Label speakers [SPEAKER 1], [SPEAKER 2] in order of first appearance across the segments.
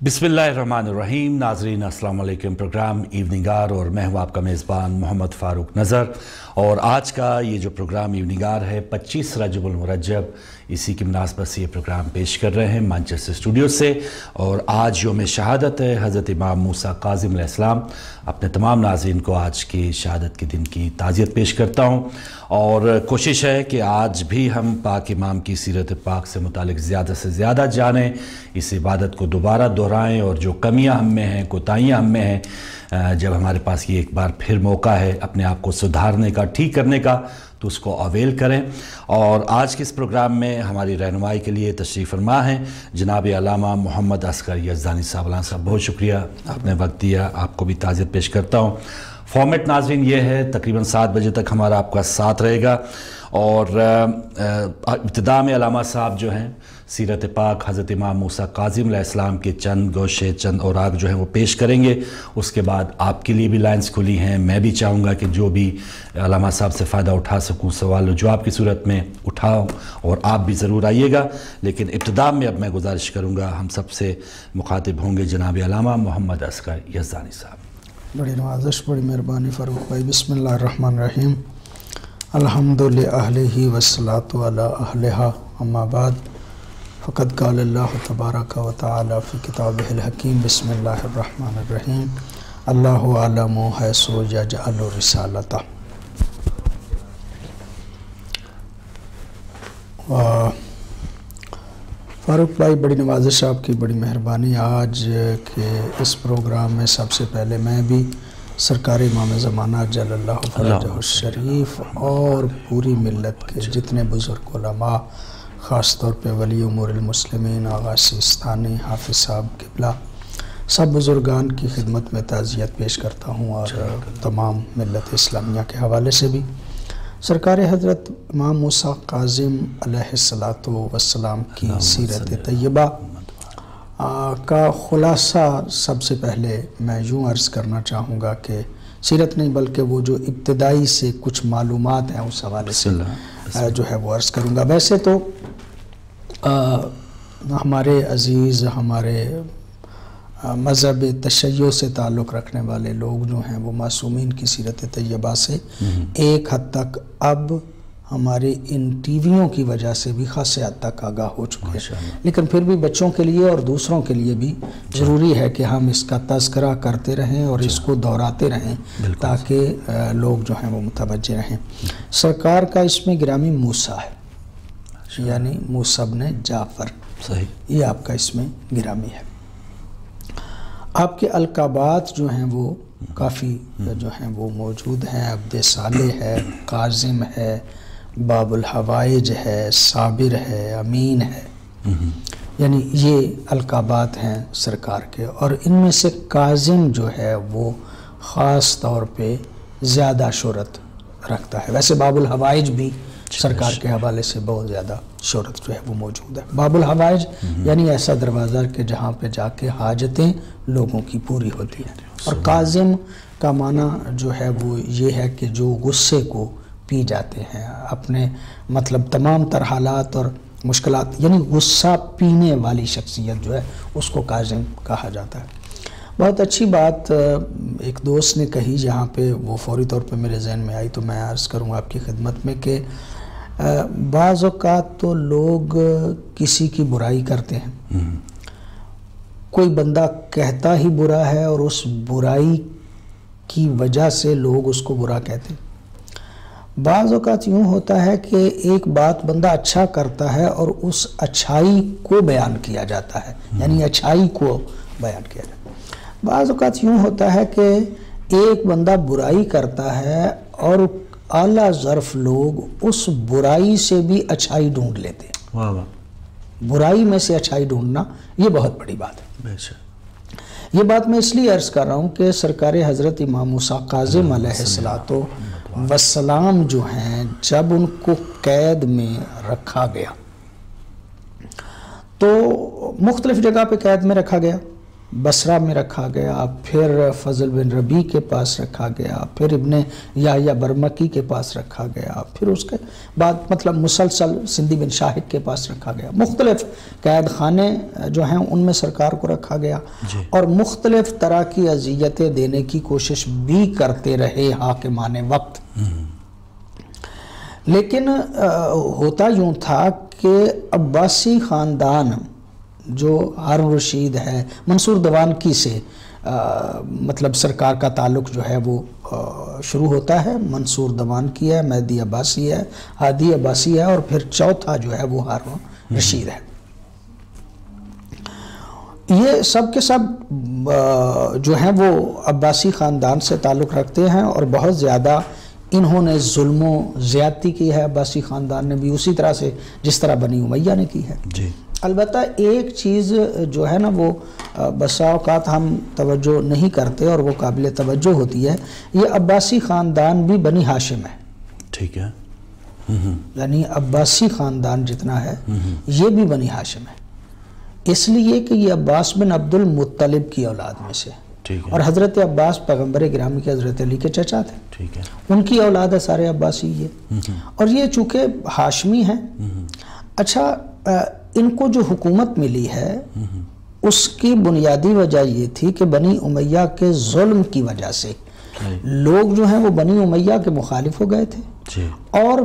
[SPEAKER 1] बिस्मिल्लाहिर्रहमानिर्रहीम। नाज़रीन अस्सलाम वालेकुम। प्रोग्राम इवनिंग आवर और मैं हूँ आपका मेज़बान मोहम्मद फ़ारूक नज़र। और आज का ये जो प्रोग्राम इवनिंग आवर है 25 रजब उल मुरज्जब, इसी की मुनासबत से ये प्रोग्राम पेश कर रहे हैं मैनचेस्टर स्टूडियो से। और आज यौम शहादत है हज़रत इमाम मूसा काज़िम अलैहिस्सलाम। अपने तमाम नाज़रीन को आज की शहादत के दिन की ताज़ियत पेश करता हूँ और कोशिश है कि आज भी हम पाक इमाम की सीरत पाक से मुतालिक ज़्यादा से ज़्यादा जानें, इस इबादत को दोबारा दोहराएं और जो कमियां हम में हैं, कोताहियां हम में हैं, जब हमारे पास ये एक बार फिर मौका है अपने आप को सुधारने का, ठीक करने का, तो उसको अवेल करें। और आज के इस प्रोग्राम में हमारी रहनुमाई के लिए तशरीफ़ फरमा हैं जनाब अल्लामा मोहम्मद असगर यज़दानी साहब। अल्लामा साहब बहुत शुक्रिया, आपने वक्त दिया, आपको भी ताज़ियत पेश करता हूँ। फॉर्मेट नाज़रीन ये है, तकरीबन 7 बजे तक हमारा आपका साथ रहेगा और इब्तिदा में अल्लामा साहब जो हैं सीरत पाक हज़रत इमाम मूसा काज़िम अलैहिस्सलाम के चंद गोशे, चंद औराक जो हैं वो पेश करेंगे। उसके बाद आपके लिए भी लाइन्स खुली हैं। मैं भी चाहूँगा कि जो भी अल्लामा साहब से फ़ायदा उठा सकूँ सवाल जवाब की सूरत में उठाऊँ और आप भी ज़रूर आइएगा। लेकिन इब्तिदा में अब मैं गुजारिश करूँगा, हम सबसे मुखातिब होंगे जनाब अल्लामा मोहम्मद असगर यज़दानी साहब।
[SPEAKER 2] बड़ी नवाज़िश, बड़ी मेहरबानी फ़ारूक भाई। बिस्मिल्लाहिर्रहमानिर्रहीम। अल्हम्दुलिल्लाहि अहलिही वस्सलातु अला अहलिहा, अम्मा बाद। फ़क़द क़ाल अल्लाहु तबारक व तआला फ़ी किताबिहिल हकीम। बिस्मिल्लाहिर्रहमानिर्रहीम। अल्लाहु अअलमु हैसु यजअलु रिसालतह। फ़ारूक भाई, बड़ी नवाज़िश आपकी, बड़ी मेहरबानी। आज के इस प्रोग्राम में सबसे पहले मैं भी सरकार इमाम ज़माना जल्लल्लाहु फ़रजहु शरीफ और पूरी मिल्लत के जितने बुज़ुर्ग उलमा, ख़ास तौर पे वली उमूरुल मुस्लिमीन आगा सिस्तानी हाफ़िज़ साहब क़िबला, सब बुज़ुर्गान की खिदमत में ताज़ियत पेश करता हूँ और तमाम मिल्लत इस्लामिया के हवाले से भी। सरकार हज़रत इमाम मूसा काज़िम अलैहिस्सलातु वस्सलाम की सीरत तय्यबा का ख़ुलासा सबसे पहले मैं यूँ अर्ज़ करना चाहूँगा कि सीरत नहीं बल्कि वो जो इब्तिदाई से कुछ मालूमात हैं उस हवाले से जो है वो अर्ज़ करूँगा। वैसे तो हमारे अज़ीज़, हमारे मज़हब तशय्यो से ताल्लुक़ रखने वाले लोग जो हैं वो मासूमीन की सीरत तय्यबा से एक हद तक अब हमारे इन टीवियों की वजह से भी खासे हद तक आगाह हो चुके हैं। लेकिन फिर भी बच्चों के लिए और दूसरों के लिए भी ज़रूरी है कि हम इसका तज़किरा करते रहें और इसको दोहराते रहें ताकि लोग जो हैं वो मुतवज्जे रहें। सरकार का इसमें गिरामी मूसा है, यानी मूसा इब्न जाफ़र, सही, ये आपका इसमें गिरामी है। आपके अलकाबात जो हैं वो काफ़ी जो हैं वो मौजूद हैं। अब्द साले है, काज़िम है, बाबुल हवाइज है, साबिर है, अमीन है, यानी ये अलकाबात हैं सरकार के। और इनमें से काज़िम जो है वो ख़ास तौर पे ज़्यादा शोहरत रखता है। वैसे बाबुल हवाइज भी सरकार के हवाले से बहुत ज़्यादा शोहरत जो है वो मौजूद है। बाबुल हवाइज यानी ऐसा दरवाज़ा कि जहाँ पे जाके हाजतें लोगों की पूरी होती हैं। और काज़िम का माना जो है वो ये है कि जो गुस्से को पी जाते हैं, अपने मतलब तमाम तरह हालात और मुश्किलात, यानी गुस्सा पीने वाली शख्सियत जो है उसको काज़िम कहा जाता है। बहुत अच्छी बात एक दोस्त ने कही जहाँ पे वो फौरी तौर पे मेरे जहन में आई, तो मैं अर्ज़ करूँगा आपकी खिदमत में कि बाज़ औक़ात तो लोग किसी की बुराई करते हैं, कोई बंदा कहता ही बुरा है और उस बुराई की वजह से लोग उसको बुरा कहते हैं। बाज़ औक़ात यूँ होता है कि एक बात बंदा अच्छा करता है और उस अच्छाई को बयान किया जाता है, यानी अच्छाई को बयान किया जाता है। बाज़ औक़ात यूँ होता है कि एक बंदा बुराई करता है और आला ज़र्फ़ लोग उस बुराई से भी अच्छाई ढूंढ लेते हैं। वाह वाह। बुराई में से अच्छाई ढूंढना ये बहुत बड़ी बात है। ये बात मैं इसलिए अर्ज़ कर रहा हूँ कि सरकार हज़रत इमाम मूसा काज़िम अलैहिस्सलातु वस्सलाम जो हैं, जब उनको कैद में रखा गया तो मुख्तलिफ़ जगह पे कैद में रखा गया। بصرہ میں رکھا گیا، پھر فضل بن ربیع کے پاس رکھا گیا، پھر ابن یحییٰ برمکی کے پاس رکھا گیا، پھر اس کے بعد مطلب مسلسل سندھی بن شاہد کے پاس رکھا گیا، مختلف قید خانے جو ہیں ان میں سرکار کو رکھا گیا اور مختلف طرح کی اذیتیں دینے کی کوشش بھی کرتے رہے حاکمان وقت۔ لیکن ہوتا یوں تھا کہ عباسی خاندان جو ہارون رشید ہے، منصور دوانکی سے مطلب سرکار کا تعلق جو ہے وہ شروع ہوتا ہے، منصور دوانکی ہے، مہدی عباسی ہے، ہادی عباسی ہے اور پھر چوتھا جو ہے وہ ہارون رشید ہے۔ یہ سب کے سب جو ہیں وہ عباسی خاندان سے تعلق رکھتے ہیں اور بہت زیادہ انہوں نے ظلم و زیادتی کی ہے، عباسی خاندان نے بھی اسی طرح سے جس طرح بنی امیہ نے کی ہے۔
[SPEAKER 1] جی
[SPEAKER 2] البتہ ایک چیز جو ہے نا وہ بسا اوقات ہم توجہ نہیں کرتے اور وہ قابل توجہ ہوتی ہے، یہ عباسی خاندان بھی بنی ہاشم ہے۔
[SPEAKER 1] ٹھیک ہے،
[SPEAKER 2] یعنی عباسی خاندان جتنا ہے یہ بھی بنی ہاشم ہے، اس لیے کہ یہ عباس بن عبد المطلب کی اولاد میں سے، اور حضرت عباس پیغمبر گرامی کے حضرت علی کے چچا تھے،
[SPEAKER 1] ٹھیک ہے،
[SPEAKER 2] ان کی اولاد ہے سارے عباسی یہ، اور یہ چونکہ ہاشمی ہیں۔ اچھا، ان کو جو حکومت ملی ہے اس کی بنیادی وجہ یہ تھی کہ بنی امیہ کے ظلم کی وجہ سے لوگ جو ہیں وہ بنی امیہ کے مخالف ہو گئے تھے اور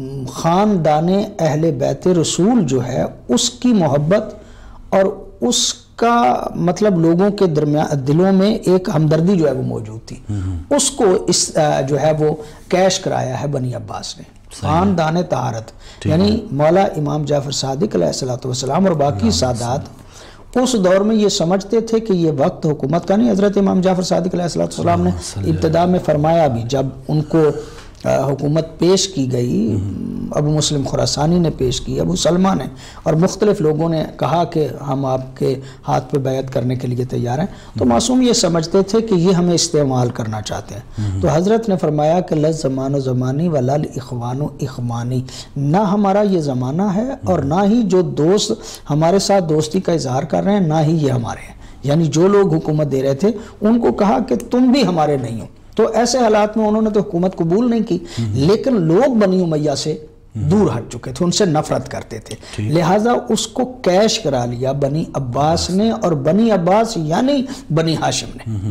[SPEAKER 2] خاندان اہل بیت رسول جو ہے اس کی محبت اور اس کا مطلب لوگوں کے درمیان دلوں میں ایک ہمدردی جو ہے وہ موجود تھی، اس کو اس جو ہے وہ کیش کرایا ہے بنی عباس نے۔ خاندان طہارت یعنی مولا امام جعفر صادق علیہ السلام اور باقی سادات اس دور میں یہ سمجھتے تھے کہ یہ وقت حکومت کا نہیں۔ حضرت امام جعفر صادق علیہ السلام نے ابتدا میں فرمایا بھی، جب ان کو حکومت پیش کی گئی، ابو مسلم خراسانی نے پیش کی، ابو سلمہ نے اور مختلف لوگوں نے کہا کہ ہم آپ کے ہاتھ پہ بیعت کرنے کے لیے تیار ہیں، تو معصوم یہ سمجھتے تھے کہ یہ ہمیں استعمال کرنا چاہتے ہیں۔ تو حضرت نے فرمایا کہ لَا زمان زمانی وَلَا الْإِخْوَانُ إِخْوَانِي، نہ ہمارا یہ زمانہ ہے اور نہ ہی جو دوست ہمارے ساتھ دوستی کا اظہار کر رہے ہیں نہ ہی یہ ہمارے ہیں، یعنی جو لوگ حکومت دے رہے تھے ان کو کہا کہ تم بھی ہمارے نہیں ہو۔ تو ایسے حالات میں انہوں نے تو حکومت قبول نہیں کی، لیکن لوگ بنی امیہ سے دور ہٹ چکے تھے، ان سے نفرت کرتے تھے، لہٰذا اس کو کیش کرا لیا بنی عباس نے، اور بنی عباس یعنی بنی ہاشم نے۔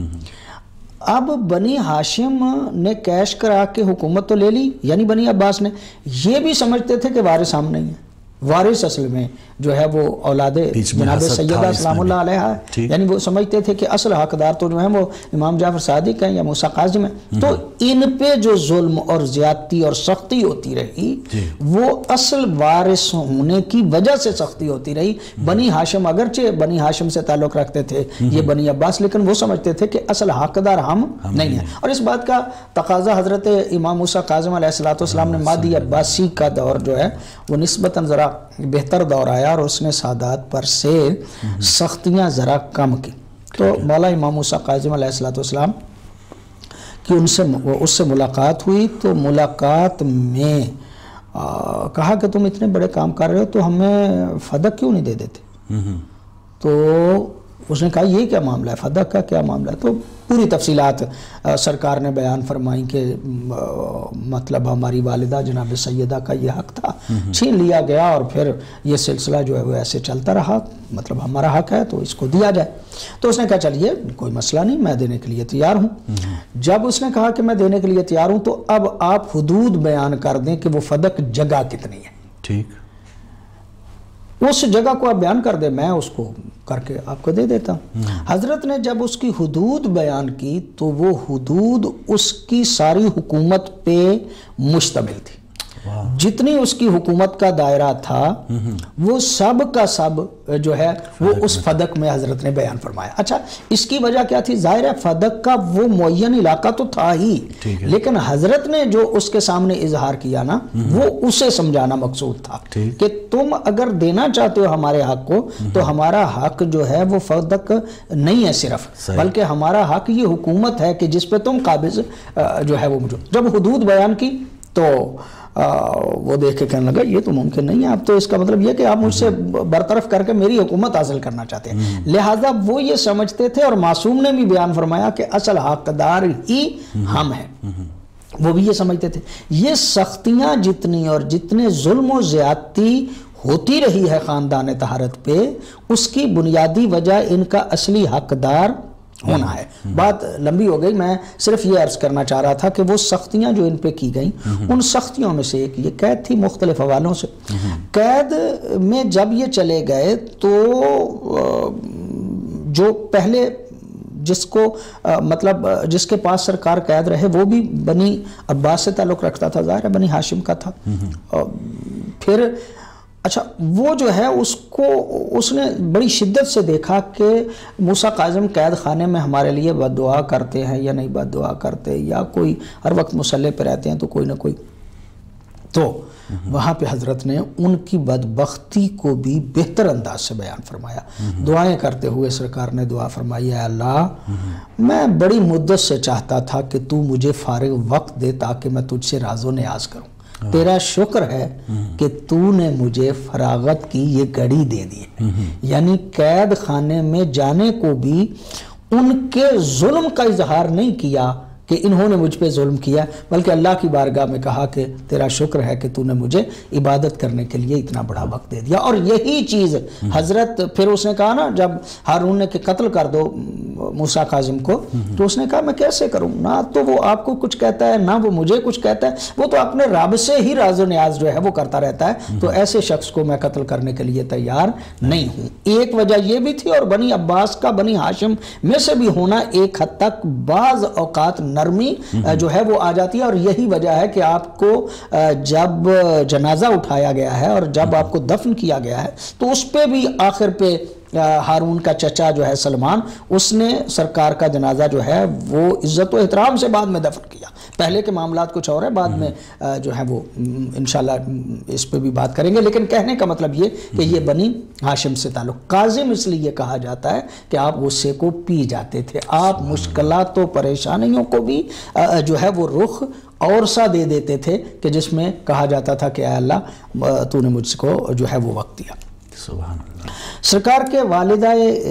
[SPEAKER 2] اب بنی ہاشم نے کیش کرا کے حکومت تو لے لی، یعنی بنی عباس نے، یہ بھی سمجھتے تھے کہ وارث ہم نہیں ہیں، وارث اصل میں جو ہے وہ اولاد جناب سیدہ سلام اللہ علیہ ہے، یعنی وہ سمجھتے تھے کہ اصل حقدار تو جو ہیں وہ امام جعفر صادق ہیں یا موسیٰ کاظم ہیں۔ تو ان پہ جو ظلم اور زیادتی اور سختی ہوتی رہی وہ اصل وارث ہونے کی وجہ سے سختی ہوتی رہی۔ بنی ہاشم اگرچہ بنی ہاشم سے تعلق رکھتے تھے یہ بنی عباس، لیکن وہ سمجھتے تھے کہ اصل حقدار ہم نہیں ہیں، اور اس بات کا تقاضا حضرت امام موسیٰ کاظم علیہ السلام نے مادی عباسی کا دور جو ہے وہ نسبتاً ذرا بہتر دور آیا اور اس نے سادات پر سے سختیاں ذرا کم کی۔ تو مولا امام موسیٰ کاظم علیہ السلام کی اس سے ملاقات ہوئی، تو ملاقات میں کہا کہ تم اتنے بڑے کام کر رہے ہو تو ہمیں فدق کیوں نہیں دے دیتے؟ تو اس نے کہا یہ کیا معاملہ ہے، فدق کا کیا معاملہ ہے؟ تو پوری تفصیلات سرکار نے بیان فرمائی کہ مطلب ہماری والدہ جناب سیدہ کا یہ حق تھا، چھین لیا گیا اور پھر یہ سلسلہ جو ہے وہ ایسے چلتا رہا، مطلب ہمارا حق ہے تو اس کو دیا جائے۔ تو اس نے کہا چلیے کوئی مسئلہ نہیں، میں دینے کے لیے تیار ہوں۔ جب اس نے کہا کہ میں دینے کے لیے تیار ہوں تو اب آپ حدود بیان کر دیں کہ وہ فدق جگہ کتنی ہے، ٹھیک، اس جگہ کو آپ بیان کر دیں، میں اس کو کر کے آپ کو دے دیتا ہوں۔ حضرت نے جب اس کی حدود بیان کی تو وہ حدود اس کی ساری حکومت پہ مشتمل تھی، جتنی اس کی حکومت کا دائرہ تھا وہ سب کا سب جو ہے وہ اس فدق میں حضرت نے بیان فرمایا۔ اچھا، اس کی وجہ کیا تھی؟ ظاہر ہے فدق کا وہ معین علاقہ تو تھا ہی، لیکن حضرت نے جو اس کے سامنے اظہار کیا نا وہ اسے سمجھانا مقصود تھا کہ تم اگر دینا چاہتے ہو ہمارے حق کو تو ہمارا حق جو ہے وہ فدق نہیں ہے صرف، بلکہ ہمارا حق یہ حکومت ہے کہ جس پہ تم قابض جو ہے وہ موجود۔ جب حدود بیان کی تو وہ دیکھ کے کہنے لگا یہ تو ممکن نہیں ہے، اب تو اس کا مطلب یہ کہ آپ مجھ سے برطرف کر کے میری حکومت حاصل کرنا چاہتے ہیں۔ لہٰذا وہ یہ سمجھتے تھے، اور معصوم نے بھی بیان فرمایا کہ اصل حقدار ہی ہم ہیں، وہ بھی یہ سمجھتے تھے۔ یہ سختیاں جتنی اور جتنے ظلم و زیادتی ہوتی رہی ہے خاندان طہارت پہ، اس کی بنیادی وجہ ان کا اصلی حقدار ہونا ہے۔ بات لمبی ہو گئی، میں صرف یہ عرض کرنا چاہ رہا تھا کہ وہ سختیاں جو ان پہ کی گئیں، ان سختیوں میں سے ایک یہ قید تھی مختلف حوالوں سے۔ قید میں جب یہ چلے گئے تو جو پہلے جس کو مطلب جس کے پاس سرکار قید رہے وہ بھی بنی عباس سے تعلق رکھتا تھا، ظاہر ہے بنی ہاشم کا تھا۔ پھر اچھا وہ جو ہے اس نے بڑی شدت سے دیکھا کہ موسیٰ کاظم قید خانے میں ہمارے لیے بد دعا کرتے ہیں یا نہیں بد دعا کرتے، یا کوئی ہر وقت مسلح پہ رہتے ہیں تو کوئی نہ کوئی، تو وہاں پہ حضرت نے ان کی بدبختی کو بھی بہتر انداز سے بیان فرمایا۔ دعائیں کرتے ہوئے سرکار نے دعا فرمائی، اے اللہ میں بڑی مدت سے چاہتا تھا کہ تو مجھے فارغ وقت دے تاکہ میں تجھ سے راز و نیاز کروں، تیرا شکر ہے کہ تو نے مجھے فراغت کی یہ گھڑی دے دی ہے۔ یعنی قید خانے میں جانے کو بھی ان کے ظلم کا اظہار نہیں کیا کہ انہوں نے مجھ پہ ظلم کیا، بلکہ اللہ کی بارگاہ میں کہا کہ تیرا شکر ہے کہ تو نے مجھے عبادت کرنے کے لیے اتنا بڑا وقت دے دیا۔ اور یہی چیز حضرت پھر اس نے کہا نا، جب ہارون نے کہ قتل کر دو موسیٰ کاظم کو، تو اس نے کہا میں کیسے کروں، نہ تو وہ آپ کو کچھ کہتا ہے نہ وہ مجھے کچھ کہتا ہے، وہ تو اپنے رب سے ہی راز و نیاز جو ہے وہ کرتا رہتا ہے، تو ایسے شخص کو میں قتل کرنے کے لیے تیار نہیں ہوں۔ ایک وجہ یہ بھی تھی، اور بنی عباس کا بنی ہاشم میں سے بھی ہونا ایک حد تک بعض اوقات نرمی جو ہے وہ آ جاتی ہے، اور یہی وجہ ہے کہ آپ کو جب جنازہ اٹھایا گیا ہے اور جب آپ کو دفن کیا گیا ہے تو اس پہ بھی آخر پہ ہارون کا چچا جو ہے سلمان، اس نے سرکار کا جنازہ جو ہے وہ عزت و احترام سے بعد میں دفن کیا۔ پہلے کے معاملات کچھ اور ہے، بعد میں جو ہے وہ انشاءاللہ اس پہ بھی بات کریں گے، لیکن کہنے کا مطلب یہ کہ یہ بنی ہاشم سے تعلق۔ کاظم اس لیے کہا جاتا ہے کہ آپ غصے کو پی جاتے تھے، آپ مشکلات و پریشانیوں کو بھی جو ہے وہ رخ اور سا دے دیتے تھے کہ جس میں کہا جاتا تھا کہ اے اللہ تو نے مجھ کو جو ہے وہ وقت دیا۔
[SPEAKER 1] سبحان اللہ۔
[SPEAKER 2] سرکار کے والدہ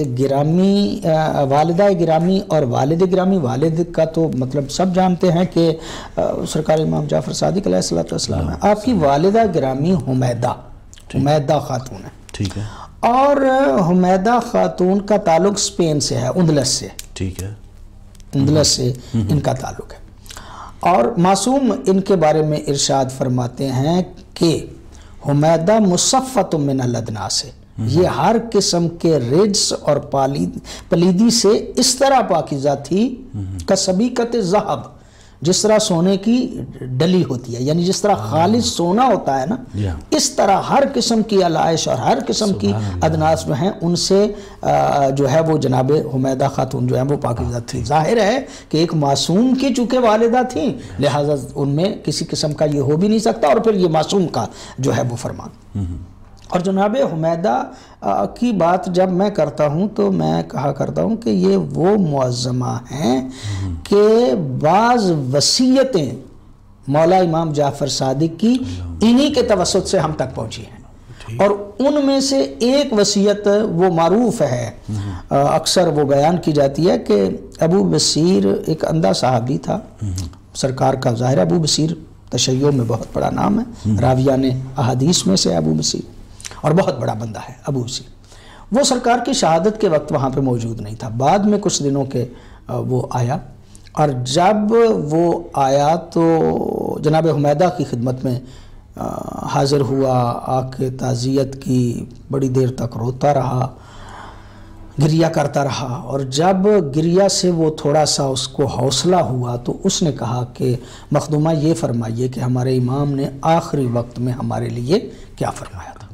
[SPEAKER 2] گرامی اور والد گرامی، والد کا تو مطلب سب جانتے ہیں کہ سرکار امام جعفر صادق علیہ السلام ہے۔ آپ کی والدہ گرامی حمیدہ خاتون ہے، ٹھیک ہے، اور حمیدہ خاتون کا تعلق اسپین سے ہے، اندلس سے، ٹھیک ہے، اندلس سے ان کا تعلق ہے۔ اور معصوم ان کے بارے میں ارشاد فرماتے ہیں کہ حمیدہ مصفۃ من الادناس سے، یہ ہر قسم کے رجس اور پلیدی سے اس طرح پاکیزہ تھی کسبیقت ذہب، جس طرح سونے کی ڈلی ہوتی ہے، yعنی جس طرح خالص سونا ہوتا ہے نا، اس طرح ہر قسم کی علائش اور ہر قسم کی ادناس جو ہیں ان سے جو ہے وہ جناب حمیدہ خاتون جو ہے وہ پاکیزہ تھی۔ ظاہر ہے کہ ایک معصوم کی چونکہ والدہ تھیں، لہٰذا ان میں کسی قسم کا یہ ہو بھی نہیں سکتا، اور پھر یہ معصوم کا جو ہے وہ فرمان۔ اور جناب حمیدہ کی بات جب میں کرتا ہوں تو میں کہا کرتا ہوں کہ یہ وہ معظمہ ہیں کہ بعض وصیتیں مولا امام جعفر صادق کی انہی کے توسط سے ہم تک پہنچی ہیں، اور ان میں سے ایک وصیت وہ معروف ہے، اکثر وہ بیان کی جاتی ہے کہ ابو بصیر ایک اندھا صحابی تھا سرکار کا، ظاہر ابو بصیر تشیع میں بہت بڑا نام ہے، راویان احادیث میں سے ابو بصیر، اور بہت بڑا بندہ ہے ابو بصیر۔ وہ سرکار کی شہادت کے وقت وہاں پہ موجود نہیں تھا، بعد میں کچھ دنوں کے وہ آیا، اور جب وہ آیا تو جناب حمیدہ کی خدمت میں حاضر ہوا، آ کے تعزیت کی، بڑی دیر تک روتا رہا، گریہ کرتا رہا، اور جب گریہ سے وہ تھوڑا سا اس کو حوصلہ ہوا تو اس نے کہا کہ مخدومہ یہ فرمائیے کہ ہمارے امام نے آخری وقت میں ہمارے لیے کیا فرمایا تھا۔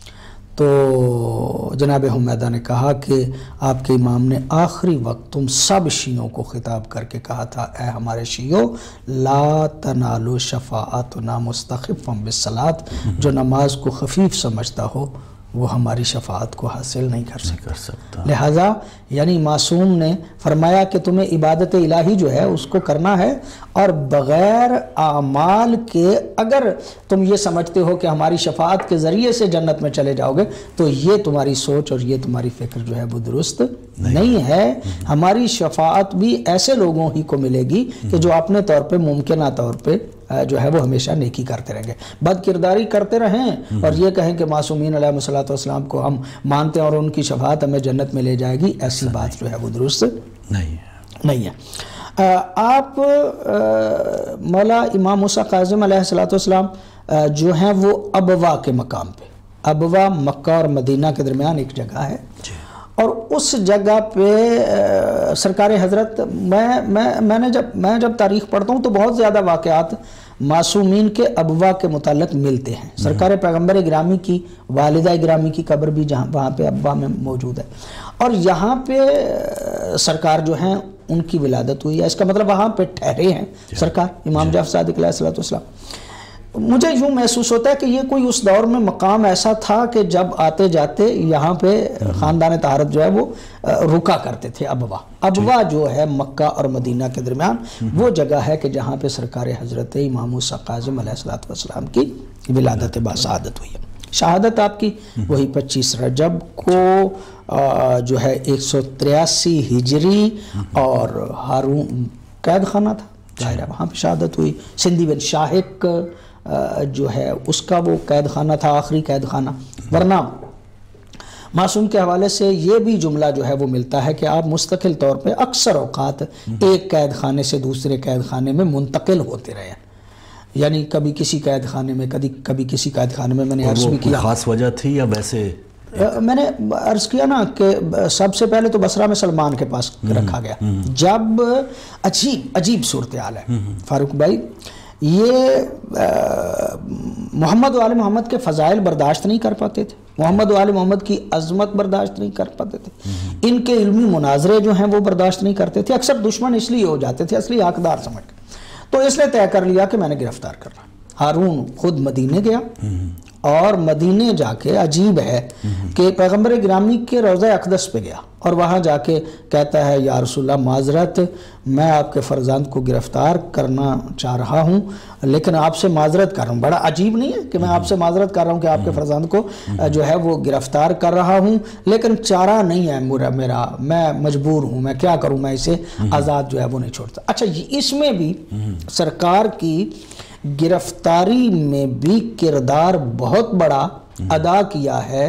[SPEAKER 2] تو جناب حمیدہ نے کہا کہ آپ کے امام نے آخری وقت تم سب شیعوں کو خطاب کر کے کہا تھا، اے ہمارے شیعوں، لا تنالوا شفاعتنا مستخفا بالصلاۃ، جو نماز کو خفیف سمجھتا ہو وہ ہماری شفاعت کو حاصل نہیں کر
[SPEAKER 1] سکتا.
[SPEAKER 2] لہٰذا یعنی معصوم نے فرمایا کہ تمہیں عبادت الہی جو ہے اس کو کرنا ہے، اور بغیر اعمال کے اگر تم یہ سمجھتے ہو کہ ہماری شفاعت کے ذریعے سے جنت میں چلے جاؤ گے تو یہ تمہاری سوچ اور یہ تمہاری فکر جو ہے وہ درست نہیں ہے. ہماری شفاعت بھی ایسے لوگوں ہی کو ملے گی کہ جو اپنے طور پہ ممکنہ طور پہ جو ہے وہ ہمیشہ نیکی کرتے رہیں گے. بد کرداری کرتے رہیں اور یہ کہیں کہ معصومین علیہ الصلوۃ والسلام کو ہم مانتے ہیں اور ان کی شفاعت ہمیں جنت میں لے جائے گی، ایسی بات جو ہے وہ درست نہیں ہے. آپ مولا امام موسیٰ کاظم علیہ الصلوۃ والسلام جو ہیں وہ ابوا کے مقام پہ، ابوا مکہ اور مدینہ کے درمیان ایک جگہ ہے، اور اس جگہ پہ سرکار حضرت میں جب تاریخ پڑھتا ہوں تو بہت زیادہ واقعات معصومین کے ابوا کے متعلق ملتے ہیں. سرکار پیغمبر گرامی کی والدہ گرامی کی قبر بھی وہاں پہ ابوا میں موجود ہے، اور یہاں پہ سرکار جو ہیں ان کی ولادت ہوئی ہے. اس کا مطلب وہاں پہ ٹھہرے ہیں سرکار امام جعفر صادق علیہ الصلوۃ والسلام. مجھے یوں محسوس ہوتا ہے کہ یہ کوئی اس دور میں مقام ایسا تھا کہ جب آتے جاتے یہاں پہ خاندان طہارت جو ہے وہ رکا کرتے تھے. ابوا جو ہے مکہ اور مدینہ کے درمیان وہ جگہ ہے کہ جہاں پہ سرکار حضرت امام موسیٰ کاظم علیہ الصلوۃ والسلام کی ولادت باسعادت ہوئی ہے. شہادت آپ کی وہی 25 رجب کو جو ہے 183 ہجری، اور ہارون قید خانہ تھا ظاہر ہے وہاں پہ شہادت ہوئی. سندھی بن شاہق جو ہے اس کا وہ قید خانہ تھا، آخری قید خانہ. ورنہ معصوم کے حوالے سے یہ بھی جملہ جو ہے وہ ملتا ہے کہ آپ مستقل طور پہ اکثر اوقات ایک قید خانے سے دوسرے قید خانے میں منتقل ہوتے رہے ہیں. یعنی کبھی کسی قید خانے میں کبھی کسی قید خانے میں. میں نے عرض بھی کیا
[SPEAKER 1] خاص وجہ تھی یا ویسے؟
[SPEAKER 2] میں نے عرض کیا نا کہ سب سے پہلے تو بصرہ میں سلمان کے پاس رکھا گیا. جب عجیب صورتحال ہے فاروق بھائی، یہ محمد و آل محمد کے فضائل برداشت نہیں کر پاتے تھے، محمد و آل محمد کی عظمت برداشت نہیں کر پاتے تھے، ان کے علمی مناظرے جو ہیں وہ برداشت نہیں کرتے تھے. اکثر دشمن اس لیے ہو جاتے تھے اصلی حقدار سمجھ کے. تو اس نے طے کر لیا کہ میں نے گرفتار کرنا. ہارون خود مدینے گیا، اور مدینے جا کے عجیب ہے کہ پیغمبر گرامی کے روضہ اقدس پہ گیا اور وہاں جا کے کہتا ہے یا رسول اللہ معذرت، میں آپ کے فرزند کو گرفتار کرنا چاہ رہا ہوں لیکن آپ سے معذرت کر رہا ہوں. بڑا عجیب نہیں ہے کہ میں آپ سے معذرت کر رہا ہوں کہ آپ کے فرزند کو جو ہے وہ گرفتار کر رہا ہوں، لیکن چارہ نہیں ہے میرا، میں مجبور ہوں، میں کیا کروں، میں اسے آزاد جو ہے وہ نہیں چھوڑتا. اچھا اس میں بھی سرکار کی گرفتاری میں بھی کردار بہت بڑا ادا کیا ہے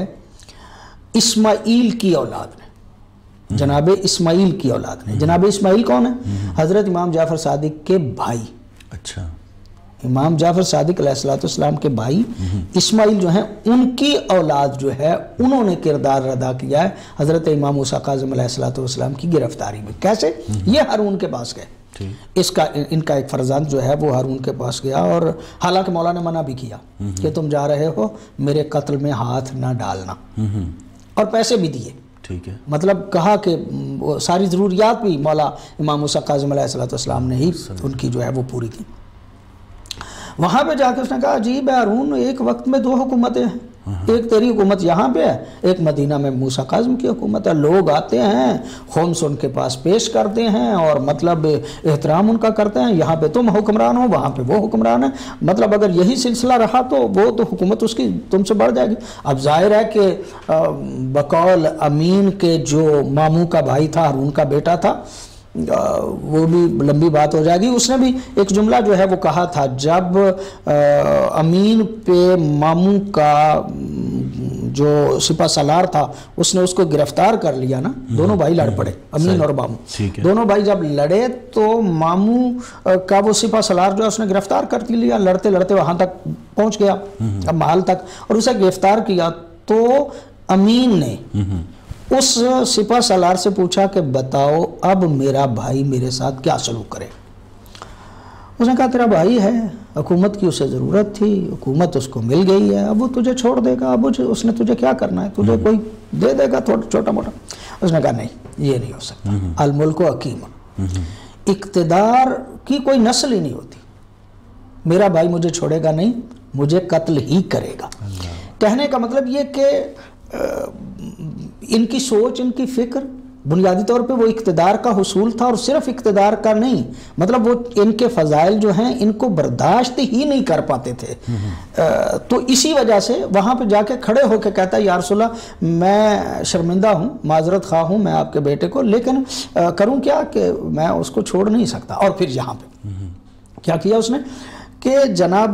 [SPEAKER 2] اسماعیل کی اولاد نے، جناب اسماعیل کی اولاد نے. جناب اسماعیل کون ہے؟ حضرت امام جعفر صادق کے بھائی.
[SPEAKER 1] اچھا،
[SPEAKER 2] امام جعفر صادق علیہ السلام کے بھائی اسماعیل جو ہیں ان کی اولاد جو ہے انہوں نے کردار ادا کیا ہے حضرت امام موسیٰ کاظم علیہ السلام کی گرفتاری میں. کیسے؟ یہ ہارون کے پاس گئے، ان کا ایک فرزند جو ہے وہ ہارون کے پاس گیا، اور حالانکہ مولا نے منع بھی کیا کہ تم جا رہے ہو میرے قتل میں ہاتھ نہ ڈالنا، اور پیسے بھی دیے.
[SPEAKER 1] ٹھیک ہے،
[SPEAKER 2] مطلب کہا کہ ساری ضروریات بھی مولا امام موسیٰ کاظم علیہ السلام نے ہی ان کی جو ہے وہ پوری کی. وہاں پہ جا کے اس نے کہا عجیب ہے ہارون، ایک وقت میں دو حکومتیں ہیں، ایک تیری حکومت یہاں پہ ہے، ایک مدینہ میں موسیٰ کاظم کی حکومت ہے. لوگ آتے ہیں، خمس ان کے پاس پیش کرتے ہیں اور مطلب احترام ان کا کرتے ہیں. یہاں پہ تم حکمران ہو، وہاں پہ وہ حکمران ہے. مطلب اگر یہی سلسلہ رہا تو وہ تو حکومت اس کی تم سے بڑھ جائے گی. اب ظاہر ہے کہ بقول امین کے جو ماموں کا بھائی تھا، ہارون کا بیٹا تھا، وہ بھی لمبی بات ہو جائے گی. اس نے بھی ایک جملہ جو ہے وہ کہا تھا جب امین پہ ماموں کا جو سپہ سالار تھا اس نے اس کو گرفتار کر لیا نا، دونوں بھائی لڑ پڑے، امین اور ماموں دونوں بھائی جب لڑے تو ماموں کا وہ سپہ سالار جو ہے اس نے گرفتار کر لیا. لڑتے لڑتے وہاں تک پہنچ گیا، محل تک، اور اسے گرفتار کیا. تو امین نے اس سپہ سالار سے پوچھا کہ بتاؤ اب میرا بھائی میرے ساتھ کیا سلوک کرے. اس نے کہا تیرا بھائی ہے، حکومت کی اسے ضرورت تھی، حکومت اس کو مل گئی ہے، اب وہ تجھے چھوڑ دے گا، اب اس نے تجھے کیا کرنا ہے، تجھے کوئی دے دے گا چھوٹا موٹا. اس نے کہا نہیں، یہ نہیں ہو سکتا. الملک حکیم، اقتدار کی کوئی نسل ہی نہیں ہوتی. میرا بھائی مجھے چھوڑے گا نہیں، مجھے قتل ہی کرے گا. کہنے کا مطلب یہ کہ इनकी सोच, इनकी फिक्र बुनियादी तौर पे वो इक़्तिदार का हुसूल था, और सिर्फ इक़्तिदार का नहीं, मतलब वो इनके फ़ज़ाइल जो हैं इनको बर्दाश्त ही नहीं कर पाते थे। तो इसी वजह से वहाँ पे जाके खड़े होकर कहता है या रसूल अल्लाह, मैं शर्मिंदा हूँ, माजरत खा हूँ मैं आपके बेटे को, लेकिन करूँ क्या कि मैं उसको छोड़ नहीं सकता। और फिर यहाँ पे क्या किया उसने कि जनाब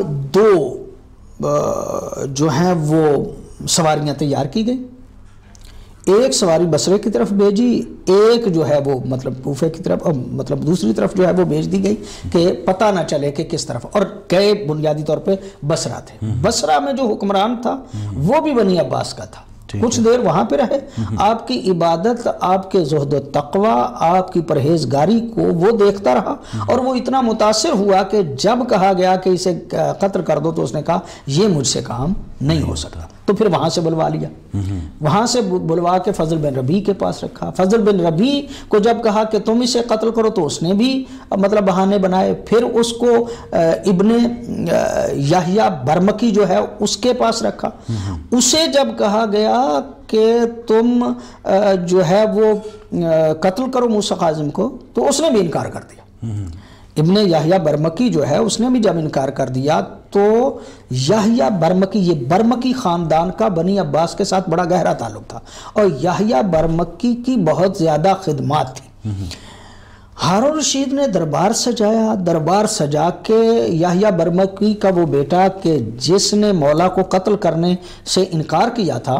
[SPEAKER 2] 2 जो हैं वो सवारियाँ तैयार की गई, एक सवारी बसरे की तरफ भेजी, एक जो है वो मतलब कूफे की तरफ, मतलब दूसरी तरफ जो है वो भेज दी गई कि पता ना चले कि किस तरफ, और गए बुनियादी तौर पे बसरा थे। बसरा में जो हुक्मरान था वो भी बनी अब्बास का था। कुछ देर वहाँ पे रहे, आपकी इबादत, आपके ज़ुहद व तक़वा, आपकी परहेजगारी को वो देखता रहा, और वो इतना मुतासिर हुआ कि जब कहा गया कि इसे कत्ल कर दो तो उसने कहा ये मुझसे काम नहीं हो सकता। तो फिर वहाँ से बुलवा लिया, वहाँ से बुलवा के फजल बिन रबी के पास रखा। फजल बिन रबी को जब कहा कि तुम इसे कत्ल करो तो उसने भी मतलब बहाने बनाए। फिर उसको इब्ने याहिया बरमकी जो है उसके पास रखा। उसे जब कहा गया कि तुम जो है वो कत्ल करो मूसा काजिम को, तो उसने भी इनकार कर दिया। इब्ने याहिया बरमकी जो है उसने भी जब इनकार कर दिया, तो याहिया बरमकी, ये बरमकी ख़ानदान का बनी अब्बास के साथ बड़ा गहरा ताल्लुक था, और याहिया बरमकी की बहुत ज़्यादा खिदमात थी। हारून रशीद ने दरबार सजाया, दरबार सजा के याहिया बरमकी का वो बेटा कि जिसने मौला को कत्ल करने से इनकार किया था,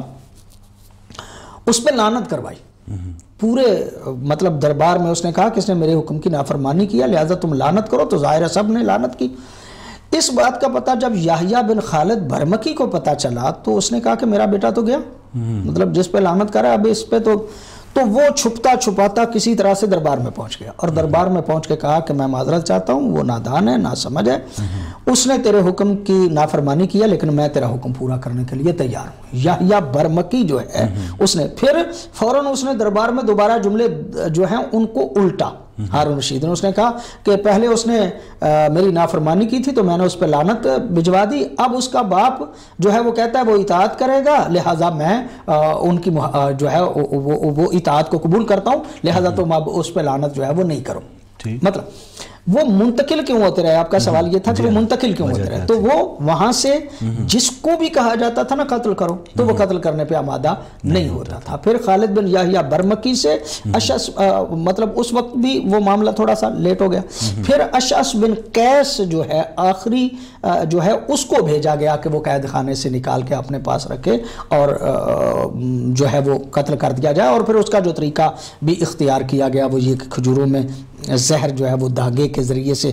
[SPEAKER 2] उस पर लानत करवाई। पूरे मतलब दरबार में उसने कहा कि इसने मेरे हुक्म की नाफरमानी किया, लिहाजा तुम लानत करो। तो ज़ाहिर है सब ने लानत की। इस बात का पता जब याहिया बिन खालिद बरमकी को पता चला, तो उसने कहा कि मेरा बेटा तो गया, मतलब जिस पे लानत करा अब इस पे तो वो छुपता छुपाता किसी तरह से दरबार में पहुंच गया, और दरबार में पहुंच के कहा कि मैं माजरत चाहता हूँ, वो नादान है, ना समझ है, उसने तेरे हुक्म की नाफरमानी किया, लेकिन मैं तेरा हुक्म पूरा करने के लिए तैयार हूँ। याहिया बरमकी जो है उसने फिर फौरन उसने दरबार में दोबारा जुमले जो हैं उनको उल्टा हारून रशीद ने, उसने कहा कि पहले उसने मेरी नाफरमानी की थी तो मैंने उस पर लानत भिजवा दी, अब उसका बाप जो है वो कहता है वो इताअत करेगा, लिहाजा मैं उनकी जो है वो इताअत को कबूल करता हूँ, लिहाजा तुम अब उस पर लानत जो है वो नहीं करो। मतलब वो मुंतकिल क्यों होते रहे? आपका सवाल ये था कि वो मुंतकिल क्यों होते रहे? तो वो वहां से जिसको भी कहा जाता था ना कत्ल करो, तो वो कत्ल करने पे आमादा नहीं होता था। फिर खालिद बिन याहिया बरमकी से अशअस मतलब उस वक्त भी वो मामला थोड़ा सा लेट हो गया। फिर अशअस बिन कैस जो है आखिरी जो है उसको भेजा गया कि वो कैद खाने से निकाल के अपने पास रखे और जो है वो कत्ल कर दिया जाए। और फिर उसका जो तरीका भी इख्तियार किया गया वो ये खजूरों में जहर जो है वो धागे के ज़रिए से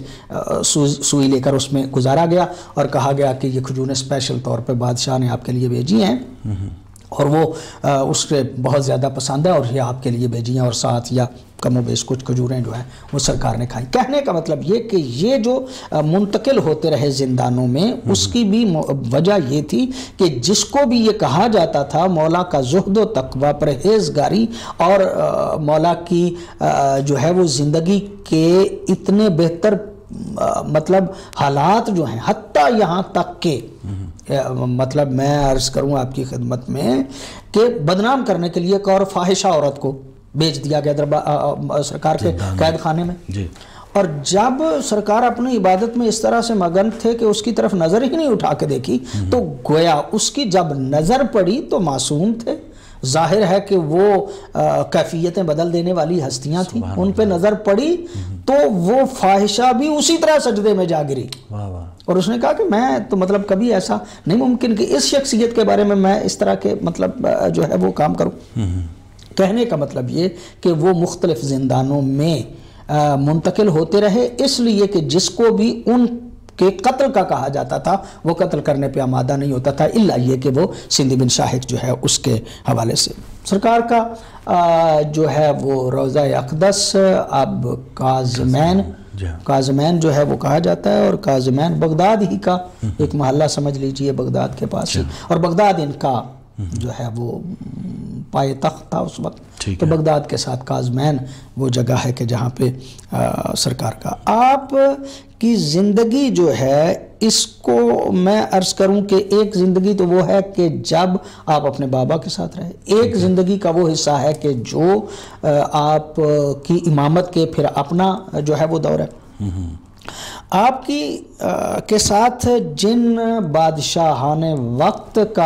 [SPEAKER 2] सुई लेकर उसमें गुजारा गया और कहा गया कि ये खजूरें स्पेशल तौर पे बादशाह ने आपके लिए भेजी हैं और वो उसके बहुत ज़्यादा पसंद है और ये आपके लिए भेजी हैं, और साथ या कम बेश कुछ खजूरें जो हैं वो सरकार ने खाई। कहने का मतलब ये कि ये जो मुंतकिल होते रहे ज़िंदानों में, उसकी भी वजह ये थी कि जिसको भी ये कहा जाता था मौला का ज़ुहद व तक़वा, परहेज़गारी और मौला की जो है वो ज़िंदगी के इतने बेहतर मतलब हालात जो हैं, हत्ता यहाँ तक के मतलब मैं अर्ज़ करूँ आपकी खिदमत में कि बदनाम करने के लिए एक और फाहिशा औरत को भेज दिया गया दरबार सरकार के कैद खाने में जी। और जब सरकार अपनी इबादत में इस तरह से मगन थे कि उसकी तरफ नज़र ही नहीं उठा के देखी, तो गोया उसकी जब नज़र पड़ी तो मासूम थे। जाहिर है कि वो कैफियतें बदल देने वाली हस्तियां थीं, उन पे नज़र पड़ी तो वो फाहिशा भी उसी तरह सजदे में जा गिरी। और उसने कहा कि मैं तो मतलब कभी ऐसा नहीं मुमकिन कि इस शख्सियत के बारे में मैं इस तरह के मतलब जो है वो काम करूं। कहने का मतलब ये कि वो मुख्तलिफ जिंदानों में मुंतकिल होते रहे, इसलिए कि जिसको भी उन के कत्ल का कहा जाता था वो कत्ल करने पे आमादा नहीं होता था, इल्ला ये कि वो सिंधी बिन शाहिक जो है उसके हवाले से। सरकार का जो है वो रोज़ा अक़दस अब काज़मैन जो है वो कहा जाता है, और काज़मैन बगदाद ही का एक महल्ला समझ लीजिए, बगदाद के पास ही, और बगदाद इनका जो है वो पाए तख्त था उस वक्त। تو بغداد کے ساتھ کازمین وہ جگہ ہے کہ جہاں پہ سرکار کا آپ کی زندگی جو ہے اس کو میں عرض کروں کہ ایک زندگی تو وہ ہے کہ جب آپ اپنے بابا کے ساتھ رہے، ایک زندگی کا وہ حصہ ہے کہ جو آپ کی امامت کے پھر اپنا جو ہے وہ دور ہے۔ آپ کی کے ساتھ جن بادشاہان وقت کا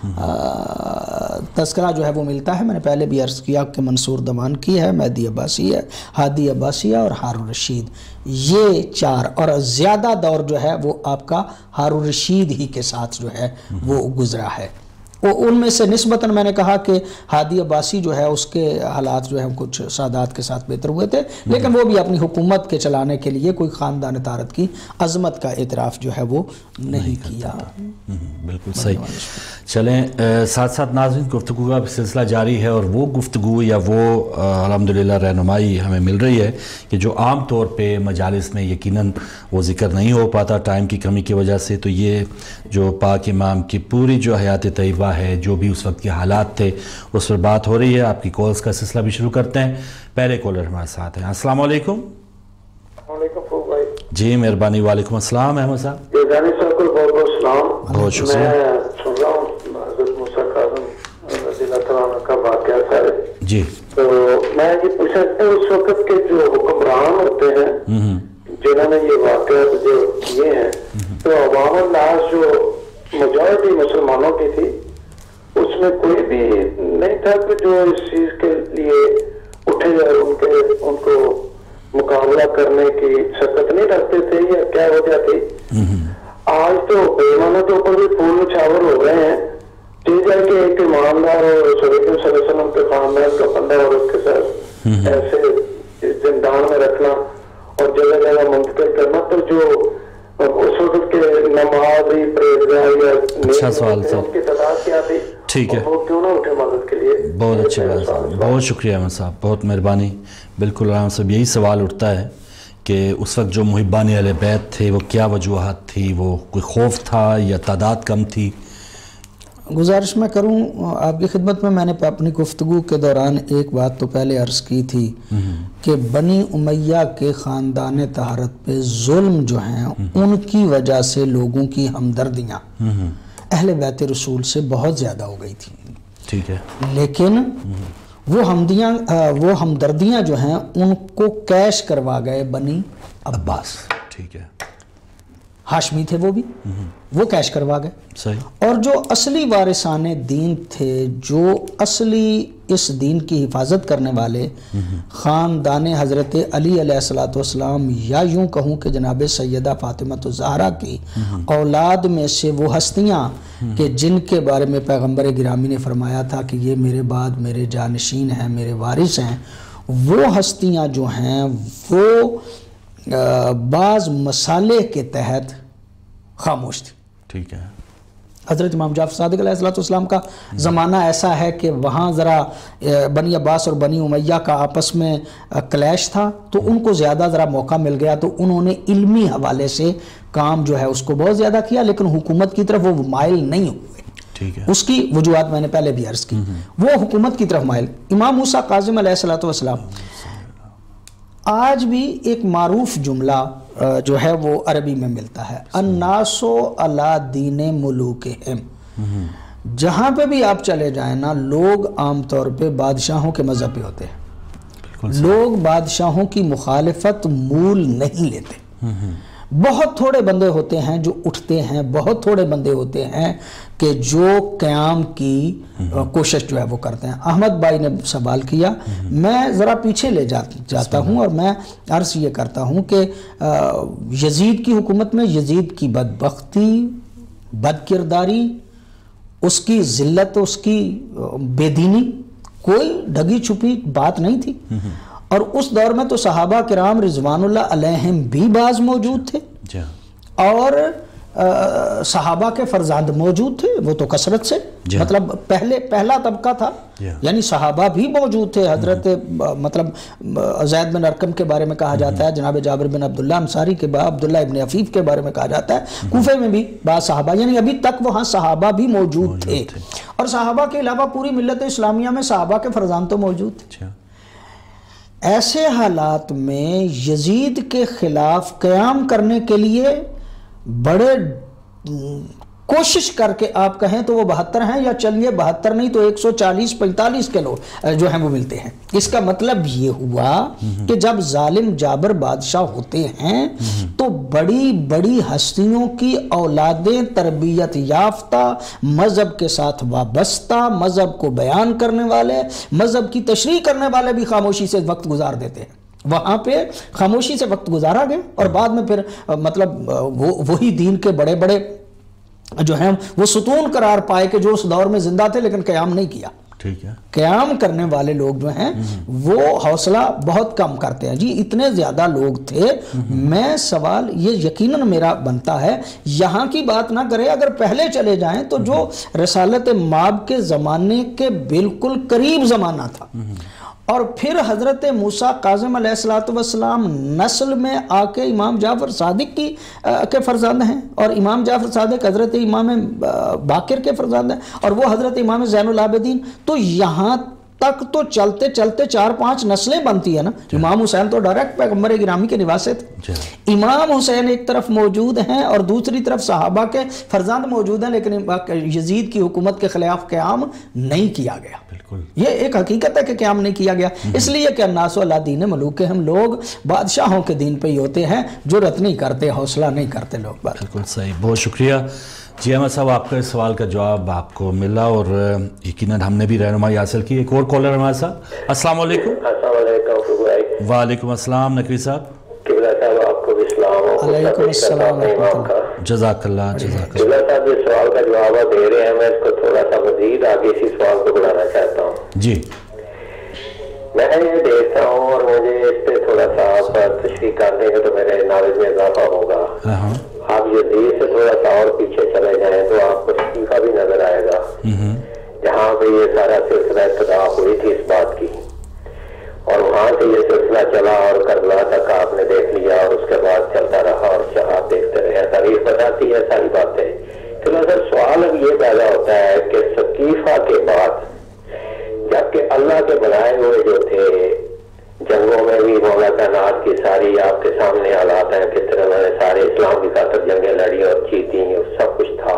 [SPEAKER 2] تذکرہ جو ہے وہ ملتا ہے، میں نے پہلے بھی عرض کیا کہ منصور دمان کی ہے، مہدی عباسی ہے، ہادی عباسیہ اور ہارون رشید، یہ چار، اور زیادہ دور جو ہے وہ آپ کا ہارون رشید ہی کے ساتھ جو ہے وہ گزرا ہے۔ ان میں سے نسبتاً میں نے کہا کہ ہادی عباسی جو ہے اس کے حالات جو ہے کچھ سادات کے ساتھ بہتر ہوئے تھے، لیکن وہ بھی اپنی حکومت کے چلانے کے لیے کوئی خاندان طارت کی عظمت کا اعتراف جو ہے وہ نہیں کیا۔
[SPEAKER 1] بالکل صحیح۔ چلیں ساتھ ساتھ ناظرین گفتگو کا سلسلہ جاری ہے، اور وہ گفتگو یا وہ الحمدللہ رہنمائی ہمیں مل رہی ہے کہ جو عام طور پہ مجالس میں یقیناً وہ ذکر نہیں ہو پاتا ٹائم کی کمی کی وجہ سے، تو یہ جو پاک امام کی پوری جو حیات طیبہ ہے، جو بھی اس وقت کے حالات تھے، اس پر بات ہو رہی ہے۔ آپ کی کالز کا سلسلہ بھی شروع کرتے ہیں۔ پہلے کالر ہمارے ساتھ ہیں۔ السلام علیکم۔
[SPEAKER 3] وعلیکم فروق بھائی۔
[SPEAKER 1] جی مہربانی۔ وعلیکم السلام احمد صاحب۔
[SPEAKER 3] یزدانی صاحب کو بہت بہت سلام۔
[SPEAKER 1] بہت شکریہ۔
[SPEAKER 3] میں سن رہا ہوں حضرت موسیٰ کاظم رضی اللہ تعالیٰ عنہ کا واقعہ سارے،
[SPEAKER 1] جی
[SPEAKER 3] تو میں یہ پوچھنا چاہتا ہوں اس وقت کے جو حکمران ہوتے ہیں جنہوں نے یہ واقعات جو کیے ہیں، تو عوام الناس جو میجورٹی مسلمانوں کی تھی، اس میں کوئی بھی نہیں تھا کہ جو اس چیز کے لیے اٹھے اور ان کو مقابلہ کرنے کی شکت نہیں رکھتے تھے، یا کیا وجہ تھی؟ آج تو بےمانوں کے اوپر بھی پھول نچھاور ہو رہے ہیں، چیز ہے کہ ایک ایماندار اور رسول اکرم صلی اللہ علیہ وسلم کے خاندان کا بندہ اور اس کے ساتھ ایسے زندان میں رکھنا اور جگہ جگہ منتقل کرنا، تو جو اس وقت کے نمازی پرہیزگار یا
[SPEAKER 1] اچھا سوال تھا،
[SPEAKER 3] ان کی تعداد کیا تھی؟
[SPEAKER 1] ٹھیک ہے،
[SPEAKER 3] وہ کیوں نہ اٹھے مدد کے لیے؟
[SPEAKER 1] بہت اچھی بات ہے، بہت شکریہ احمد صاحب، بہت مہربانی۔ بالکل احمد صاحب یہی سوال اٹھتا ہے کہ اس وقت جو محبان اہل بیت تھے وہ کیا وجوہات تھی؟ وہ کوئی خوف تھا یا تعداد کم تھی؟
[SPEAKER 2] گزارش میں کروں آپ کی خدمت میں نے اپنی گفتگو کے دوران ایک بات تو پہلے عرض کی تھی کہ بنی امیہ کے خاندان طہارت پہ ظلم جو ہیں ان کی وجہ سے لوگوں کی ہمدردیاں اہل بیت رسول سے بہت زیادہ ہو گئی تھی،
[SPEAKER 1] ٹھیک ہے،
[SPEAKER 2] لیکن وہ ہمدردیاں جو ہیں ان کو کیش کروا گئے بنی عباس،
[SPEAKER 1] ٹھیک ہے،
[SPEAKER 2] ہاشمی تھے وہ بھی، وہ کیش کروا گئے،
[SPEAKER 1] صحیح۔ اور
[SPEAKER 2] جو اصلی وارثان دین تھے، جو اصلی اس دین کی حفاظت کرنے والے خاندان حضرت علی علیہ السلام، یا یوں کہوں کہ جناب سیدہ فاطمہ الزہرا کی اولاد میں سے وہ ہستیاں کہ جن کے بارے میں پیغمبر گرامی نے فرمایا تھا کہ یہ میرے بعد میرے جانشین ہیں، میرے وارث ہیں، وہ ہستیاں جو ہیں وہ بعض مسالے کے تحت خاموش تھی،
[SPEAKER 1] ٹھیک ہے۔
[SPEAKER 2] حضرت امام جعفر صادق علیہ السلام کا زمانہ ایسا ہے کہ وہاں ذرا بنی عباس اور بنی امیہ کا آپس میں کلیش تھا، تو ان کو زیادہ ذرا موقع مل گیا، تو انہوں نے علمی حوالے سے کام جو ہے اس کو بہت زیادہ کیا، لیکن حکومت کی طرف وہ مائل نہیں ہوئے،
[SPEAKER 1] ٹھیک ہے۔
[SPEAKER 2] اس کی وجوہات میں نے پہلے بھی عرض کی، وہ حکومت کی طرف مائل۔ امام موسیٰ کاظم علیہ السلام آج بھی ایک معروف جملہ جو ہے وہ عربی میں ملتا ہے، الناس علی دین ملوکہم، جہاں پہ بھی آپ چلے جائیں نا، لوگ عام طور پہ بادشاہوں کے مذہب پہ ہوتے ہیں، لوگ بادشاہوں کی مخالفت مول نہیں لیتے، بہت تھوڑے بندے ہوتے ہیں جو اٹھتے ہیں، بہت تھوڑے بندے ہوتے ہیں کہ جو قیام کی کوشش جو ہے وہ کرتے ہیں۔ احمد بھائی نے سوال کیا، میں ذرا پیچھے لے جاتا ہوں اور میں عرض یہ کرتا ہوں کہ یزید کی حکومت میں یزید کی بدبختی، بد کرداری، اس کی ذلت، اس کی بے دینی کوئی ڈھگی چھپی بات نہیں تھی، اور اس دور میں تو صحابہ کرام رضوان اللہ علیہم بھی بعض موجود تھے، اور صحابہ کے فرزند موجود تھے، وہ تو کثرت سے، مطلب پہلا طبقہ تھا، یعنی صحابہ بھی موجود تھے. حضرت مطلب زید بن ارقم کے بارے میں کہا جاتا ہے، جناب جابر بن عبداللہ انصاری کے بعد عبداللہ ابن عفیف کے بارے میں کہا جاتا ہے، کوفے میں بھی بعض صحابہ، یعنی ابھی تک وہاں صحابہ بھی موجود تھے. اور صحابہ کے علاوہ پوری ملت اسلامیہ میں صحابہ کے فرزند تو موجود تھے. ایسے حالات میں یزید کے خلاف قیام کرنے کے لیے بڑے کوشش کر کے آپ کہیں تو وہ 72 ہیں، یا چلیے 72 نہیں تو 140-45 کے لوگ جو ہیں وہ ملتے ہیں. اس کا مطلب یہ ہوا کہ جب ظالم جابر بادشاہ ہوتے ہیں تو بڑی بڑی ہستیوں کی اولادیں تربیت یافتہ، مذہب کے ساتھ وابستہ، مذہب کو بیان کرنے والے، مذہب کی تشریح کرنے والے بھی خاموشی سے وقت گزار دیتے ہیں. وہاں پہ خاموشی سے وقت گزارا گیا اور بعد میں پھر مطلب وہی دین کے بڑے بڑے جو ہیں وہ ستون قرار پائے کہ جو اس دور میں زندہ تھے لیکن قیام نہیں کیا. ٹھیک ہے، قیام کرنے والے لوگ جو ہیں وہ حوصلہ بہت کم کرتے ہیں. جی اتنے زیادہ لوگ تھے. میں سوال یہ یقیناً میرا بنتا ہے، یہاں کی بات نہ کرے، اگر پہلے چلے جائیں تو جو رسالت ماب کے زمانے کے بالکل قریب زمانہ تھا، اور پھر حضرت موسیٰ کاظم علیہ السلام نسل میں آ کے امام جعفر صادق کے فرزند ہیں، اور امام جعفر صادق حضرت امام باقر کے فرزند ہیں، اور وہ حضرت امام زین العابدین. تو یہاں تک تو چلتے چلتے 4-5 نسلیں بنتی ہیں نا. امام حسین تو ڈائریکٹ پیغمبر گرامی کے نواسے تھے. امام حسین ایک طرف موجود ہیں اور دوسری طرف صحابہ کے فرزند موجود ہیں، لیکن یزید کی حکومت کے خلاف قیام نہیں کیا گیا. یہ ایک حقیقت ہے کہ قیام نہیں کیا گیا. اس لیے کہ الناس علی دین ملوک، ہم لوگ بادشاہوں کے دین پہ ہی ہوتے ہیں، جرأت نہیں کرتے، حوصلہ نہیں کرتے لوگ.
[SPEAKER 1] بالکل صحیح، بہت شکریہ. جی احمد صاحب، آپ کا اس سوال کا جواب آپ کو ملا اور یقیناً ہم نے بھی رہنمائی حاصل کی. ایک اور کالر ہمارے ساتھ. السلام علیکم.
[SPEAKER 3] السلام علیکم.
[SPEAKER 1] وعلیکم السلام نقوی صاحب.
[SPEAKER 3] آپ کو بھی السلام.
[SPEAKER 2] علیکم السلام.
[SPEAKER 1] جزاک اللہ. جزاک اللہ.
[SPEAKER 3] صاحب جس سوال کا جواب آپ دے رہے ہیں میں اس کو تھوڑا سا مزید آگے اسی سوال کو بڑھانا چاہتا ہوں.
[SPEAKER 1] جی
[SPEAKER 3] میں یہ دیکھتا ہوں اور مجھے اس پہ تھوڑا سا تشریح کر دیں گے تو میرے نالج میں اضافہ ہوگا. آپ یزید سے تھوڑا سا اور پیچھے چلے جائیں تو آپ کو صحیفہ بھی نظر آئے گا جہاں پہ یہ سارا سلسلہ ابتدا ہوئی تھی اس بات کی، اور وہاں سے یہ سلسلہ چلا اور کربلا تک آپ نے دیکھ لیا اور اس کے بعد چلتا رہا اور آپ دیکھتے رہے. تاریخ بتاتی ہے ساری باتیں. تو نظر سوال اب یہ پیدا ہوتا ہے کہ ثقیفہ کے بعد جبکہ اللہ کے بنائے ہوئے جو تھے جنگوں میں بھی مولا کائنات کی ساری آپ کے سامنے حالات ہیں، کس طرح انہوں نے سارے اسلام کی خاطر جنگیں لڑی اور جیتی، سب کچھ تھا.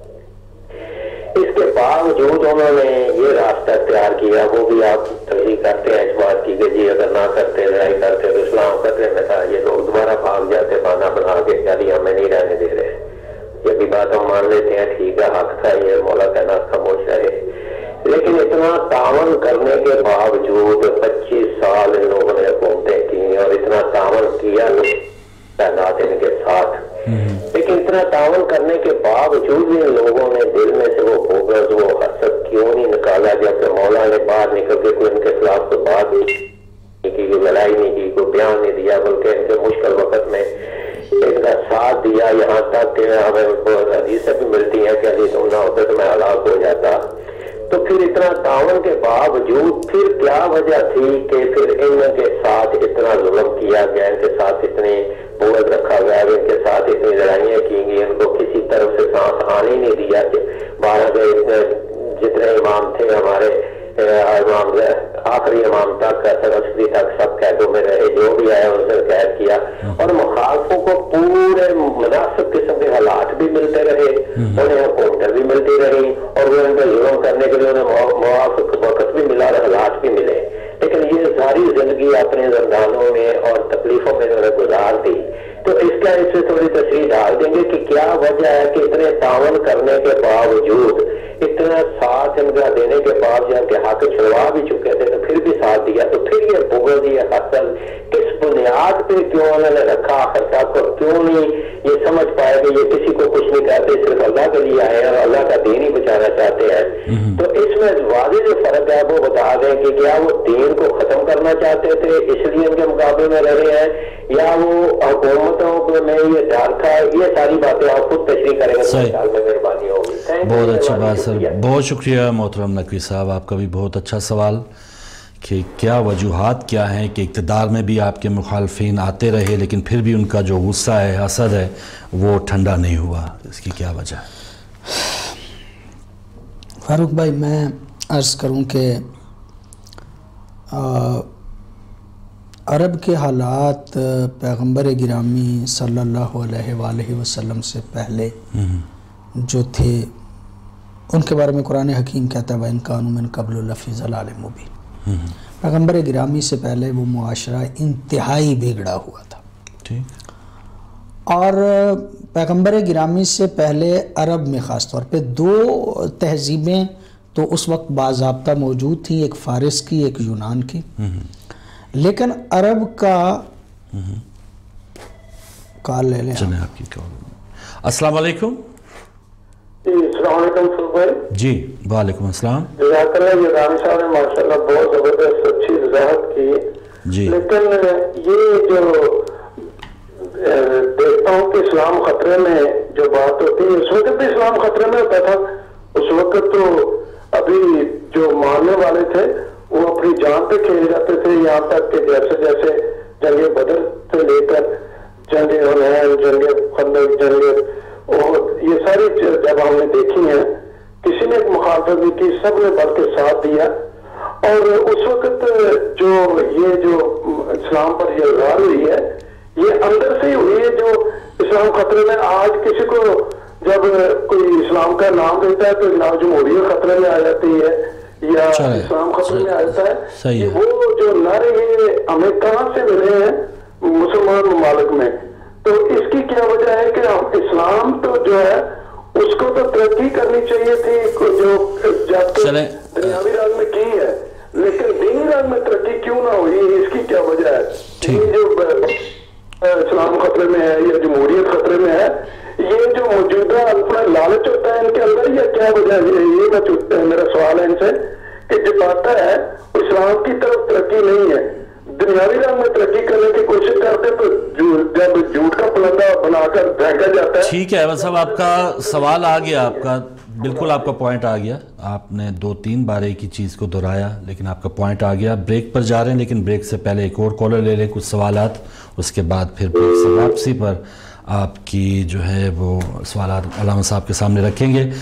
[SPEAKER 3] اس کے باوجود انہوں نے یہ راستہ اختیار کیا. وہ بھی آپ تشریح کرتے ہیں اس بات کی کہ جی اگر نہ کرتے، لڑائی کرتے تو اسلام خطرے میں تھا، یہ لوگ دوبارہ بھاگ جاتے بہانہ بنا کے چلی ہمیں نہیں رہنے دے رہے. یہ بھی بات ہم مان لیتے ہیں، ٹھیک ہے، حق تھا، یہ مولا کائنات خاموش رہے. لیکن اتنا تعاون کرنے کے باوجود 25 سال ان لوگوں نے حکومتیں کی اور اتنا تعاون کیا کائنات ان کے ساتھ، لیکن اتنا تعاون کرنے کے باوجود ان لوگوں نے دل میں سے وہ بغض، وہ حسد کیوں نہیں نکالا؟ جبکہ مولا نے باہر نکل کے کوئی ان کے خلاف کوئی بات نہیں کی، کوئی لڑائی نہیں کی، کوئی بیان نہیں دیا، بلکہ ان کے مشکل وقت میں ان کا ساتھ دیا. یہاں تک کہ ہمیں حدیثیں بھی ملتی ہیں کہ علی تم نہ ہوتے تو میں ہلاک ہو جاتا. تو پھر اتنا تعاون کے باوجود پھر کیا وجہ تھی کہ پھر ان کے ساتھ اتنا ظلم کیا گیا، ان کے ساتھ اتنے بغض رکھا گیا، ان کے ساتھ اتنی لڑائیاں کی گئی، ان کو کسی طرف سے سانس آنے نہیں دیا کہ 12 جتنے امام تھے ہمارے امام آخری امام تک سرسوتی تک سب قیدوں میں رہے، جو بھی آیا ان سے قید کیا، اور مخالفوں کو پورے مناسب قسم کے حالات بھی ملتے رہے، انہیں حکومتیں بھی ملتی رہی، اور وہ ان پہ ظلم کرنے کے لیے انہیں موافق وقت بھی ملا اور حالات بھی ملے. لیکن یہ ساری زندگی اپنے زندانوں میں اور تکلیفوں میں انہوں نے گزار دی. تو اس کا اس سے تھوڑی تشریح ڈال دیں گے کہ کیا وجہ ہے کہ اتنے تعاون کرنے کے باوجود، اتنا ساتھ ان کا دینے کے بعد جب کہ حق چھڑوا بھی چکے تھے تو پھر بھی ساتھ دیا، تو پھر یہ بغض، یہ حسد کس بنیاد پہ کیوں انہوں نے رکھا؟ آخر صاحب کو کیوں نہیں یہ سمجھ پائے کہ یہ کسی کو کچھ نہیں کہتے، صرف اللہ کے لیے آئے اور اللہ کا دین ہی بچانا چاہتے ہیں. تو اس میں واضح جو فرق ہے وہ بتا دیں کہ کیا وہ دین کو ختم کرنا چاہتے تھے اس لیے ان کے مقابلے کعبے میں رہے ہیں یا وہ حکومتوں میں یہ ڈال تھا، یہ ساری باتیں آپ خود تشریح کریں گے تو خیال میں مہربانی ہوگی.
[SPEAKER 1] بہت اچھی بات سر، بہت شکریہ محترم نقوی صاحب، آپ کا بھی بہت اچھا سوال کہ کیا وجوہات کیا ہیں کہ اقتدار میں بھی آپ کے مخالفین آتے رہے لیکن پھر بھی ان کا جو غصہ ہے، حسد ہے، وہ ٹھنڈا نہیں ہوا، اس کی کیا وجہ ہے؟
[SPEAKER 2] فاروق بھائی میں عرض کروں کہ عرب کے حالات پیغمبر گرامی صلی اللہ علیہ وآلہ وسلم سے پہلے جو تھے ان کے بارے میں قرآن حکیم کہتا ہے وَإِن كَانُوا مِن قَبْلُ لَفِي ضَلَالٍ مُبِينٍ. پیغمبر گرامی سے پہلے وہ معاشرہ انتہائی بگڑا ہوا تھا. اور پیغمبر گرامی سے پہلے عرب میں خاص طور پہ دو تہذیبیں تو اس وقت باضابطہ موجود تھیں، ایک فارس کی ایک یونان کی. لیکن عرب کا کال لے لیں
[SPEAKER 1] آپ کی کال. السلام علیکم.
[SPEAKER 3] جی السلام علیکم فروق بھائی.
[SPEAKER 1] جی وعلیکم السلام.
[SPEAKER 3] جزاک اللہ. یزدانی صاحب نے ماشاءاللہ بہت زبردست اچھی وضاحت کی
[SPEAKER 1] جی.
[SPEAKER 3] لیکن یہ جو دیکھتا ہوں کہ اسلام خطرے میں جو بات ہوتی ہے، اس وقت بھی اسلام خطرے میں ہوتا تھا. اس وقت تو ابھی جو ماننے والے تھے وہ اپنی جان پہ کھیل جاتے تھے، یہاں تک کہ جیسے جیسے جنگ بدر سے لے کر جنگ حنین، جنگ خندق، جنگ اور یہ ساری جب ہم نے دیکھی ہیں، کسی نے ایک مخالفت نہیں کی، سب نے بڑھ کے ساتھ دیا. اور اس وقت جو یہ جو اسلام پر یہ اظہار ہوئی ہے یہ اندر سے ہی ہوئی ہے. جو اسلام خطرے میں آج کسی کو جب کوئی اسلام کا نام دیتا ہے تو جناب جمہوریت خطرے میں آ جاتی ہے یا اسلام خطرے میں آ جاتا ہے. یہ وہ جو نعرے یہ ہمیں کہاں سے ملے ہیں مسلمان ممالک میں، تو اس کی کیا وجہ ہے کہ اسلام تو جو ہے اس کو تو ترقی کرنی چاہیے تھی جو جب دنیاوی راز میں کی ہے، لیکن دینی راز میں ترقی کیوں نہ ہوئی، اس کی کیا وجہ ہے؟ یہ جو اسلام خطرے میں ہے یا جمہوریت خطرے میں ہے، یہ جو موجودہ اپنا لالچ ہوتا ہے ان کے اندر، یا کیا وجہ ہے؟ یہ میرا سوال ہے ان سے کہ جو بات ہے اسلام کی طرف ترقی نہیں ہے، دنیاوی راز میں ترقی کرنے کی کوشش کرتے تو جب جھوٹ کا پلندہ بنا کر پھینکا جاتا ہے.
[SPEAKER 1] ٹھیک ہے صاحب، آپ کا سوال آ گیا، آپ کا بالکل آپ کا پوائنٹ آ گیا. آپ نے 2-3 بار ایک ہی چیز کو دہرایا لیکن آپ کا پوائنٹ آ گیا. بریک پر جا رہے ہیں لیکن بریک سے پہلے ایک اور کالر لے لیں، کچھ سوالات، اس کے بعد پھر بریک سے واپسی پر آپ کی جو ہے وہ سوالات علامہ صاحب کے سامنے رکھیں گے.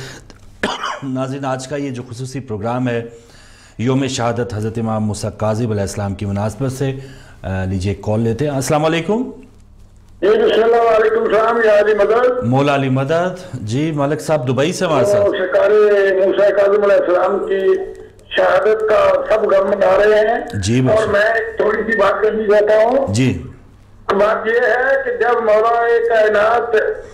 [SPEAKER 1] ناظرین، آج کا یہ جو خصوصی پروگرام ہے یوم شہادت حضرت امام موسیٰ کاظم علیہ السلام کی مناسبت سے، لیجئے کال لیتے ہیں. السلام علیکم.
[SPEAKER 3] جی بسم اللہ. وعلیکم السلام. یا علی مدد.
[SPEAKER 1] مولا علی مدد. جی مالک صاحب دبئی سے ہمارے ساتھ.
[SPEAKER 3] سرکار موسیٰ کاظم علیہ السلام کی شہادت کا سب غم منا رہے ہیں
[SPEAKER 1] جی،
[SPEAKER 3] اور میں تھوڑی سی بات کرنی چاہتا ہوں.
[SPEAKER 1] جی.
[SPEAKER 3] بات یہ ہے کہ جب مولا کائنات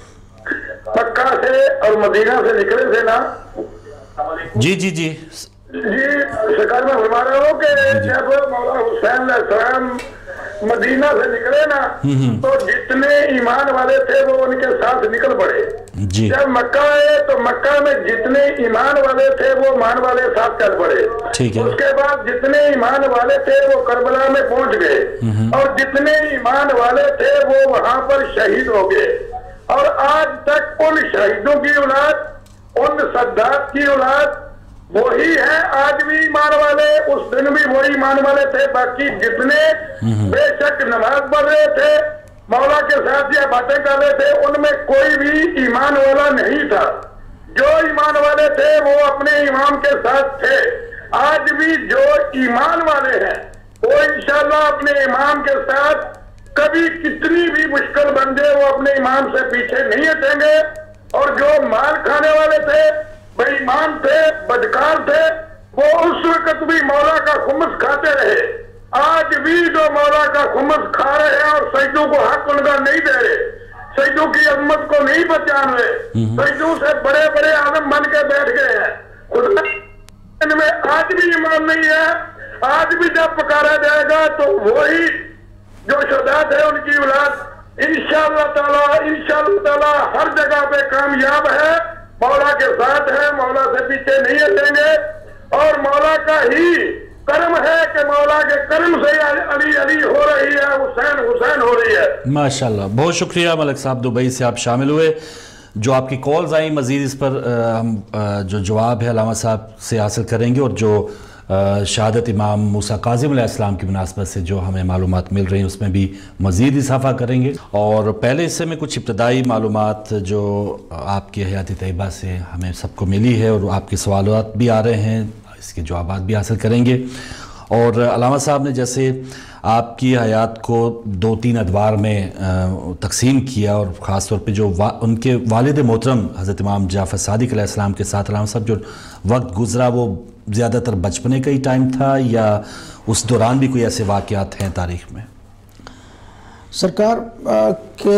[SPEAKER 3] مکہ سے اور مدینہ سے نکلے تھے نا.
[SPEAKER 1] جی جی جی
[SPEAKER 3] جی سرکار میں فرما رہا ہوں کہ جب مولا حسین علیہ السلام مدینہ سے نکلے نا تو جتنے ایمان والے تھے وہ ان کے ساتھ نکل پڑے. جب مکہ آئے تو مکہ میں جتنے ایمان والے تھے وہ ایمان والے ساتھ چل پڑے. اس کے بعد جتنے ایمان والے تھے وہ کربلا میں پہنچ گئے اور جتنے ایمان والے تھے وہ وہاں پر شہید ہو گئے. اور آج تک ان شہیدوں کی اولاد، ان سادات کی اولاد وہی ہے آج بھی ایمان والے، اس دن بھی وہی ایمان والے تھے. باقی جتنے بے شک نماز پڑھ رہے تھے، مولا کے ساتھ یا باتیں کر رہے تھے، ان میں کوئی بھی ایمان والا نہیں تھا. جو ایمان والے تھے وہ اپنے امام کے ساتھ تھے. آج بھی جو ایمان والے ہیں وہ انشاءاللہ اپنے امام کے ساتھ کبھی کتنی بھی مشکل بن جائے وہ اپنے امام سے پیچھے نہیں ہٹیں گے. اور جو مال کھانے والے تھے، بے ایمان تھے، بدکار تھے، وہ اس وقت بھی مولا کا خمس کھاتے رہے. آج بھی جو مولا کا خمس کھا رہے ہیں اور سجدوں کو حق ان کا نہیں دے رہے، سجدوں کی عظمت کو نہیں پہچان رہے، سجدوں سے بڑے بڑے عالم بن کے بیٹھ گئے ہیں. خدا ان میں آج بھی ایمان نہیں ہے. آج بھی جب پکارا جائے گا تو وہی جو شہداء ہے ان کی اولاد انشاءاللہ تعالی ہر جگہ پہ کامیاب ہے، مولا کے ساتھ ہے، مولا سے پیچھے نہیں ہٹیں گے. اور مولا کا ہی کرم ہے کہ مولا کے کرم سے علی علی ہو رہی ہے. اس हुसैन हुसैन हो रही है।
[SPEAKER 1] माशाल्लाह, बहुत शुक्रिया मलिक साहब, दुबई से आप शामिल हुए। जो आपकी कॉल्स आई मज़ीद इस पर हम जो जवाब है अल्लामा साहब से हासिल करेंगे, और जो शहादत इमाम मूसा काजिम अलैहिस्सलाम की मुनासबत से जो हमें मालूमात मिल रही हैं उसमें भी मज़ीद इजाफा करेंगे। और पहले हिस्से में कुछ इब्तदाई मालूमात जो आपकी हयात तैयबा से हमें सबको मिली है, और आपके सवालात भी आ रहे हैं, इसके जवाबात भी हासिल करेंगे। और अल्लामा साहब ने जैसे आपकी हयात को 2-3 अदवार में तकसीम किया, और ख़ास तौर पे जो उनके वालिद मोहतरम हज़रत इमाम जाफ़र सादिक अलैहिस्सलाम के साथ अल्लामा साहब जो वक्त गुज़रा वो ज़्यादातर बचपने का ही टाइम था, या उस दौरान भी कोई ऐसे वाक़यात हैं तारीख़ में?
[SPEAKER 2] सरकार के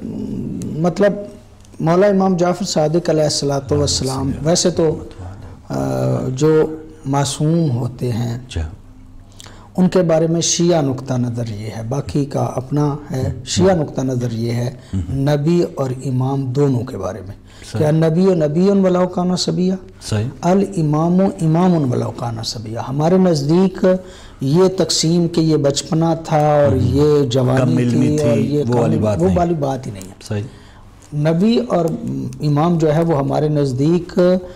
[SPEAKER 2] मतलब मौला इमाम जाफ़र सादिक अलैहिस्सलाम वैसे तो जो मासूम होते हैं उनके बारे में शिया नुक्ता नज़र ये है, बाकी का अपना है। शिया नुक्ता नज़र ये है नबी और इमाम दोनों के बारे में, क्या नबी नबीन वलाउ काना सबिया, अल इमामो इमामुन वलाउ काना सबिया। हमारे नज़दीक ये तकसीम के ये बचपना था और ये जवानी थी और ये वो वाली बात ही नहीं है।
[SPEAKER 1] सही।
[SPEAKER 2] नबी और इमाम जो है वो हमारे नज़दीक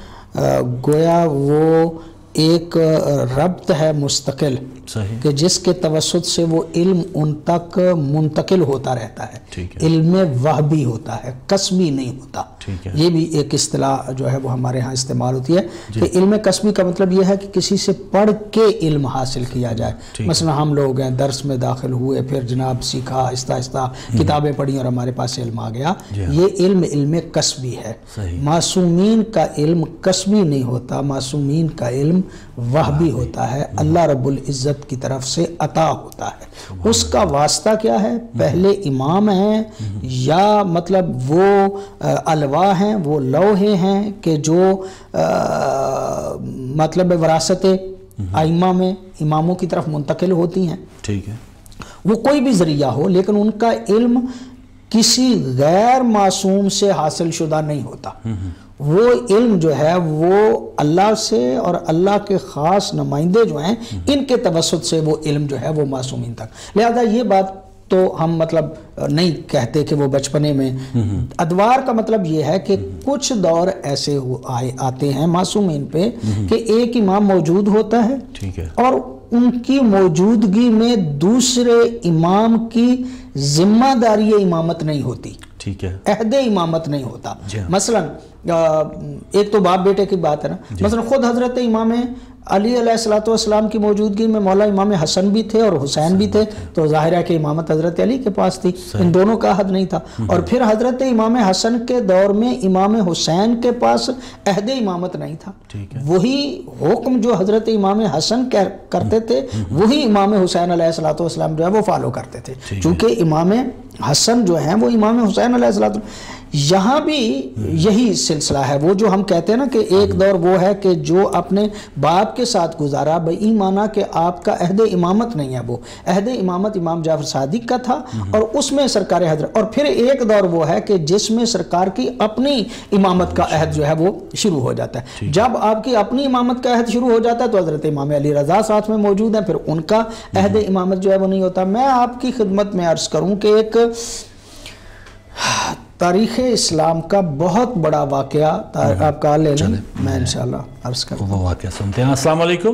[SPEAKER 2] गोया वो एक रब्त है मुस्तकिल कि जिसके तवस्सुत से वो इल्म उन तक मुंतकिल होता रहता है। इल्म वहबी होता है, कसबी नहीं होता। ये भी एक इस्तिलाह जो है वो हमारे यहाँ इस्तेमाल होती है कि इल्म कसबी का मतलब ये है कि किसी से पढ़ के इल्म हासिल किया जाए। मसलन हम लोग हैं, दर्स में दाखिल हुए, फिर जनाब सीखा, आहिस्ता आहिस्ता किताबें पढ़ी और हमारे पास इल्म आ गया। ये इल्म कसबी है। मासूमीन का इल्म कसबी नहीं होता, मासूमीन का इल्म वहबी होता है, अल्लाह रब्बुल इज़्ज़त की तरफ से अता होता है। उसका वास्ता क्या है? पहले इमाम हैं या मतलब वो अलवा हैं, वो लौहे हैं कि जो मतलब विरासत आइम्मा में इमामों की तरफ मुंतकिल होती हैं।
[SPEAKER 1] ठीक है।
[SPEAKER 2] वो कोई भी ज़रिया हो लेकिन उनका इल्म किसी गैर मासूम से हासिल शुदा नहीं होता। वो इल्म जो है वो अल्लाह से और अल्लाह के ख़ास नुमाइंदे जो हैं इनके तवस्सुत से वो इल्म जो है वो मासूमीन तक। लिहाजा ये बात तो हम मतलब नहीं कहते कि वो बचपने में। अदवार का मतलब ये है कि कुछ दौर ऐसे आते हैं मासूमीन पे कि एक इमाम मौजूद होता है,
[SPEAKER 1] ठीक है,
[SPEAKER 2] और उनकी मौजूदगी में दूसरे इमाम की जिम्मेदारी इमामत नहीं होती।
[SPEAKER 1] ठीक है।
[SPEAKER 2] अहदे इमामत नहीं होता। मसलन एक तो बाप बेटे की बात है ना, मसलन खुद हजरत इमाम अली अलैहिस्सलाम की मौजूदगी में मौला इमाम हसन भी थे और हुसैन भी थे, तो जाहिर है कि इमामत हजरत अली के पास थी, इन दोनों का हद नहीं था। और फिर हजरत इमाम हसन के दौर में इमाम हुसैन के पास अहदे इमामत नहीं था। वही हुक्म जो हजरत इमाम हसन करते थे वही इमाम हुसैन अलैहिस्सलाम जो है वो फॉलो करते थे, चूँकि इमाम हसन जो है वो इमाम हुसैन अलैहिस्सलाम। यहाँ भी यही सिलसिला है। वो जो हम कहते हैं ना कि एक दौर वो है कि जो अपने बाप के साथ गुजारा, बई माना कि आपका अहद इमामत नहीं है, वो अहद इमामत इमाम जाफर सादिक का था और उसमें सरकार हजरत। और फिर एक दौर वो है कि जिसमें सरकार की अपनी इमामत का अहद जो है वो शुरू हो जाता है। जब आपकी अपनी इमामत का अहद शुरू हो जाता है तो हजरत इमाम अली रज़ा साथ में मौजूद हैं, फिर उनका अहद इमामत जो है वो नहीं होता। मैं आपकी खिदमत में अर्ज़ करूँ कि एक तारीख़ इस्लाम का बहुत बड़ा वाक़या आप कहा ले लें, मैं इंशाल्लाह अर्ज़ करता हूँ।
[SPEAKER 1] वो वाक़या सुनते हैं। अस्सलाम वालेकुम।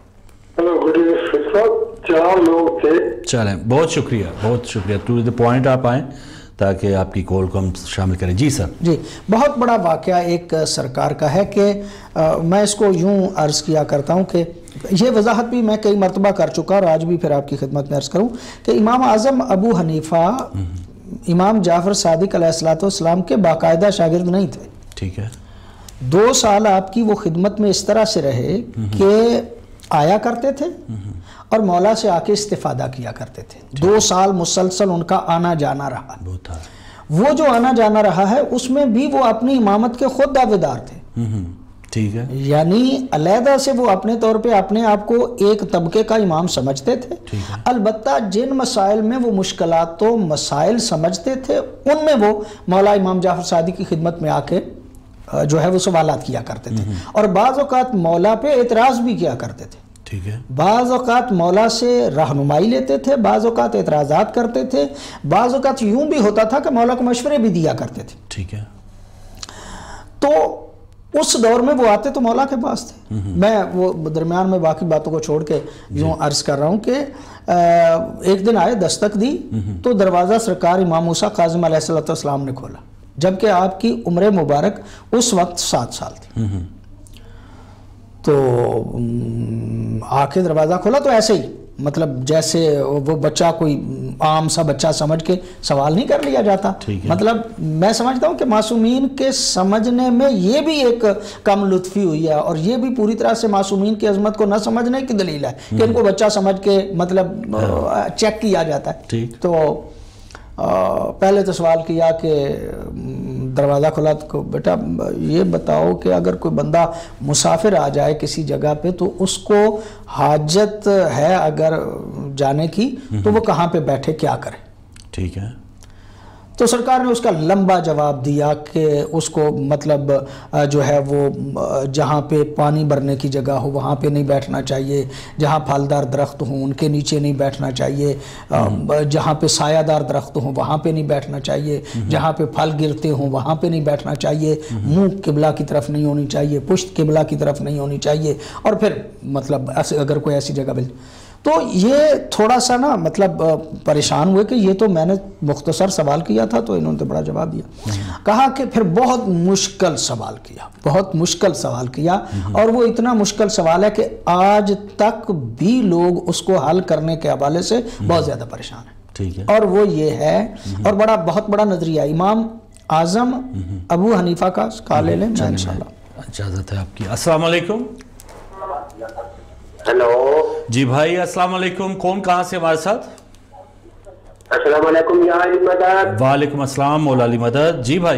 [SPEAKER 3] चार लोग थे।
[SPEAKER 1] चलें, बहुत शुक्रिया टू द पॉइंट आप आएँ ताकि आपकी कॉल को हम शामिल करें। जी सर।
[SPEAKER 2] जी, बहुत बड़ा वाक़या एक सरकार का है कि मैं इसको यूँ अर्ज़ किया करता हूँ कि ये वजाहत भी मैं कई मरतबा कर चुका और आज भी फिर आपकी खिदमत में अर्ज़ करूँ कि इमाम आज़म अबू हनीफ़ा इमाम जाफ़र सादिक अलैहिस्सलाम के बाकायदा शागिर्द नहीं थे।
[SPEAKER 1] ठीक है।
[SPEAKER 2] 2 साल आपकी वो खिदमत में इस तरह से रहे कि आया करते थे और मौला से आके इस्तिफादा किया करते थे। 2 साल मुसलसल उनका आना जाना रहा। वो जो आना जाना रहा है उसमें भी वो अपनी इमामत के खुद दावेदार थे।
[SPEAKER 1] ठीक है।
[SPEAKER 2] यानी अलहदा से वो अपने तौर पे अपने आप को एक तबके का इमाम समझते थे। अलबत्ता जिन मसाइल में वो मुश्किलात तो मसाइल समझते थे उनमें वो मौला इमाम जाफर सादिक की खिदमत में आके जो है वो सवालात किया करते थे और बाज़ औक़ात मौला पे एतराज़ भी किया करते थे।
[SPEAKER 1] ٹھیک ہے.
[SPEAKER 2] بعض اوقات مولا سے رہنمائی لیتے تھے, بعض اوقات اعتراضات کرتے تھے, بعض اوقات یوں بھی ہوتا تھا کہ مولا کو مشورے بھی دیا کرتے تھے.
[SPEAKER 1] ٹھیک ہے.
[SPEAKER 2] تو اس دور میں وہ آتے تو مولا کے پاس تھے. میں وہ درمیان میں باقی باتوں کو چھوڑ کے یوں عرض کر رہا ہوں کہ ایک دن آئے, دستک دی تو دروازہ سرکار امام موسیٰ کاظم علیہ السلام نے کھولا, جبکہ آپ کی عمر مبارک اس وقت 7 سال تھی. تو آ کے دروازہ کھولا تو ایسے ہی, مطلب جیسے وہ بچہ کوئی عام سا بچہ سمجھ کے سوال نہیں کر لیا جاتا. مطلب میں سمجھتا ہوں کہ معصومین کے سمجھنے میں یہ بھی ایک کم لطفی ہوئی ہے, اور یہ بھی پوری طرح سے معصومین کی عظمت کو نہ سمجھنے کی دلیل ہے کہ ان کو بچہ سمجھ کے مطلب چیک کیا جاتا ہے. تو پہلے تو سوال کیا کہ دروازہ کھلا تو بیٹا یہ بتاؤ کہ اگر کوئی بندہ مسافر آ جائے کسی جگہ پہ تو اس کو حاجت ہے اگر جانے کی تو وہ کہاں پہ بیٹھے, کیا کرے؟
[SPEAKER 1] ٹھیک ہے.
[SPEAKER 2] تو سرکار نے اس کا لمبا جواب دیا کہ اس کو مطلب جو ہے وہ جہاں پہ پانی بھرنے کی جگہ ہو وہاں پہ نہیں بیٹھنا چاہیے, جہاں پھلدار درخت ہوں ان کے نیچے نہیں بیٹھنا چاہیے, جہاں پہ سایہ دار درخت ہوں وہاں پہ نہیں بیٹھنا چاہیے, جہاں پہ پھل گرتے ہوں وہاں پہ نہیں بیٹھنا چاہیے, منہ قبلہ کی طرف نہیں ہونی چاہیے, پشت قبلہ کی طرف نہیں ہونی چاہیے, اور پھر مطلب اگر کوئی ایسی جگہ مل. تو یہ تھوڑا سا نا مطلب پریشان ہوئے کہ یہ تو میں نے مختصر سوال کیا تھا تو انہوں نے بڑا جواب دیا. کہا کہ پھر بہت مشکل سوال کیا, بہت مشکل سوال کیا, اور وہ اتنا مشکل سوال ہے کہ آج تک بھی لوگ اس کو حل کرنے کے حوالے سے بہت زیادہ پریشان ہیں.
[SPEAKER 1] ٹھیک ہے.
[SPEAKER 2] اور وہ یہ ہے, اور بہت بڑا نظریہ امام اعظم ابو حنیفہ کا کال لے لیں انشاءاللہ.
[SPEAKER 1] اجازت ہے آپ کی. السلام علیکم.
[SPEAKER 3] ہیلو
[SPEAKER 1] جی بھائی السلام علیکم, کون کہاں سے ہمارے ساتھ؟
[SPEAKER 3] السلام علیکم یا علی مدد.
[SPEAKER 1] وعلیکم السلام مولا علی مدد. جی بھائی.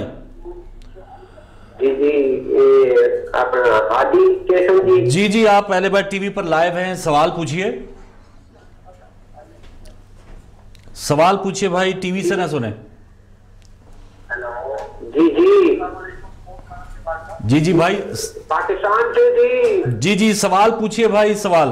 [SPEAKER 3] جی اپنا عادی کیسے جی؟
[SPEAKER 1] جی آپ اہلبیت ٹی وی پر لائیو ہیں, سوال پوچھئے. سوال پوچھئے بھائی, ٹی وی سے نہ سنیں. جی بھائی
[SPEAKER 3] پاکستان سے
[SPEAKER 1] جی سوال پوچھئے بھائی, سوال.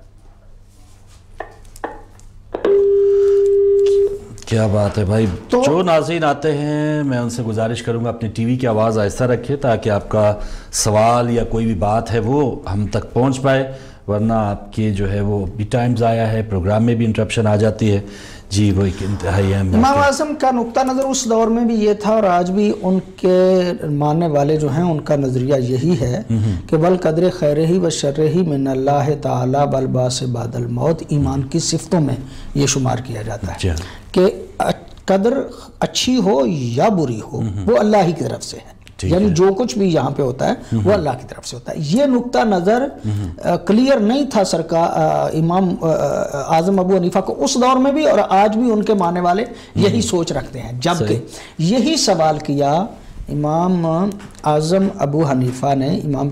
[SPEAKER 1] کیا بات ہے بھائی. جو ناظرین آتے ہیں میں ان سے گزارش کروں گا اپنی ٹی وی کی آواز آہستہ رکھے تاکہ آپ کا سوال یا کوئی بھی بات ہے وہ ہم تک پہنچ پائے, ورنہ آپ کے جو ہے وہ بھی ٹائم ضائع ہے, پروگرام میں بھی انٹرپشن آ جاتی ہے. جی وہ ایک انتہائی اہم بات ہے.
[SPEAKER 2] امام اعظم کا نقطہ نظر اس دور میں بھی یہ تھا, اور آج بھی ان کے ماننے والے جو ہیں ان کا نظریہ یہی ہے کہ بالقدر خیر ہی و شر ہی من اللہ تعالی بالباس بعد الموت. ایمان کی صفتوں میں یہ شمار کیا جاتا ہے کہ قدر اچھی ہو یا بری ہو وہ اللہ ہی کی طرف سے ہے, یعنی جو کچھ بھی یہاں پہ ہوتا ہے وہ اللہ کی طرف سے ہوتا ہے. یہ نقطہ نظر کلیئر نہیں تھا سرکار امام اعظم ابو حنیفہ کو اس دور میں بھی, اور آج بھی ان کے ماننے والے یہی سوچ رکھتے ہیں. جبکہ یہی سوال کیا امام اعظم ابو حنیفہ نے امام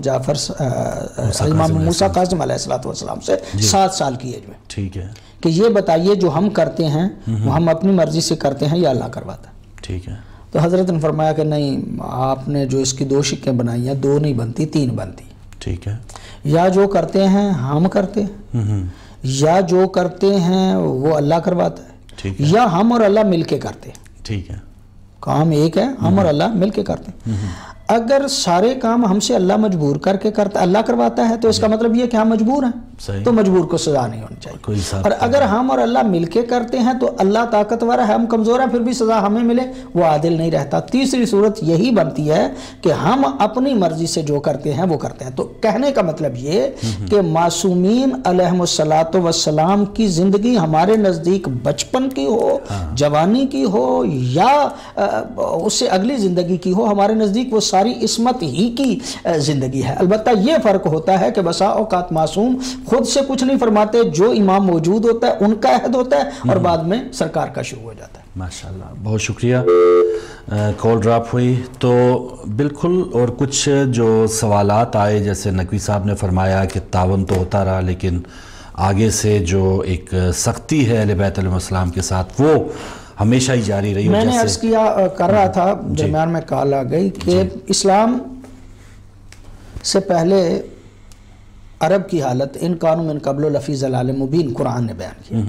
[SPEAKER 2] امام موسیٰ کاظم علیہ السلام سے 7 سال کی ایج میں.
[SPEAKER 1] ٹھیک ہے.
[SPEAKER 2] کہ یہ بتائیے جو ہم کرتے ہیں وہ ہم اپنی مرضی سے کرتے ہیں یا اللہ کرواتا ہے.
[SPEAKER 1] ٹھیک ہے.
[SPEAKER 2] تو حضرت نے فرمایا کہ نہیں, آپ نے جو اس کی 2 شکیں بنائی ہیں 2 نہیں بنتی 3 بنتی.
[SPEAKER 1] ٹھیک ہے.
[SPEAKER 2] یا جو کرتے ہیں ہم کرتے ہیں, یا جو کرتے ہیں وہ اللہ کرواتا ہے, یا ہم اور اللہ مل کے کرتے ہیں.
[SPEAKER 1] ٹھیک ہے.
[SPEAKER 2] کام ایک ہے, ہم اور اللہ مل کے کرتے ہیں. اگر سارے کام ہم سے اللہ مجبور کر کے کرتا, اللہ کرواتا ہے, تو اس کا مطلب یہ کہ ہم مجبور ہیں, تو مجبور کو سزا نہیں ہونی چاہیے. اور اگر ہم اور اللہ مل کے کرتے ہیں تو اللہ طاقتور ہے, ہم کمزور ہیں, پھر بھی سزا ہمیں ملے, وہ عادل نہیں رہتا. تیسری صورت یہی بنتی ہے کہ ہم اپنی مرضی سے جو کرتے ہیں وہ کرتے ہیں. تو کہنے کا مطلب یہ کہ معصومین علیہم الصلاۃ والسلام کی زندگی ہمارے نزدیک بچپن کی ہو, جوانی کی ہو, یا اس سے اگلی زندگی کی ہو, ہمارے نزدیک وہ ساری عصمت ہی کی زندگی ہے. البتہ یہ فرق ہوتا ہے کہ بسا اوقات معصوم خود سے کچھ نہیں فرماتے, جو امام موجود ہوتا ہے ان کا عہد ہوتا ہے, اور بعد میں سرکار کا شروع ہو جاتا ہے.
[SPEAKER 1] ماشاءاللہ, بہت شکریہ. کال ڈراپ ہوئی تو بالکل, اور کچھ جو سوالات آئے جیسے نقوی صاحب نے فرمایا کہ تعاون تو ہوتا رہا, لیکن آگے سے جو ایک سختی ہے اہل بیت علیہ السلام کے ساتھ وہ ہمیشہ ہی جاری رہی.
[SPEAKER 2] میں نے عرض کیا کر رہا تھا, درمیان میں کال آ گئی کہ اسلام سے پہلے عرب کی حالت ان کانوا من قبل لفی ضلال مبین قرآن نے بیان کیا.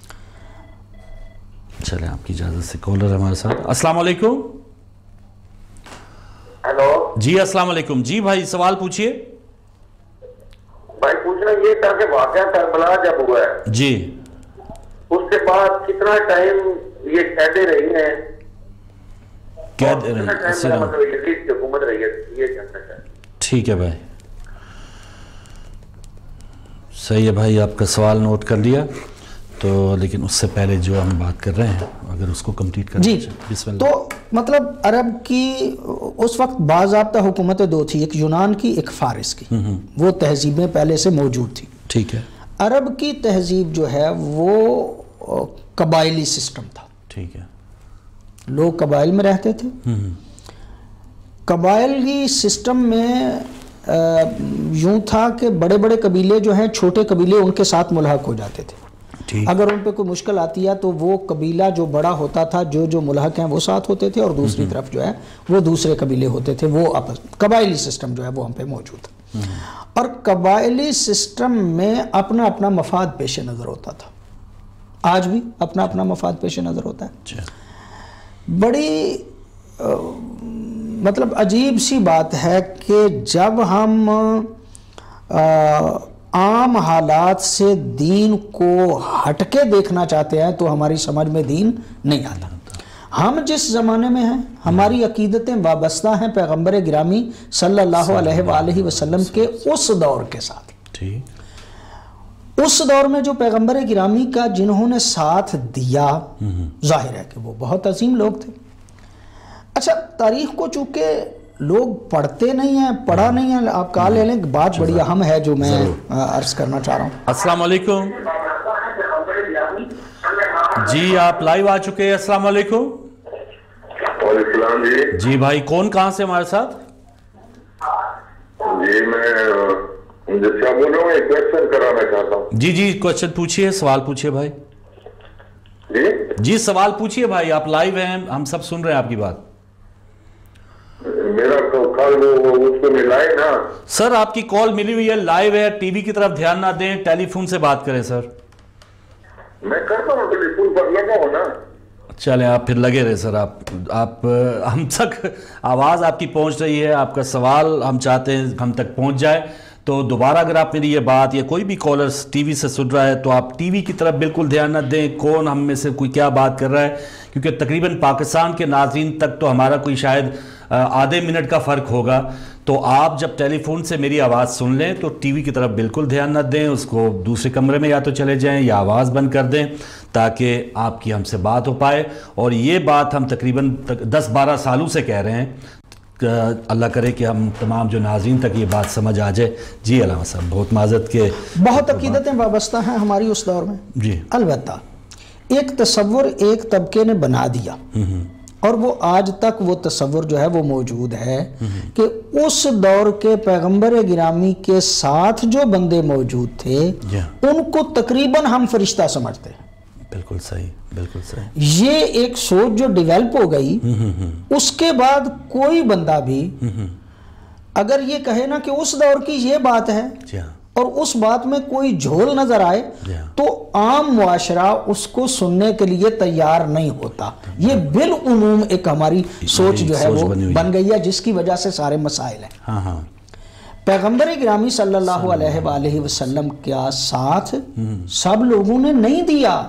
[SPEAKER 1] چلیں آپ کی اجازت سے کالر ہمارے ساتھ. السلام علیکم.
[SPEAKER 3] ہیلو
[SPEAKER 1] جی السلام علیکم. جی بھائی سوال پوچھئے.
[SPEAKER 3] بھائی پوچھنا یہ تھا کہ واقعہ کربلا جب ہوا ہے
[SPEAKER 1] جی
[SPEAKER 3] اس کے بعد کتنا ٹائم یہ قیدیں رہی ہیں,
[SPEAKER 1] قید
[SPEAKER 3] کتنا ٹائم میرا مطلب یہ کس حکومت رہی ہے, یہ جاننا چاہتے ہیں.
[SPEAKER 1] ٹھیک ہے بھائی, صحیح ہے بھائی, آپ کا سوال نوٹ کر لیا. تو لیکن اس سے پہلے جو ہم بات کر رہے ہیں اگر اس کو کمپلیٹ کرنا
[SPEAKER 2] جی
[SPEAKER 1] بسم اللہ.
[SPEAKER 2] تو مطلب عرب کی اس وقت باضابطہ حکومتیں دو تھی, ایک یونان کی ایک فارس کی. وہ تہذیبیں پہلے سے موجود تھی.
[SPEAKER 1] ٹھیک ہے.
[SPEAKER 2] عرب کی تہذیب جو ہے وہ قبائلی سسٹم تھا.
[SPEAKER 1] ٹھیک ہے.
[SPEAKER 2] لوگ قبائل میں رہتے تھے. قبائلی سسٹم میں یوں تھا کہ بڑے بڑے قبیلے جو ہیں چھوٹے قبیلے ان کے ساتھ ملحق ہو جاتے تھے. اگر ان پہ کوئی مشکل آتی ہے تو وہ قبیلہ جو بڑا ہوتا تھا, جو ملحق ہیں وہ ساتھ ہوتے تھے, اور دوسری طرف جو ہے وہ دوسرے قبیلے ہوتے تھے. وہ قبائلی سسٹم جو ہے وہ ہم پہ موجود تھا. اور قبائلی سسٹم میں اپنا اپنا مفاد پیش نظر ہوتا تھا. آج بھی اپنا اپنا مفاد پیش نظر ہوتا ہے. بڑی مطلب عجیب سی بات ہے کہ جب ہم عام حالات سے دین کو ہٹ کے دیکھنا چاہتے ہیں تو ہماری سمجھ میں دین نہیں آتا. ہم جس زمانے میں ہیں ہماری عقیدتیں وابستہ ہیں پیغمبر گرامی صلی اللہ علیہ وآلہ وسلم کے اس دور کے ساتھ. اس دور میں جو پیغمبر گرامی کا جنہوں نے ساتھ دیا, ظاہر ہے کہ وہ بہت عظیم لوگ تھے. اچھا, تاریخ کو چونکہ لوگ پڑھتے نہیں ہیں, پڑھا نہیں ہیں, آپ کہا لے لیں, بات بڑی اہم ہے جو میں عرض کرنا چاہ رہا ہوں.
[SPEAKER 1] السلام علیکم. جی آپ لائیو آ چکے ہیں. السلام علیکم.
[SPEAKER 3] وعلیکم السلام.
[SPEAKER 1] جی بھائی کون کہاں سے ہمارے ساتھ؟
[SPEAKER 3] جی میں جس کا بول رہا ہوں ایک کوشچن کرانا چاہتا ہوں.
[SPEAKER 1] جی کوشچن پوچھئے, سوال پوچھئے بھائی. جی سوال پوچھئے بھائی, آپ لائیو ہیں, ہم سب سن رہے ہیں آپ کی بات.
[SPEAKER 3] میرا تو کال اس کو ملائے نا
[SPEAKER 1] سر, آپ کی کال ملی ہوئی ہے, لائیو ہے, ٹی وی کی طرف دھیان نہ دیں, ٹیلی فون سے بات کریں سر.
[SPEAKER 3] میں کرتا ہوں, ٹیلی فون پر لگا ہوں نا.
[SPEAKER 1] چلیں آپ پھر لگے رہے سر. آپ ہم تک آواز آپ کی پہنچ رہی ہے, آپ کا سوال ہم چاہتے ہیں ہم تک پہنچ جائے. تو دوبارہ اگر آپ میری یہ بات یا کوئی بھی کالرز ٹی وی سے سن رہا ہے تو آپ ٹی وی کی طرف بالکل دھیان نہ دیں کون ہم میں سے کوئی کیا بات کر رہا ہے, کیونکہ تقریباً پاکستان کے ناظرین تک تو ہمارا کوئی شاید آدھے منٹ کا فرق ہوگا. تو آپ جب ٹیلی فون سے میری آواز سن لیں تو ٹی وی کی طرف بالکل دھیان نہ دیں, اس کو دوسرے کمرے میں یا تو چلے جائیں یا آواز بند کر دیں تاکہ آپ کی ہم سے بات ہو پائے. اور یہ بات ہم تقریباً 10-12 سالوں سے کہہ رہے ہیں, اللہ کرے کہ ہم تمام جو ناظرین تک یہ بات سمجھ آ جائے. جی علامہ صاحب, بہت معذرت کے
[SPEAKER 2] بہت عقیدتیں وابستہ ہیں ہماری اس دور میں.
[SPEAKER 1] جی
[SPEAKER 2] البتہ ایک تصور ایک طبقے نے بنا دیا, اور وہ آج تک وہ تصور جو ہے وہ موجود ہے کہ اس دور کے پیغمبر گرامی کے ساتھ جو بندے موجود تھے ان کو تقریباً ہم فرشتہ سمجھتے ہیں.
[SPEAKER 1] بالکل صحیح, بالکل صحیح.
[SPEAKER 2] یہ ایک سوچ جو ڈیولپ ہو گئی, اس کے بعد کوئی بندہ بھی اگر یہ کہے نا کہ اس دور کی یہ بات ہے اور اس بات میں کوئی جھول نظر آئے تو عام معاشرہ اس کو سننے کے لیے تیار نہیں ہوتا. یہ بالعموم ایک ہماری سوچ جو ہے وہ بن گئی ہے, جس کی وجہ سے سارے مسائل ہیں. پیغمبر گرامی صلی اللہ علیہ وآلہ وسلم کا ساتھ سب لوگوں نے نہیں دیا,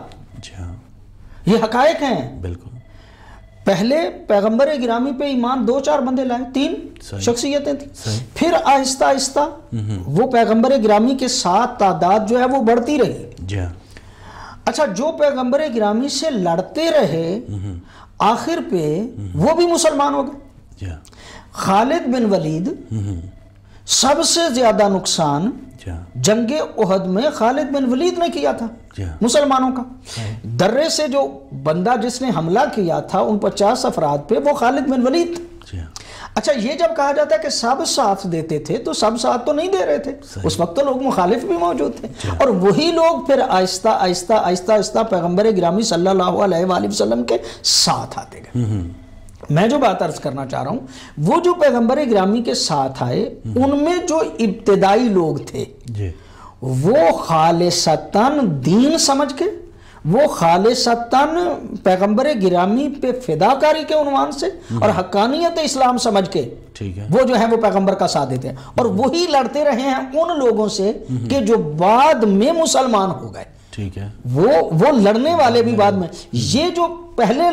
[SPEAKER 2] یہ حقائق ہیں. بالکل. پہلے پیغمبر گرامی پہ ایمان 2-4 بندے لائے, 3 شخصیتیں تھیں. پھر آہستہ آہستہ وہ پیغمبر گرامی کے ساتھ تعداد جو ہے وہ بڑھتی رہی. اچھا, جو پیغمبر گرامی سے لڑتے رہے آخر پہ وہ بھی مسلمان ہو گئے. خالد بن ولید سب سے زیادہ نقصان جنگ احد میں خالد بن ولید نے کیا تھا مسلمانوں کا. درے سے جو بندہ جس نے حملہ کیا تھا ان 50 افراد پہ, وہ خالد بن ولید تھا. اچھا, یہ جب کہا جاتا ہے کہ سب ساتھ دیتے تھے تو سب ساتھ تو نہیں دے رہے تھے, اس وقت تو لوگ مخالف بھی موجود تھے. اور وہی لوگ پھر آہستہ آہستہ آہستہ آہستہ پیغمبر گرامی صلی اللہ علیہ وآلہ وسلم کے ساتھ آتے گئے. میں جو بات عرض کرنا چاہ رہا ہوں وہ جو پیغمبر گرامی کے ساتھ آئے ان میں جو ابتدائی لوگ تھے وہ خالصتاً دین سمجھ کے، وہ خالصتاً پیغمبر گرامی پہ فداکاری کے عنوان سے اور حقانیت اسلام سمجھ کے وہ جو ہے وہ پیغمبر کا ساتھ دیتے ہیں، اور وہی لڑتے رہے ہیں ان لوگوں سے کہ جو بعد میں مسلمان ہو گئے. ٹھیک ہے، وہ لڑنے والے بھی بعد میں، یہ جو پہلے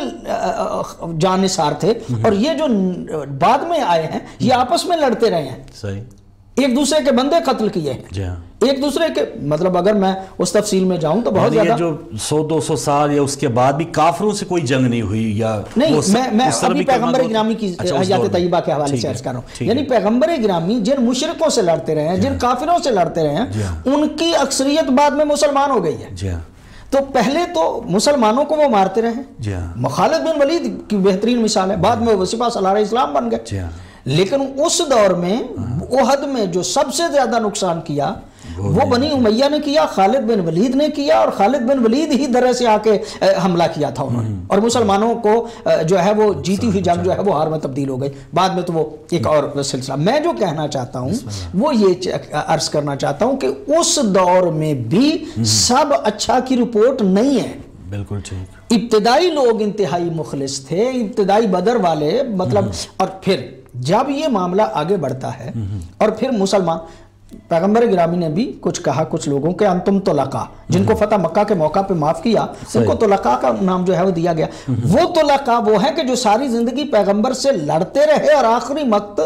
[SPEAKER 2] جانثار تھے اور یہ جو بعد میں آئے ہیں یہ آپس میں لڑتے رہے ہیں. صحیح، ایک دوسرے کے بندے قتل کیے ہیں، ایک دوسرے کے، مطلب اگر میں اس تفصیل میں جاؤں تو بہت زیادہ، جو 100-200 سال یا اس کے بعد بھی کافروں سے کوئی جنگ نہیں ہوئی یا نہیں. میں ابھی پیغمبر گرامی کی حیات طیبہ کے حوالے سے عرض کر رہا ہوں، یعنی پیغمبر گرامی جن مشرکوں سے لڑتے رہے ہیں، جن کافروں سے لڑتے رہے ہیں، ان کی اکثریت بعد میں مسلمان ہو گئی ہے. تو پہلے تو مسلمانوں کو وہ مارتے رہے. خالد بن ولید کی بہترین مثال ہے، بعد میں وہ سپہ سالار اسلام بن گئے. لیکن اس دور میں احد میں جو سب سے زیادہ نقصان کیا وہ بنی امیہ نے کیا، خالد بن ولید نے کیا، اور خالد بن ولید ہی درے سے آ کے حملہ کیا تھا انہوں نے، اور مسلمانوں کو جو ہے وہ جیتی ہوئی جنگ جو ہے وہ ہار میں تبدیل ہو گئی. بعد میں تو وہ ایک اور سلسلہ. میں جو کہنا چاہتا ہوں وہ یہ عرض کرنا چاہتا ہوں کہ اس دور میں بھی سب اچھا کی رپورٹ نہیں ہے. بالکل ٹھیک، ابتدائی لوگ انتہائی مخلص تھے، ابتدائی بدر والے، مطلب، اور پھر جب یہ معاملہ آگے بڑھتا ہے اور پھر مسلمان، پیغمبر گرامی نے بھی کچھ کہا کچھ لوگوں کے انتم طلقاء، جن کو فتح مکہ کے موقع پہ معاف کیا ان کو طلقاء کا نام جو ہے وہ دیا گیا. وہ طلقاء وہ ہیں کہ جو ساری زندگی پیغمبر سے لڑتے رہے اور آخری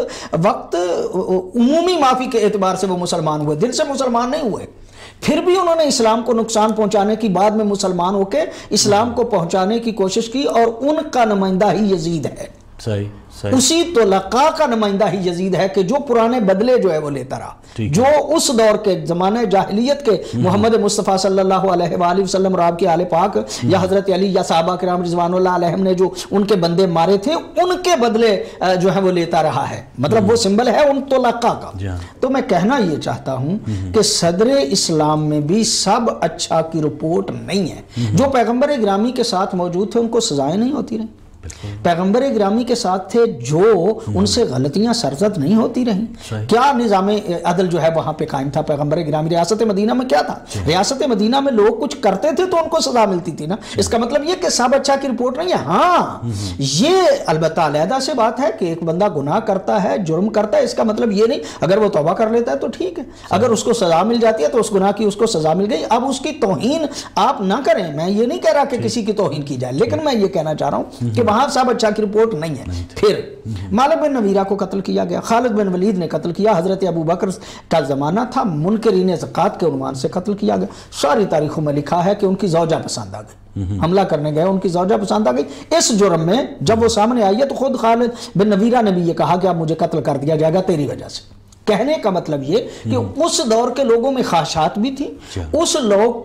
[SPEAKER 2] وقت عمومی معافی کے اعتبار سے وہ مسلمان ہوئے، دل سے مسلمان نہیں ہوئے، پھر بھی انہوں نے اسلام کو نقصان پہنچانے کی، بعد میں مسلمان ہو کے اسلام کو پہنچانے کی کوشش کی، اور ان کا نمائندہ ہی یزید ہے. صحیح، اسی طلقاء کا نمائندہ ہی یزید ہے کہ جو پرانے بدلے جو ہے وہ لیتا رہا، جو اس دور کے زمانے جاہلیت کے محمد مصطفیٰ صلی اللہ علیہ وآلہ وسلم اور آپ کے آل پاک یا حضرت علی یا صحابہ کرام رضوان اللہ علیہم نے جو ان کے بندے مارے تھے ان کے بدلے جو ہے وہ لیتا رہا ہے. مطلب وہ سمبل ہے ان طلقاء کا. تو میں کہنا یہ چاہتا ہوں کہ صدر اسلام میں بھی سب اچھا کی رپورٹ نہیں ہے. جو پیغمبر گرامی کے ساتھ موجود تھے ان کو سزائیں نہیں ہوتی رہیں، پیغمبر گرامی کے ساتھ تھے جو ان سے غلطیاں سرزد نہیں ہوتی رہیں. کیا نظام عدل جو ہے وہاں پہ قائم تھا پیغمبر گرامی؟ ریاست مدینہ میں کیا تھا؟ ریاست مدینہ میں لوگ کچھ کرتے تھے تو ان کو سزا ملتی تھی نا. اس کا مطلب یہ کہ سب اچھا کی رپورٹ نہیں ہے. ہاں، یہ البتہ علیحدہ سے بات ہے کہ ایک بندہ گناہ کرتا ہے، جرم کرتا ہے، اس کا مطلب یہ نہیں اگر وہ توبہ کر لیتا ہے تو ٹھیک ہے، اگر اس کو سزا مل جاتی ہے تو اس گناہ کی اس کو سزا مل گئی. اب اس کی توہین آپ نہ کریں، میں یہ نہیں کہہ رہا کہ کسی کی توہین کی جائے، لیکن میں یہ کہنا چاہ رہا ہوں کہ وہاں سب اچھا کی رپورٹ نہیں ہے. پھر مالک بن نویرہ کو قتل کیا گیا، خالد بن ولید نے قتل کیا، حضرت ابو بکر کا زمانہ تھا، منکرین زکوٰۃ کے عنوان سے قتل کیا گیا. ساری تاریخوں میں لکھا ہے کہ ان کی زوجہ پسند آ گئی، حملہ کرنے گئے ان کی زوجہ پسند آ گئی. اس جرم میں جب وہ سامنے آئی ہے تو خود خالد بن نویرہ نے بھی یہ کہا کہ اب مجھے قتل کر دیا جائے گا تیری وجہ سے. کہنے کا مطلب یہ کہ اس دور کے لوگوں میں خواہشات بھی تھی، اس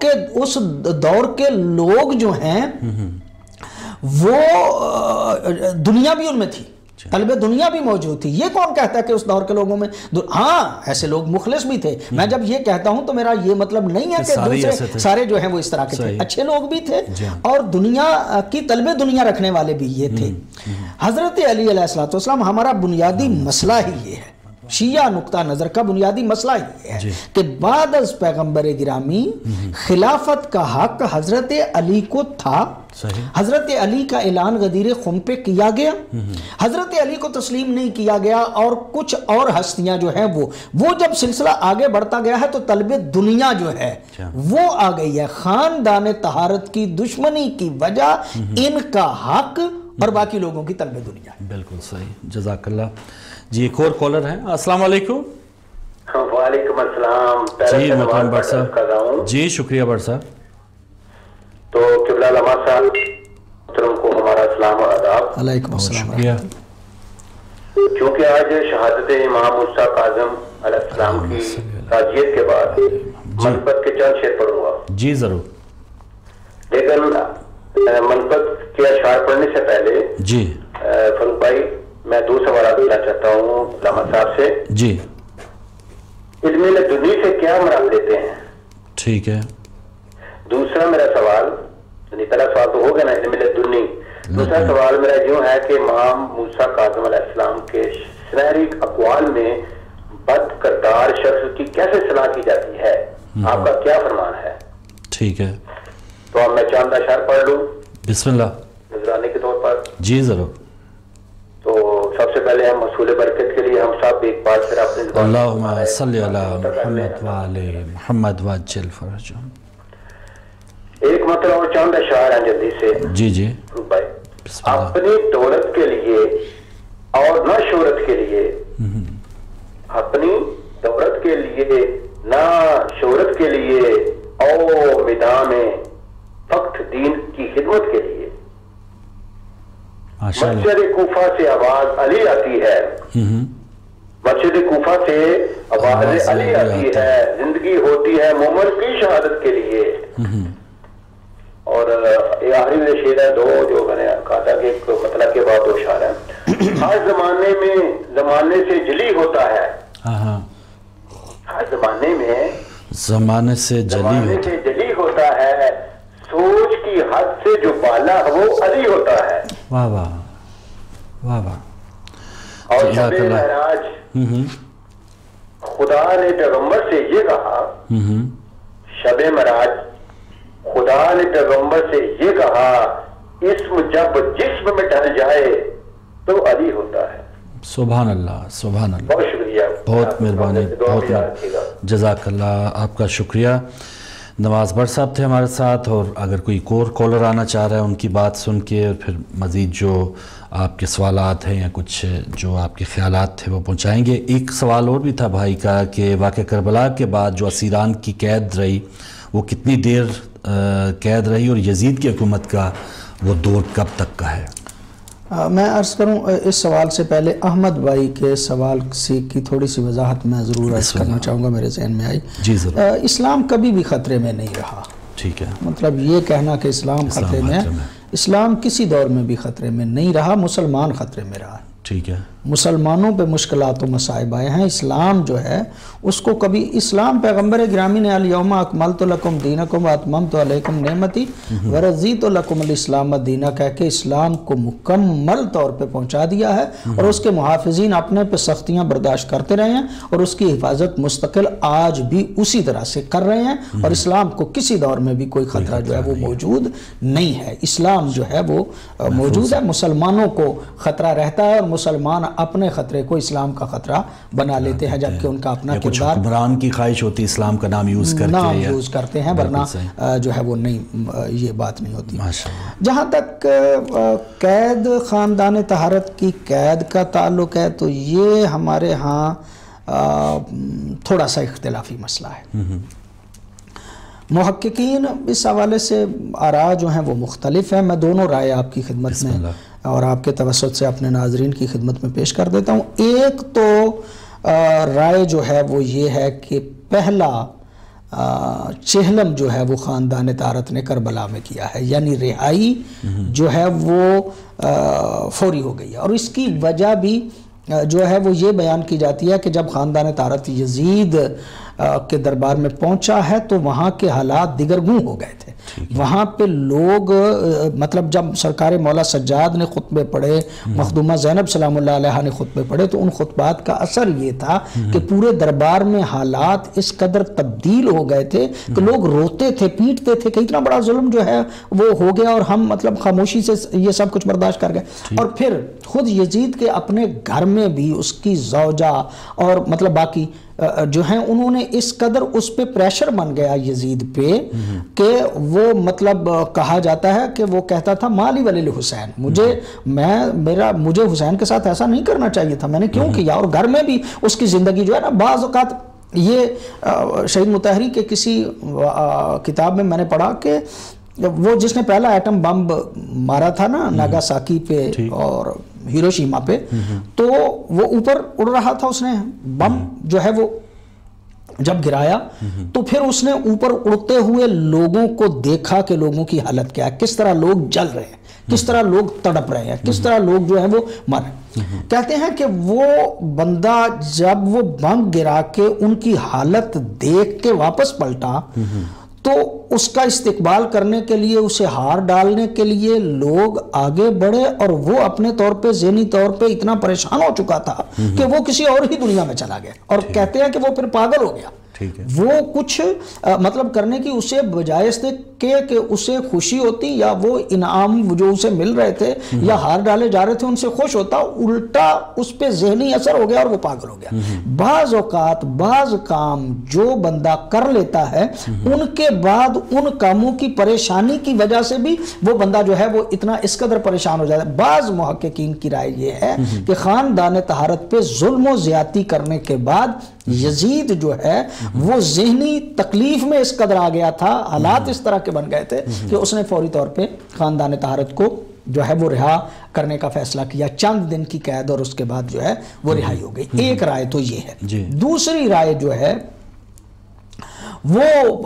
[SPEAKER 2] دور کے لوگ جو ہیں وہ دنیا بھی ان میں تھی، طلب دنیا بھی موجود تھی. یہ کون کہتا ہے کہ اس دور کے لوگوں میں ہاں ایسے لوگ مخلص بھی تھے. میں جب یہ کہتا ہوں تو میرا یہ مطلب نہیں ہے کہ دوسرے سارے جو ہیں وہ اس طرح کے تھے، اچھے لوگ بھی تھے اور دنیا کی طلب دنیا رکھنے والے بھی یہ تھے. حضرت علی علیہ السلام ہمارا بنیادی مسئلہ ہی یہ ہے، شیعہ نقطہ نظر کا بنیادی مسئلہ یہ ہے کہ بعد از پیغمبر گرامی خلافت کا حق حضرت علی کو تھا. حضرت علی کا اعلان غدیر خم پہ کیا گیا، حضرت علی کو تسلیم نہیں کیا گیا، اور کچھ اور ہستیاں جو ہیں وہ جب سلسلہ آگے بڑھتا گیا ہے تو طلب دنیا جو ہے وہ آ گئی ہے. خاندان طہارت کی دشمنی کی وجہ ان کا حق اور باقی لوگوں کی طلب دنیا. بالکل صحیح، جزاک اللہ. جی ایک اور کالر ہیں. السلام علیکم.
[SPEAKER 3] وعلیکم السلام.
[SPEAKER 1] جی محترم بٹ صاحب. جی شکریہ بٹ صاحب.
[SPEAKER 3] تو قبلہ علامہ صاحب محترم کو ہمارا اسلام و آداب.
[SPEAKER 2] علیکم السلام.
[SPEAKER 1] شکریہ.
[SPEAKER 3] کیونکہ آج شہادت امام موسا کاظم علیہ السلام کی تعزیت کے بعد منقبت کے چند شعر پڑھوں گا.
[SPEAKER 1] جی ضرور.
[SPEAKER 3] لیکن منقبت کے اشعار پڑھنے سے پہلے
[SPEAKER 1] جی
[SPEAKER 3] فاروق بھائی میں دو سوالات کرنا چاہتا ہوں علامہ صاحب سے.
[SPEAKER 1] جی
[SPEAKER 3] علم لدنی سے کیا مراد لیتے ہیں؟
[SPEAKER 1] ٹھیک ہے.
[SPEAKER 3] دوسرا میرا سوال، پہلا سوال تو ہو گیا نا علم لدنی، دوسرا سوال میرا یوں ہے کہ امام موسیٰ کاظم علیہ السلام کے سنہری اقوال میں بد کردار شخص کی کیسے صلاح کی جاتی ہے، آپ کا کیا فرمان ہے؟
[SPEAKER 1] ٹھیک ہے،
[SPEAKER 3] تو اب میں چاند اشعار پڑھ لوں
[SPEAKER 1] بسم اللہ،
[SPEAKER 3] نذرانے کے طور پر؟
[SPEAKER 1] جی ضرور۔
[SPEAKER 3] تو سب سے پہلے ہم مصول برکت کے لیے ہم سب ایک بار پھر اپنے زبان
[SPEAKER 1] اللہم صلی علی محمد وعلی محمد وعجل فرجہم۔
[SPEAKER 3] ایک مطلب اور چاند اشعار ہیں جلدی سے
[SPEAKER 1] جی جی
[SPEAKER 3] بھائی۔
[SPEAKER 1] بسم اللہ۔
[SPEAKER 3] اپنی دولت کے لیے اور نہ شہرت کے لیے، اپنی دولت کے لیے نہ شہرت کے لیے، او میدان فقط دین کی خدمت کے لیے، مسجد کوفہ سے آواز علی آتی ہے، مسجد کوفہ سے آواز علی آتی ہے، زندگی ہوتی ہے مومن کی شہادت کے لیے۔ اور یہ آخری میں شعر ہے دو جو میں نے کہا تھا کہ ایک مطلب کے بعد دو اشعار ہیں۔ ہر زمانے سے جلی ہوتا ہے، ہر زمانے میں
[SPEAKER 1] زمانے سے
[SPEAKER 3] جلی ہوتا ہے، سوچ کی حد سے جو بالا وہ علی ہوتا ہے۔
[SPEAKER 1] واہ واہ واہ واہ۔
[SPEAKER 3] اور شب معراج خدا نے پیغمبر سے یہ کہا، شب معراج خدا نے پیغمبر سے یہ کہا، اسم جب جسم میں ڈھل جائے تو علی ہوتا ہے۔
[SPEAKER 1] سبحان اللہ سبحان اللہ،
[SPEAKER 3] بہت شکریہ،
[SPEAKER 1] بہت مہربانی، بہت جزاک اللہ، آپ کا شکریہ۔ نواز بٹ صاحب تھے ہمارے ساتھ، اور اگر کوئی کالر آنا چاہ رہا ہے ان کی بات سن کے اور پھر مزید جو آپ کے سوالات ہیں یا کچھ جو آپ کے خیالات تھے وہ پہنچائیں گے۔ ایک سوال اور بھی تھا بھائی کا کہ واقعہ کربلا کے بعد جو اسیران کی قید رہی وہ کتنی دیر قید رہی، اور یزید کی حکومت کا وہ دور کب تک کا ہے؟
[SPEAKER 2] میں عرض کروں اس سوال سے پہلے احمد بھائی کے سوال کی تھوڑی سی وضاحت میں ضرور عرض کرنا چاہوں گا، میرے ذہن میں آئی۔
[SPEAKER 1] جی ضرور۔
[SPEAKER 2] اسلام کبھی بھی خطرے میں نہیں رہا،
[SPEAKER 1] ٹھیک ہے،
[SPEAKER 2] مطلب یہ کہنا کہ اسلام خطرے میں، اسلام کسی دور میں بھی خطرے میں نہیں رہا، مسلمان خطرے میں رہا۔
[SPEAKER 1] ٹھیک ہے،
[SPEAKER 2] مسلمانوں پہ مشکلات و مصائب آئے ہیں، اسلام جو ہے اس کو کبھی، اسلام پیغمبر گرامی نے الیوم اکملت لکم دینکم واتممت علیکم نعمتی ورضیت لکم الاسلام دینا کہہ کے اسلام کو مکمل طور پہ پہنچا دیا ہے، اور اس کے محافظین اپنے پہ سختیاں برداشت کرتے رہے ہیں، اور اس کی حفاظت مستقل آج بھی اسی طرح سے کر رہے ہیں، اور اسلام کو کسی دور میں بھی کوئی خطرہ جو ہے وہ موجود نہیں ہے۔ اسلام جو ہے وہ موجود ہے، مسلمانوں کو خطرہ رہتا ہے، اور مسلمان اپنے خطرے کو اسلام کا خطرہ بنا لیتے ہیں، جبکہ ان کا اپنا کردار،
[SPEAKER 1] حکمران کی خواہش ہوتی اسلام کا نام یوز
[SPEAKER 2] کرتے ہیں، ورنہ جو ہے وہ نہیں، یہ بات نہیں ہوتی۔ جہاں تک قید خاندان طہارت کی قید کا تعلق ہے تو یہ ہمارے ہاں تھوڑا سا اختلافی مسئلہ ہے۔ محققین اس حوالے سے آراء جو ہیں وہ مختلف ہیں، میں دونوں رائے آپ کی خدمت میں اور آپ کے توسط سے اپنے ناظرین کی خدمت میں پیش کر دیتا ہوں۔ ایک تو رائے جو ہے وہ یہ ہے کہ پہلا چہلم جو ہے وہ خاندان طہارت نے کربلا میں کیا ہے، یعنی رہائی جو ہے وہ فوری ہو گئی ہے، اور اس کی وجہ بھی جو ہے وہ یہ بیان کی جاتی ہے کہ جب خاندان طہارت یزید کے دربار میں پہنچا ہے تو وہاں کے حالات دیگرگوں ہو گئے تھے۔ وہاں پہ لوگ، مطلب جب سرکار مولا سجاد نے خطبے پڑھے، مخدومہ زینب سلام اللہ علیہ نے خطبے پڑھے، تو ان خطبات کا اثر یہ تھا کہ پورے دربار میں حالات اس قدر تبدیل ہو گئے تھے کہ لوگ روتے تھے، پیٹتے تھے کہ اتنا بڑا ظلم جو ہے وہ ہو گیا، اور ہم مطلب خاموشی سے یہ سب کچھ برداشت کر گئے۔ اور پھر خود یزید کے اپنے گھر میں بھی اس کی زوجہ اور مطلب باقی جو ہیں، انہوں نے اس قدر اس پہ پریشر بن گیا یزید پہ کہ وہ مطلب کہا جاتا ہے کہ وہ کہتا تھا مالی ولی حسین، مجھے حسین کے ساتھ ایسا نہیں کرنا چاہیے تھا، میں نے کیوں کیا؟ اور گھر میں بھی اس کی زندگی جو ہے نا، بعض اوقات یہ شہید مطہری کے کسی کتاب میں نے پڑھا کہ وہ جس نے پہلا ایٹم بم مارا تھا نا ناگاساکی پہ اور ہیروشیما پہ، تو وہ اوپر اڑ رہا تھا، اس نے بم جو ہے وہ جب گرایا تو پھر اس نے اوپر اڑتے ہوئے لوگوں کو دیکھا کہ لوگوں کی حالت کیا ہے، کس طرح لوگ جل رہے ہیں، کس طرح لوگ تڑپ رہے ہیں، کس طرح لوگ جو ہیں وہ مر رہے ہیں۔ کہتے ہیں کہ وہ بندہ جب وہ بم گرا کے ان کی حالت دیکھ کے واپس پلٹا تو اس کا استقبال کرنے کے لیے، اسے ہار ڈالنے کے لیے لوگ آگے بڑھے، اور وہ اپنے طور پہ ذہنی طور پہ اتنا پریشان ہو چکا تھا کہ وہ کسی اور ہی دنیا میں چلا گیا، اور کہتے ہیں کہ وہ پھر پاگل ہو گیا۔ وہ کچھ مطلب کرنے کی اسے بجائے اس نے کہ اسے خوشی ہوتی یا وہ انعام جو اسے مل رہے تھے یا ہار ڈالے جا رہے تھے ان سے خوش ہوتا، الٹا اس پہ ذہنی اثر ہو گیا اور وہ پاگل ہو گیا۔ بعض اوقات بعض کام جو بندہ کر لیتا ہے ان کے بعد ان کاموں کی پریشانی کی وجہ سے بھی وہ بندہ جو ہے وہ اتنا اس قدر پریشان ہو جاتا ہے۔ بعض محققین کی رائے یہ ہے کہ خاندان طہارت پہ ظلم و زیادتی کرنے کے بعد یزید جو ہے وہ ذہنی تکلیف میں اس قدر آ گیا تھا، حالات اس طرح کے بن گئے تھے کہ اس نے فوری طور پہ خاندان طہارت کو جو ہے وہ رہا کرنے کا فیصلہ کیا، چند دن کی قید، اور اس کے بعد جو ہے وہ رہائی ہو گئی۔ ایک رائے تو یہ ہے۔ دوسری رائے جو ہے وہ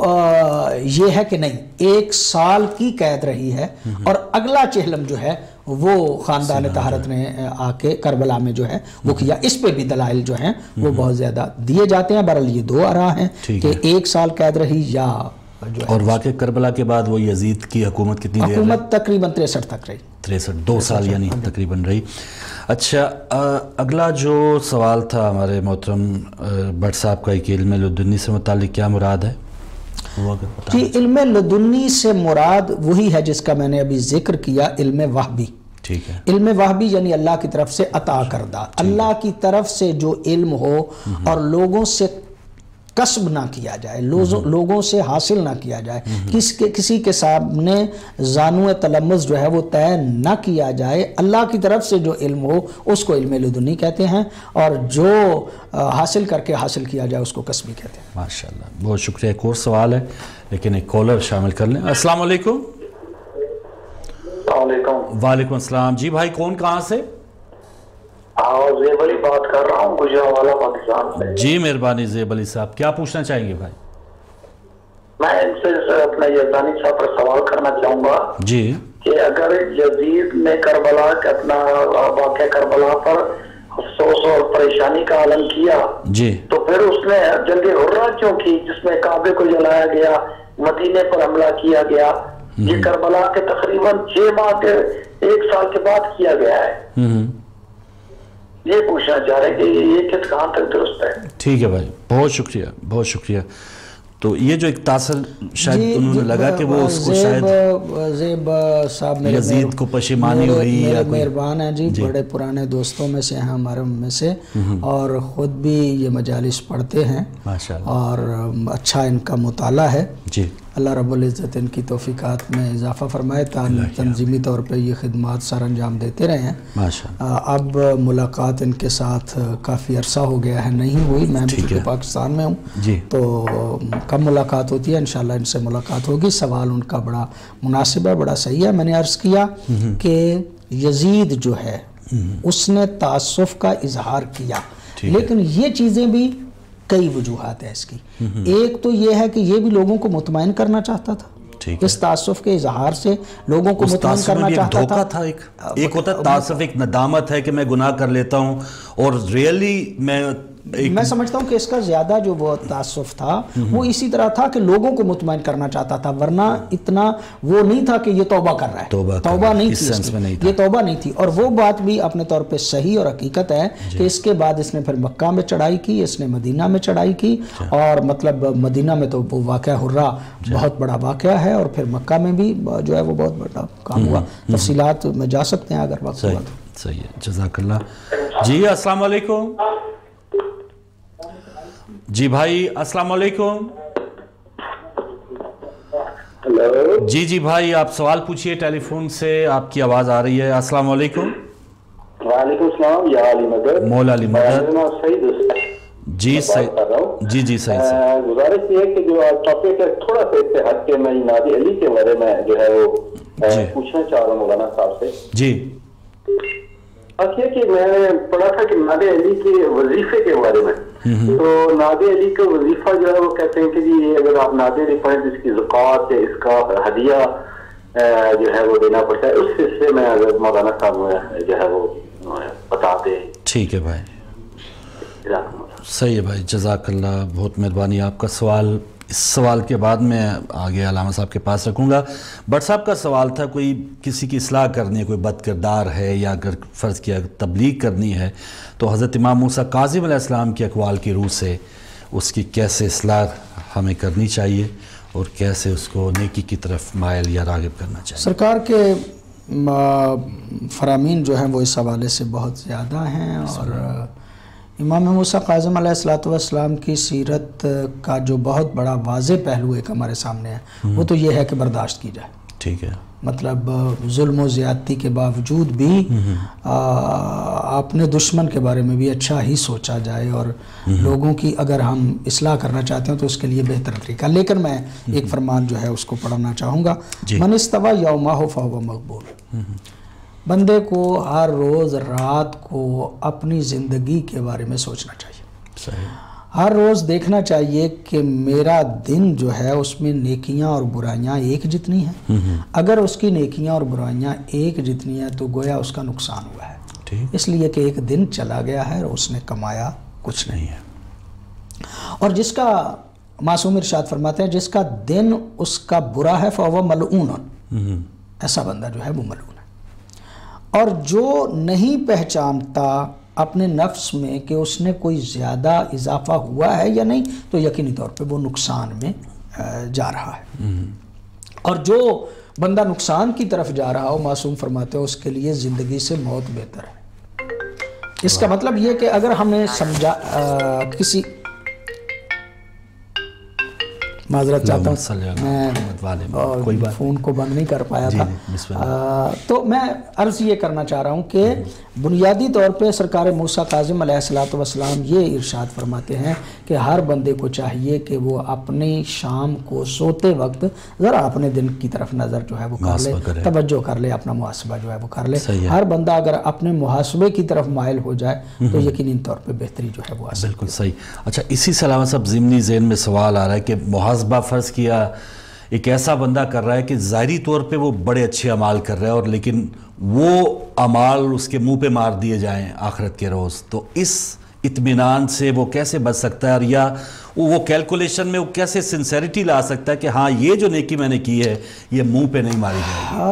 [SPEAKER 2] یہ ہے کہ نہیں، 1 سال کی قید رہی ہے، اور اگلا چہلم جو ہے وہ خاندان طہارت نے آ کے کربلا میں جو ہے وہ کیا۔ اس پہ بھی دلائل جو ہیں وہ بہت زیادہ دیے جاتے ہیں، بہرحال یہ 2 آراء ہیں کہ 1 سال قید رہی یا جو ہے۔
[SPEAKER 1] اور واقع کربلا کے بعد وہ یزید کی حکومت کتنی دیر رہی؟
[SPEAKER 2] حکومت تقریباً 63 تک رہی،
[SPEAKER 1] 63 2 سال یعنی تقریباً رہی۔ اچھا، اگلا جو سوال تھا ہمارے محترم بٹ صاحب کا، کہ علم لدنی سے متعلق کیا مراد ہے؟
[SPEAKER 2] جی، علم لدنی سے مراد وہی ہے جس کا میں نے ابھی ذکر کیا، علم وہبی۔
[SPEAKER 1] ٹھیک ہے،
[SPEAKER 2] علم وہبی یعنی اللہ کی طرف سے عطا کردہ، اللہ کی طرف سے جو علم ہو اور لوگوں سے کسب نہ کیا جائے، لوگوں سے حاصل نہ کیا جائے، کسی کے سامنے زانو تلمذ جو ہے وہ طے نہ کیا جائے، اللہ کی طرف سے جو علم ہو اس کو علم لدنی کہتے ہیں، اور جو حاصل کر کے حاصل کیا جائے اس کو کسبی کہتے ہیں۔
[SPEAKER 1] ماشاءاللہ، بہت شکریہ۔ ایک اور سوال ہے لیکن ایک کالر شامل کر لیں۔ السلام علیکم۔
[SPEAKER 3] السلام علیکم۔
[SPEAKER 1] وعلیکم السلام۔ جی بھائی، کون کہاں سے؟
[SPEAKER 3] زیب علی بات کر رہا ہوں گجرانوالہ پاکستان سے۔
[SPEAKER 1] جی مہربانی زیب علی صاحب، کیا پوچھنا چاہیں گے بھائی؟
[SPEAKER 3] میں ان سے اپنا یزدانی صاحب پر سوال کرنا چاہوں گا
[SPEAKER 1] جی،
[SPEAKER 3] کہ اگر یزید نے کربلا اپنا واقعہ کربلا پر افسوس اور پریشانی کا عالم کیا
[SPEAKER 1] جی، تو
[SPEAKER 3] پھر اس نے جنگ حرہ کیوں کی جس میں کعبے کو جلایا گیا، مدینے پر حملہ کیا گیا؟ یہ کربلا کے تقریباً 6 ماہ کے 1 سال کے بعد کیا گیا ہے۔ یہ پوچھنا چاہ رہے کہ یہ کس کہاں تک درست ہے؟
[SPEAKER 1] ٹھیک ہے بھائی، بہت شکریہ، بہت شکریہ۔ تو یہ جو ایک تاثر شاید انہوں نے لگا کہ وہ اس کو شاید
[SPEAKER 2] زیب صاحب
[SPEAKER 1] یزید کو پشیمانی ہوئی یا
[SPEAKER 2] مہربان ہیں جی، بڑے پرانے دوستوں میں سے ہیں ہمارے میں سے، اور خود بھی یہ مجالس پڑھتے ہیں
[SPEAKER 1] ماشاءاللہ،
[SPEAKER 2] اور اچھا ان کا مطالعہ ہے
[SPEAKER 1] جی۔
[SPEAKER 2] اللہ رب العزت ان کی توفیقات میں اضافہ فرمائے، تنظیمی طور پہ یہ خدمات سر انجام دیتے رہے ہیں ماشاءاللہ۔ اب ملاقات ان کے ساتھ کافی عرصہ ہو گیا ہے، نہیں ہوئی، میں بھی پاکستان میں ہوں تو کم ملاقات ہوتی ہے، انشاءاللہ ان سے ملاقات ہوگی۔ سوال ان کا بڑا مناسب ہے، بڑا صحیح ہے۔ میں نے عرض کیا کہ یزید جو ہے اس نے تعصب کا اظہار کیا، لیکن یہ چیزیں بھی کئی وجوہات ہیں اس کی۔ ایک تو یہ ہے کہ یہ بھی لوگوں کو مطمئن کرنا چاہتا تھا، اس تعصب کے اظہار سے لوگوں کو مطمئن کرنا چاہتا تھا۔
[SPEAKER 1] ایک ہوتا ہے تعصب، ایک ندامت ہے کہ میں گناہ کر لیتا ہوں، اور ریئلی میں
[SPEAKER 2] سمجھتا ہوں کہ اس کا زیادہ جو وہ تعصب تھا وہ اسی طرح تھا کہ لوگوں کو مطمئن کرنا چاہتا تھا، ورنہ اتنا وہ نہیں تھا کہ یہ توبہ کر رہا ہے، توبہ نہیں تھی، یہ توبہ نہیں تھی۔ اور وہ بات بھی اپنے طور پہ صحیح اور حقیقت ہے کہ اس کے بعد اس نے پھر مکہ میں چڑھائی کی، اس نے مدینہ میں چڑھائی کی، اور مطلب مدینہ میں تو وہ واقعہ حرہ بہت بڑا واقعہ ہے، اور پھر مکہ میں بھی جو ہے وہ بہت بڑا کام ہوا۔ تفصیلات میں جا سکتے ہیں اگر وقت ہوا تو۔
[SPEAKER 1] صحیح ہے، جزاک اللہ۔ جی السلام علیکم۔ جی بھائی السلام علیکم۔ جی جی بھائی، آپ سوال پوچھئے، ٹیلی فون سے آپ کی آواز آ رہی ہے۔ السلام علیکم۔
[SPEAKER 3] وعلیکم السلام، یا علی مدد،
[SPEAKER 1] مولا علی مدد۔ جی صحیح، جی جی صحیح سے
[SPEAKER 3] گزارش یہ ہے کہ جو ٹاپک ہے تھوڑا سا اس سے ہٹ کے میں نادی علی کے بارے میں جو ہے وہ پوچھنا چاہ رہا ہوں مولانا صاحب سے۔
[SPEAKER 1] جی،
[SPEAKER 3] بات یہ کہ میں نے پڑھا تھا کہ نادی علی کے وظیفے کے بارے میں، تو نادی علی کا وظیفہ جو ہے وہ کہتے ہیں کہ جی اگر آپ نادی علی پڑھیں تو اس کی زکوٰۃ ہے، اس کا ہدیہ جو ہے وہ دینا پڑتا ہے، اس حصے میں اگر مولانا صاحب جو ہے وہ بتا دیں۔
[SPEAKER 1] ٹھیک ہے بھائی، صحیح ہے بھائی، جزاک اللہ، بہت مہربانی۔ آپ کا سوال اس سوال کے بعد میں آگے علامہ صاحب کے پاس رکھوں گا. بٹ صاحب کا سوال تھا کوئی کسی کی اصلاح کرنی ہے, کوئی بد کردار ہے یا اگر فرض کیا تبلیغ کرنی ہے تو حضرت امام موسیٰ کاظم علیہ السلام کے اقوال کی روح سے اس کی کیسے اصلاح ہمیں کرنی چاہیے اور کیسے اس کو نیکی کی طرف مائل یا راغب کرنا چاہیے؟
[SPEAKER 2] سرکار کے فرامین جو ہیں وہ اس حوالے سے بہت زیادہ ہیں, اور امام موسیٰ کاظم علیہ السلام کی سیرت کا جو بہت بڑا واضح پہلو ایک ہمارے سامنے ہے وہ تو یہ ہے کہ برداشت کی جائے.
[SPEAKER 1] ٹھیک ہے.
[SPEAKER 2] مطلب ظلم و زیادتی کے باوجود بھی اپنے دشمن کے بارے میں بھی اچھا ہی سوچا جائے, اور لوگوں کی اگر ہم اصلاح کرنا چاہتے ہیں تو اس کے لیے بہتر طریقہ. لیکن میں ایک فرمان جو ہے اس کو پڑھنا چاہوں گا. من استوى یومہ فہو مقبول. بندے کو ہر روز رات کو اپنی زندگی کے بارے میں سوچنا چاہیے.
[SPEAKER 1] صحیح.
[SPEAKER 2] ہر روز دیکھنا چاہیے کہ میرا دن جو ہے اس میں نیکیاں اور برائیاں ایک جتنی ہیں. اگر اس کی نیکیاں اور برائیاں ایک جتنی ہیں تو گویا اس کا نقصان ہوا ہے, اس لیے کہ ایک دن چلا گیا ہے اور اس نے کمایا کچھ نہیں ہے. اور جس کا معصوم ارشاد فرماتے ہیں جس کا دن اس کا برا ہے فہو ملعون, ایسا بندہ جو ہے وہ ملعون ہے. اور جو نہیں پہچانتا اپنے نفس میں کہ اس نے کوئی زیادہ اضافہ ہوا ہے یا نہیں تو یقینی طور پہ وہ نقصان میں جا رہا ہے. اور جو بندہ نقصان کی طرف جا رہا ہو, معصوم فرماتے ہو, اس کے لیے زندگی سے موت بہتر ہے. اس کا مطلب یہ کہ اگر ہم نے سمجھا کسی معذرت چاہتا ہوں میں فون کو بند نہیں کر پایا تھا, تو میں عرض یہ کرنا چاہ رہا ہوں کہ بنیادی طور پہ سرکار موسیٰ کاظم علیہ السلام یہ ارشاد فرماتے ہیں کہ ہر بندے کو چاہیے کہ وہ اپنی شام کو سوتے وقت ذرا اپنے دن کی طرف نظر جو ہے وہ کر لے, توجہ کر لے, اپنا محاسبہ جو ہے وہ کر لے. ہر بندہ اگر اپنے محاسبے کی طرف مائل ہو جائے تو یقینی طور پہ بہتری جو ہے وہ حاصل.
[SPEAKER 1] بالکل صحیح. اچھا, اسی سے علامہ صاحب ضمنی ذہن میں سوال آ رہا ہے کہ محاسبہ فرض کیا ایک ایسا بندہ کر رہا ہے کہ ظاہری طور پہ وہ بڑے اچھے اعمال کر رہا ہے اور لیکن وہ اعمال اس کے منہ پہ مار دیے جائیں آخرت کے روز, تو اس اطمینان سے وہ کیسے بچ سکتا ہے, اور یا وہ کیلکولیشن میں وہ کیسے سنسیریٹی لا سکتا ہے کہ ہاں یہ جو نیکی میں نے کی ہے یہ منہ پہ نہیں ماری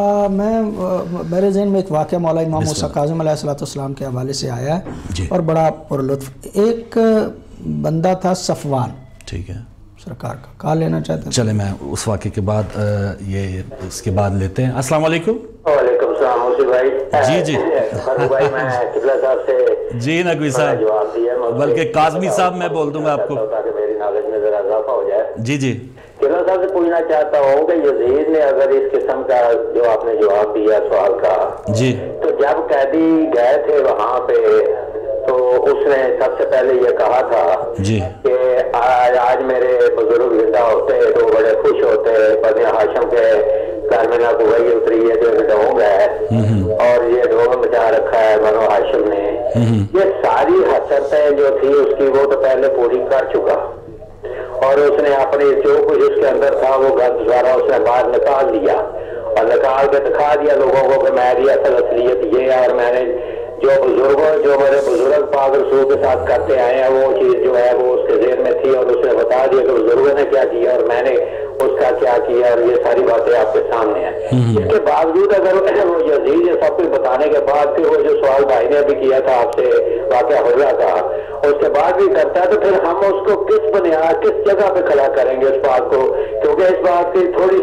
[SPEAKER 1] جائے؟
[SPEAKER 2] میرے ذہن میں ایک واقعہ مولا امام موسیٰ کاظم علیہ السلام کے حوالے سے آیا ہے اور بڑا پرلطف. ایک بندہ تھا صفوان,
[SPEAKER 1] ٹھیک ہے,
[SPEAKER 2] سرکار کا کہا لینا چاہتے ہیں.
[SPEAKER 1] چلے میں اس واقعے کے بعد یہ اس کے بعد لیتے ہیں. السلام علیکم.
[SPEAKER 3] وعلیکم السلام موسی بھائی.
[SPEAKER 1] جی
[SPEAKER 3] فاروق بھائی, میں قبلہ صاحب سے
[SPEAKER 1] جی نقوی صاحب, بلکہ کاظمی صاحب میں بول دوں گا آپ کو
[SPEAKER 3] تاکہ میری نالج میں ذرا اضافہ ہو جائے.
[SPEAKER 1] جی
[SPEAKER 3] قبلہ صاحب سے پوچھنا چاہتا ہوں کہ یزید نے اگر اس قسم کا جو آپ نے جواب دیا سوال کا,
[SPEAKER 1] جی,
[SPEAKER 3] تو جب قیدی گئے تھے وہاں پہ تو اس نے سب سے پہلے یہ کہا تھا
[SPEAKER 1] جی
[SPEAKER 3] کہ آج میرے بزرگ زندہ ہوتے ہیں تو بڑے خوش ہوتے ہیں, بنی ہاشم کے گھر میں نہ کوئی اتری ہے جو ڈھونگ ہے اور یہ ڈھونگ بچا رکھا ہے بنو ہاشم نے. یہ ساری حسرتیں جو تھی اس کی وہ تو پہلے پوری کر چکا, اور اس نے اپنی جو کچھ اس کے اندر تھا وہ گند سارا اس نے باہر نکال دیا اور نکال کے دکھا دیا لوگوں کو کہ میری اصل اصلیت یہ ہے, اور میں نے جو میرے بزرگ پاک رسول کے ساتھ کرتے آئے ہیں وہ چیز جو ہے وہ اس کے ذہن میں تھی, اور اس نے بتا دیا کہ بزرگوں نے کیا کیا اور میں نے اس کا کیا کیا, اور یہ ساری باتیں آپ کے سامنے ہیں. اس کے باوجود اگر وہ یزید یہ سب کچھ بتانے کے بعد پھر وہ جو سوال بھائی نے بھی کیا تھا آپ سے واقعہ ہو رہا تھا اس کے بعد بھی کرتا ہے, تو پھر ہم اس کو کس بنیاد کس جگہ پہ کھڑا کریں گے اس بات کو, کیونکہ اس بات کی تھوڑی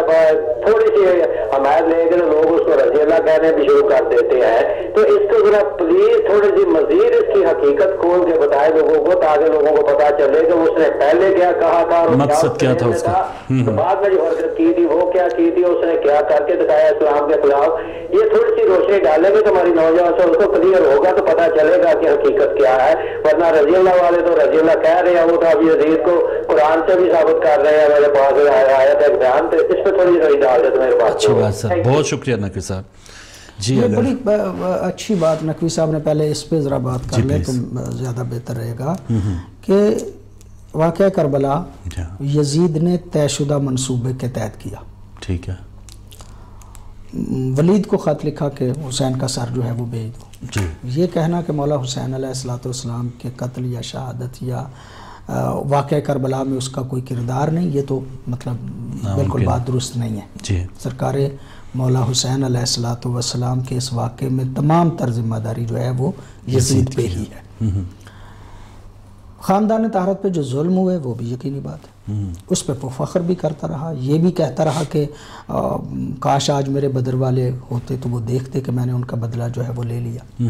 [SPEAKER 3] سی حمایت لے کے لوگ اس کو رضی اللہ کہنے بھی شروع کر دیتے ہیں. تو اس کو ذرا پلیز تھوڑی سی مزید اس کی حقیقت کھول کے بتائے لوگوں کو, تاکہ لوگوں کو پتا چلے کہ اس نے پہلے کیا کہا تھا اور
[SPEAKER 1] مقصد کیا تھا اس کا,
[SPEAKER 3] بعد میں جو حرکت کی تھی وہ کیا کی تھی, اس نے کیا کر کے دکھایا اسلام کے خلاف. یہ تھوڑی سی روشنی ڈالیں گے تو ہماری نوجوان سے اس کو کلیئر ہوگا تو پتا چلے گا کہ حقیقت کیا ہے. ورنہ رضی اللہ والے تو رضی اللہ کہہ رہے ہیں, وہ تو اب یزید کو قرآن سے بھی ثابت کر رہے ہیں. میرے پاس آیت ہے بیان, تو اس پہ تھوڑی سی ڈال دیتے میرے پاس.
[SPEAKER 1] اچھی بات سر, بہت شکریہ نقوی صاحب. جی
[SPEAKER 2] یہ بڑی اچھی بات نقوی صاحب نے پہلے اس پہ ذرا بات کر لیں تو زیادہ بہتر رہے گا کہ واقعہ کربلا یزید نے طے شدہ منصوبے کے تحت کیا.
[SPEAKER 1] ٹھیک ہے.
[SPEAKER 2] ولید کو خط لکھا کہ حسین کا سر جو ہے وہ بھیج دو.
[SPEAKER 1] جی.
[SPEAKER 2] یہ کہنا کہ مولا حسین علیہ السلام کے قتل یا شہادت یا واقعہ کربلا میں اس کا کوئی کردار نہیں، یہ تو مطلب بالکل بات درست نہیں ہے
[SPEAKER 1] جی۔
[SPEAKER 2] سرکار مولا حسین علیہ السلام کے اس واقعے میں تمام تر ذمہ داری جو ہے وہ یزید پہ ہی ہے۔ خاندان طاہرت پہ جو ظلم ہوئے وہ بھی یقینی بات ہے، اس پہ وہ فخر بھی کرتا رہا، یہ بھی کہتا رہا کہ کاش آج میرے بدر والے ہوتے تو وہ دیکھتے کہ میں نے ان کا بدلہ جو ہے وہ لے لیا۔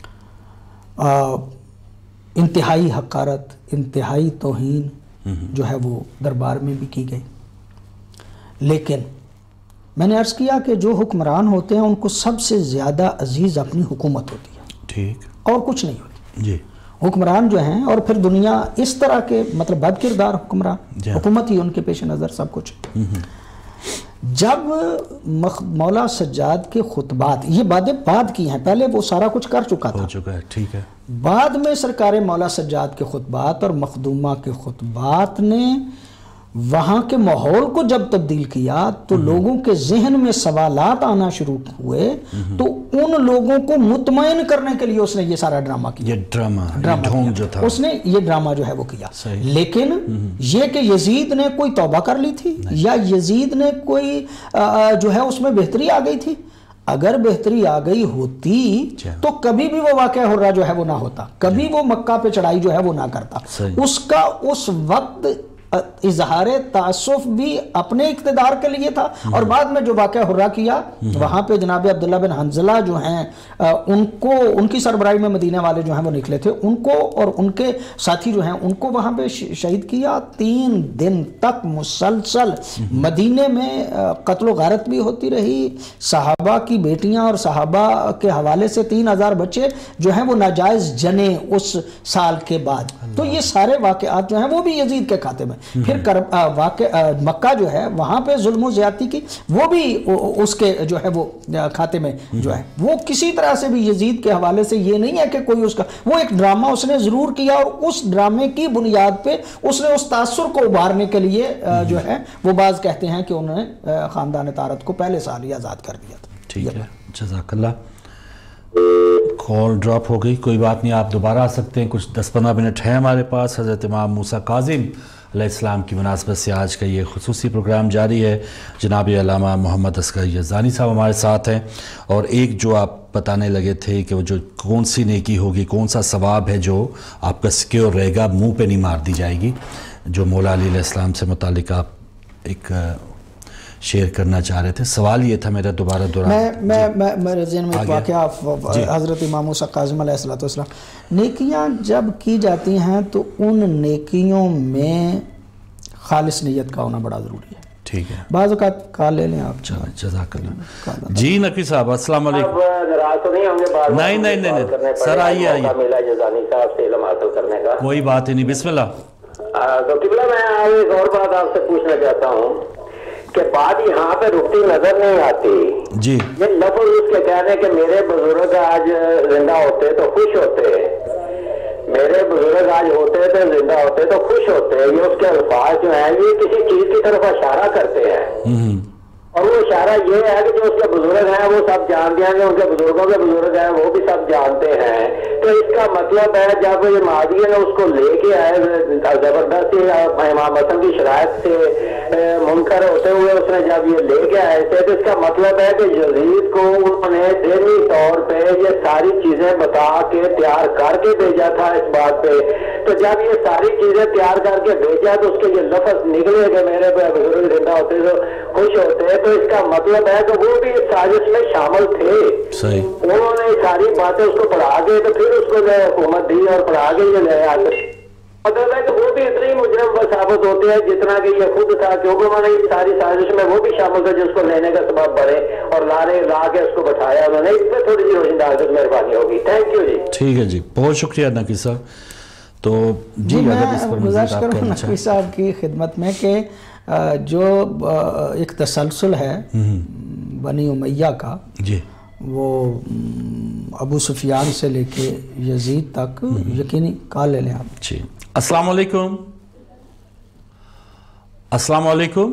[SPEAKER 2] انتہائی حقارت، انتہائی توہین جو ہے وہ دربار میں بھی کی گئی، لیکن میں نے عرض کیا کہ جو حکمران ہوتے ہیں ان کو سب سے زیادہ عزیز اپنی حکومت ہوتی ہے،
[SPEAKER 1] ٹھیک،
[SPEAKER 2] اور کچھ نہیں ہوتی
[SPEAKER 1] جی۔
[SPEAKER 2] حکمران جو ہیں، اور پھر دنیا اس طرح کے مطلب بد کردار حکمران، حکومت ہی ان کے پیش نظر سب کچھ۔ جب مولا سجاد کے خطبات، یہ باتیں بعد کی ہیں، پہلے وہ سارا کچھ کر چکا تھا،
[SPEAKER 1] ہو چکا ہے، ٹھیک ہے،
[SPEAKER 2] بعد میں سرکار مولا سجاد کے خطبات اور مخدومہ کے خطبات نے وہاں کے ماحول کو جب تبدیل کیا تو لوگوں کے ذہن میں سوالات آنا شروع ہوئے، تو ان لوگوں کو مطمئن کرنے کے لیے اس نے یہ سارا ڈرامہ کیا،
[SPEAKER 1] یہ ڈرامہ جو تھا،
[SPEAKER 2] اس نے یہ ڈرامہ جو ہے وہ کیا۔ لیکن یہ کہ یزید نے کوئی توبہ کر لی تھی یا یزید نے کوئی جو ہے اس میں بہتری آ گئی تھی، اگر بہتری آ گئی ہوتی تو کبھی بھی وہ واقعہ ہو رہا جو ہے وہ نہ ہوتا، کبھی وہ مکہ پہ چڑھائی جو ہے وہ نہ کرتا۔ اس کا اس وقت اظہار تعصف بھی اپنے اقتدار کے لیے تھا، اور بعد میں جو واقعہ ہرا کیا وہاں پہ جناب عبداللہ بن حنظلہ جو ہیں ان کی سربراہی میں مدینہ والے جو ہیں وہ نکلے تھے، ان کو اور ان کے ساتھی جو ہیں ان کو وہاں پہ شہید کیا۔ 3 دن تک مسلسل مدینے میں قتل و غارت بھی ہوتی رہی، صحابہ کی بیٹیاں اور صحابہ کے حوالے سے 3000 بچے جو ہیں وہ ناجائز جنے اس سال کے بعد۔ تو یہ سارے واقعات جو ہیں وہ بھی یزید کے کھاتے میں۔ پھر مکہ جو ہے وہاں پہ ظلم و زیادتی کی، وہ بھی اس کے جو ہے وہ کھاتے میں جو ہے، وہ کسی طرح سے بھی یزید کے حوالے سے یہ نہیں ہے کہ کوئی اس کا، وہ ایک ڈرامہ اس نے ضرور کیا، اور اس ڈرامے کی بنیاد پہ اس نے اس تاثر کو ابھارنے کے لیے جو ہے وہ بعض کہتے ہیں کہ انہوں نے خاندان طارت کو پہلے سال ہی آزاد کر دیا تھا۔
[SPEAKER 1] ٹھیک ہے، جزاک اللہ۔ کال ڈراپ ہو گئی، کوئی بات نہیں، آپ دوبارہ آ سکتے ہیں، کچھ 10-15 منٹ ہے ہمارے پاس۔ حضرت امام موسیٰ کاظم علیہ السلام کی مناسبت سے آج کا یہ خصوصی پروگرام جاری ہے۔ جناب علامہ محمد اصغر یزدانی صاحب ہمارے ساتھ ہیں، اور ایک جو آپ بتانے لگے تھے کہ وہ جو کون سی نیکی ہوگی، کون سا ثواب ہے جو آپ کا سکیور رہے گا، منہ پہ نہیں مار دی جائے گی، جو مولا علی علیہ السلام سے متعلق آپ ایک شیئر کرنا چاہ رہے تھے۔ سوال یہ تھا میرا، دوبارہ
[SPEAKER 2] میرے ذہن میں ایک واقعہ حضرت امام موسیٰ کاظم علیہ السلام، نیکیاں جب کی جاتی ہیں تو ان نیکیوں میں خالص نیت کا ہونا بڑا ضروری ہے۔
[SPEAKER 1] ٹھیک ہے،
[SPEAKER 2] بعض اوقات کال لے لیں آپ۔
[SPEAKER 1] جزاک اللہ۔ جی نقی صاحب السلام علیکم۔ نہیں سر، آئیے
[SPEAKER 3] یزدانی صاحب سے علم حاصل کرنے کا
[SPEAKER 1] کوئی بات ہی نہیں، بسم اللہ۔
[SPEAKER 3] تو قبلہ میں ایک اور بات آپ سے پوچھنا چاہتا ہوں کہ بات یہاں پہ رکتی نظر نہیں آتی
[SPEAKER 1] جی،
[SPEAKER 3] یہ لفظ اس کے کہنے کہ میرے بزرگ آج زندہ ہوتے تو خوش ہوتے، میرے بزرگ آج ہوتے تو زندہ ہوتے تو خوش ہوتے، یہ اس کے الفاظ جو ہیں یہ کسی چیز کی طرف اشارہ کرتے ہیں، اور وہ اشارہ یہ ہے کہ جو اس کے بزرگ ہیں وہ سب جانتے ہیں، جو ان کے بزرگوں کے بزرگ ہیں وہ بھی سب جانتے ہیں۔ تو اس کا مطلب ہے جب یہ ماضی نے اس کو لے کے آئے زبردستی امام حسن کی شرائط سے منکر ہوتے ہوئے اس نے جب یہ لے کے آئے تھے، تو اس کا مطلب ہے کہ یزید کو انہوں نے ذہنی طور پہ یہ ساری چیزیں بتا کے تیار کر کے بھیجا تھا اس بات پہ۔ تو جب یہ ساری چیزیں تیار کر کے بھیجا تو اس کے یہ لفظ نکلے کہ میرے بزرگ زندہ ہوتے تو خوش ہوتے، تو اس کا مطلب ہے کہ وہ بھی اس سازش میں شامل تھے۔ انہوں نے ساری باتیں اس کو پڑھا کے تو پھر اس کو جو حکومت دی اور پڑھا کے یہ لے آتے، مطلب ہے کہ وہ بھی اتنی مجرم ثابت ہوتے ہیں جتنا کہ یہ خود تھا، کیونکہ انہوں نے اس ساری سازش میں وہ بھی شامل تھے جس کو لینے کا سبب بنے اور لا کے اس کو بٹھایا انہوں نے۔ اس پہ تھوڑی سی روشنی ڈال کر مہربانی ہوگی، تھینک یو جی۔
[SPEAKER 1] ٹھیک ہے جی، بہت شکریہ نقی صاحب۔ تو جی
[SPEAKER 2] میں گزارش کروں نقی صاحب کی خدمت میں کہ جو ایک تسلسل ہے بنی امیہ کا،
[SPEAKER 1] جی،
[SPEAKER 2] وہ ابو سفیان سے لے کے یزید تک، یقینی کال لے لیں آپ۔
[SPEAKER 1] جی، السلام علیکم۔ السلام علیکم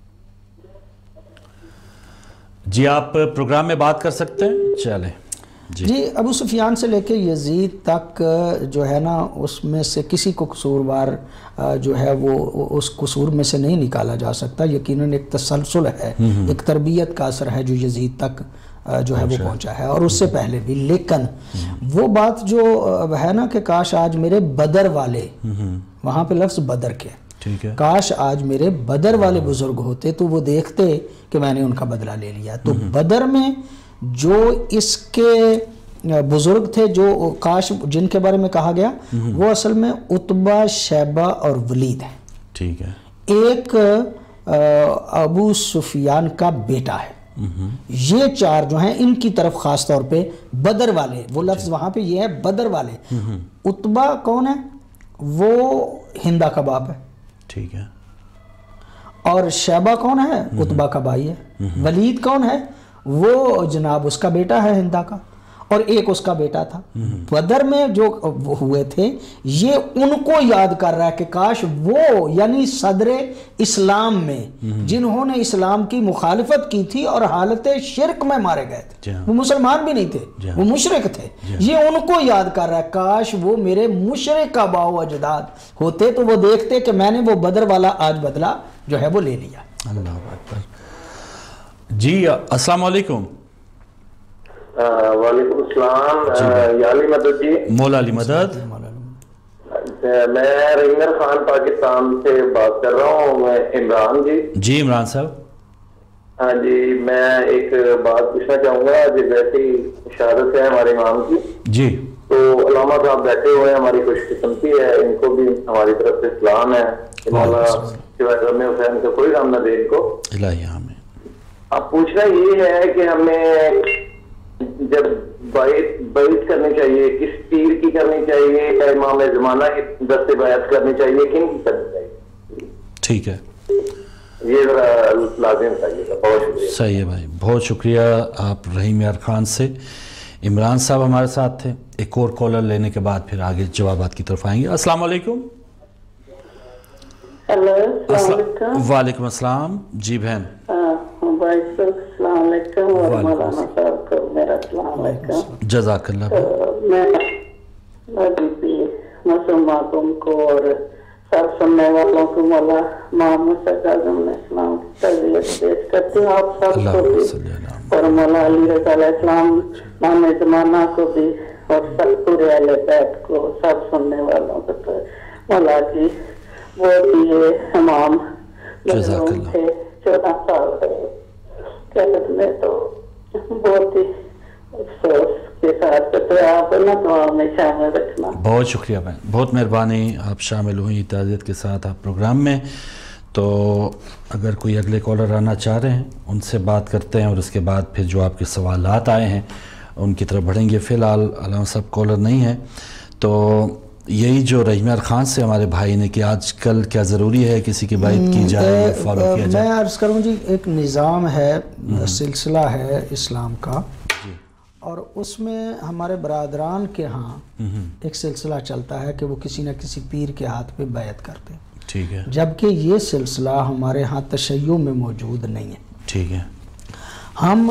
[SPEAKER 1] جی، آپ پروگرام میں بات کر سکتے ہیں، چلیں
[SPEAKER 2] جی ابو سفیان سے لے کے یزید تک جو ہے نا اس میں سے کسی کو قصوروار جو ہے وہ اس قصور میں سے نہیں نکالا جا سکتا. یقیناً ایک تسلسل ہے, ایک تربیت کا اثر ہے جو یزید تک جو ہے وہ پہنچا ہے, اور اس سے پہلے بھی. لیکن وہ بات جو ہے نا کہ کاش آج میرے بدر والے, وہاں پہ لفظ بدر کے, کاش آج میرے بدر والے بزرگ ہوتے تو وہ دیکھتے کہ میں نے ان کا بدلہ لے لیا. تو بدر میں جو اس کے بزرگ تھے, جو کاش جن کے بارے میں کہا گیا, وہ اصل میں عتبہ, شیبہ اور ولید ہیں. ٹھیک ہے. ایک ابو سفیان کا بیٹا ہے. یہ چار جو ہیں ان کی طرف خاص طور پہ بدر والے, وہ لفظ وہاں پہ یہ ہے بدر والے. عتبہ کون ہے؟ وہ ہندا کا باپ ہے. ٹھیک ہے. اور شیبہ کون ہے؟ عتبہ کا بھائی ہے. ولید کون ہے؟ وہ جناب اس کا بیٹا ہے ہندا کا, اور ایک اس کا بیٹا تھا. بدر میں جو ہوئے تھے یہ ان کو یاد کر رہا ہے کہ کاش وہ, یعنی صدر اسلام میں جنہوں نے اسلام کی مخالفت کی تھی اور حالت شرک میں مارے گئے تھے, وہ مسلمان بھی نہیں تھے, وہ مشرک تھے. یہ ان کو یاد کر رہا ہے کاش وہ میرے مشرک آباء و اجداد ہوتے تو وہ دیکھتے کہ میں نے وہ بدر والا آج بدلہ جو ہے وہ لے لیا.
[SPEAKER 1] اللہ اکبر. جی السلام علیکم.
[SPEAKER 3] وعلیکم السلام. یا علی مدد جی. مولا
[SPEAKER 1] علی مدد.
[SPEAKER 3] میں رینگر خان پاکستان سے بات کر رہا ہوں. میں عمران جی.
[SPEAKER 1] جی عمران صاحب.
[SPEAKER 3] ہاں جی, میں ایک بات پوچھنا چاہوں گا. جی ویسے ہی شہادت ہے ہمارے امام کی. جی. تو علامہ صاحب بیٹھے ہوئے ہیں, ہماری خوش قسمتی ہے, ان کو بھی ہماری طرف سے سلام ہے. حسین کا کوئی کام نہ دے ان کو. اب پوچھنا یہ ہے کہ ہمیں جب بیعت کرنی چاہیے, کس پیر کی کرنی چاہیے, یا امام زمانہ کی دست بیعت کرنی چاہیے, کن کی کرنی چاہیے؟
[SPEAKER 1] ٹھیک ہے,
[SPEAKER 3] یہ ذرا لازم چاہیے گا. بہت شکریہ. صحیح
[SPEAKER 1] ہے بھائی, بہت شکریہ آپ رحیم یار خان سے. عمران صاحب ہمارے ساتھ تھے. ایک اور کالر لینے کے بعد پھر آگے جوابات کی طرف آئیں گے. السلام علیکم. وعلیکم السلام. جی بہن.
[SPEAKER 4] السلام علیکم اور مولانا صاحب کو میرا السلام علیکم.
[SPEAKER 1] جزاک اللہ.
[SPEAKER 4] میں بھی مسلمانوں کو اور سب سننے والوں کو مولا موسیٰ کاظم علیہ السلام کی تربیت پیش کرتی ہوں. آپ سب کو بھی اور مولا علی رضا علیہ السلام امام زمانہ کو بھی اور سب پورے اہل بیت کو, سب سننے والوں کو. تو مولا جی وہ بھی امام مظلوم تھے 14 سال قیادت میں, تو بہت ہی افسوس کے ساتھ آپ نا دعا میں شامل رکھنا.
[SPEAKER 1] بہت شکریہ بہن, بہت مہربانی, آپ شامل ہوئی تعزیت کے ساتھ آپ پروگرام میں. تو اگر کوئی اگلے کالر آنا چاہ رہے ہیں ان سے بات کرتے ہیں, اور اس کے بعد پھر جو آپ کے سوالات آئے ہیں ان کی طرف بڑھیں گے. فی الحال علامہ صاحب کالر نہیں ہیں, تو یہی جو رحیم یار خان سے ہمارے بھائی نے کہ آج کل کیا ضروری ہے کسی کی بیعت کی جائے, فالو کیا جائے.
[SPEAKER 2] میں عرض کروں جی, ایک نظام ہے, سلسلہ ہے اسلام کا, اور اس میں ہمارے برادران کے ہاں ایک سلسلہ چلتا ہے کہ وہ کسی نہ کسی پیر کے ہاتھ پہ بیعت کرتے ہیں. ٹھیک ہے. جبکہ یہ سلسلہ ہمارے ہاں تشیع میں موجود نہیں ہے. ٹھیک ہے. ہم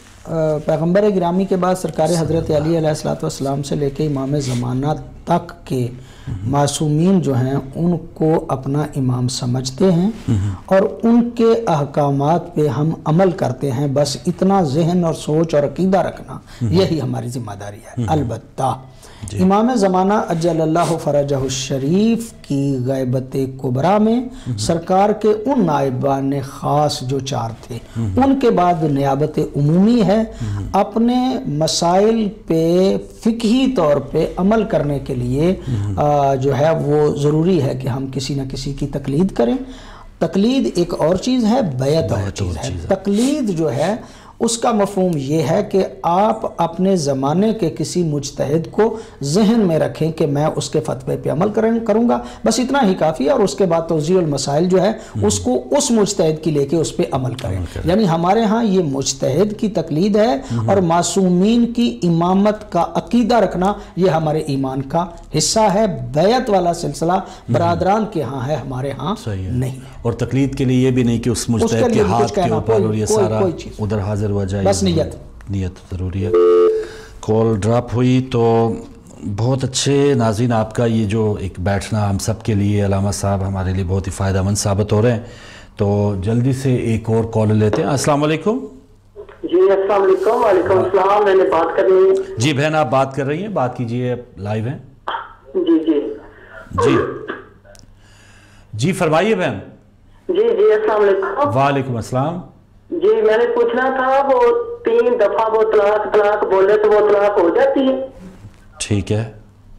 [SPEAKER 2] پیغمبر گرامی کے بعد سرکار حضرت علی علیہ السلام سے لے کے امام زمانہ تک کے معصومین جو ہیں ان کو اپنا امام سمجھتے ہیں, اور ان کے احکامات پہ ہم عمل کرتے ہیں. بس اتنا ذہن اور سوچ اور عقیدہ رکھنا یہی ہماری ذمہ داری ہے. البتہ امام زمانہ اجل اللہ فرجہ الشریف کی غیبت کبریٰ میں سرکار کے ان نائبان خاص جو 4 تھے, ان کے بعد نیابت عمومی ہے. اپنے مسائل پہ فقہی طور پہ عمل کرنے کے لیے جو ہے وہ ضروری ہے کہ ہم کسی نہ کسی کی تقلید کریں. تقلید ایک اور چیز ہے, بیعت اور چیز ہے. تقلید جو ہے اس کا مفہوم یہ ہے کہ آپ اپنے زمانے کے کسی مجتہد کو ذہن میں رکھیں کہ میں اس کے فتوے پہ عمل کروں گا, بس اتنا ہی کافی ہے, اور اس کے بعد توضیح المسائل جو ہے اس کو اس مجتہد کی لے کے اس پہ عمل کریں. یعنی ہمارے ہاں یہ مجتہد کی تقلید ہے, اور معصومین کی امامت کا عقیدہ رکھنا یہ ہمارے ایمان کا حصہ ہے. بیعت والا سلسلہ برادران کے ہاں ہے, ہمارے ہاں نہیں.
[SPEAKER 1] اور تقلید کے لیے یہ بھی نہیں کہ اس مجتہد کے ہاتھ کے اوپر اور یہ سارا ادھر حاضر ہو جائے,
[SPEAKER 2] بس نیت
[SPEAKER 1] ضروری ہے. कॉल ड्रॉप हुई। तो बहुत अच्छे नाज़रीन, आपका ये जो एक बैठना हम सब के लिए, अल्लामा साहब हमारे लिए बहुत ही फ़ायदेमंद साबित हो रहे हैं। तो जल्दी से एक और कॉल लेते हैं। अस्सलाम वालेकुम।
[SPEAKER 4] जी अस्सलाम वालेकुम। वालेकुम अस्सलाम। मैंने बात करनी है।
[SPEAKER 1] जी बहन, आप बात कर रही हैं, बात कीजिए, लाइव हैं।
[SPEAKER 4] जी जी
[SPEAKER 1] जी जी फरमाइए बहन।
[SPEAKER 4] जी जी अस्सलाम वालेकुम।
[SPEAKER 1] वालेकुम अस्सलाम।
[SPEAKER 4] जी मैंने पूछना था, वो 3 दफा वो तलाक तलाक बोले तो वो तलाक हो जाती है?
[SPEAKER 1] ठीक है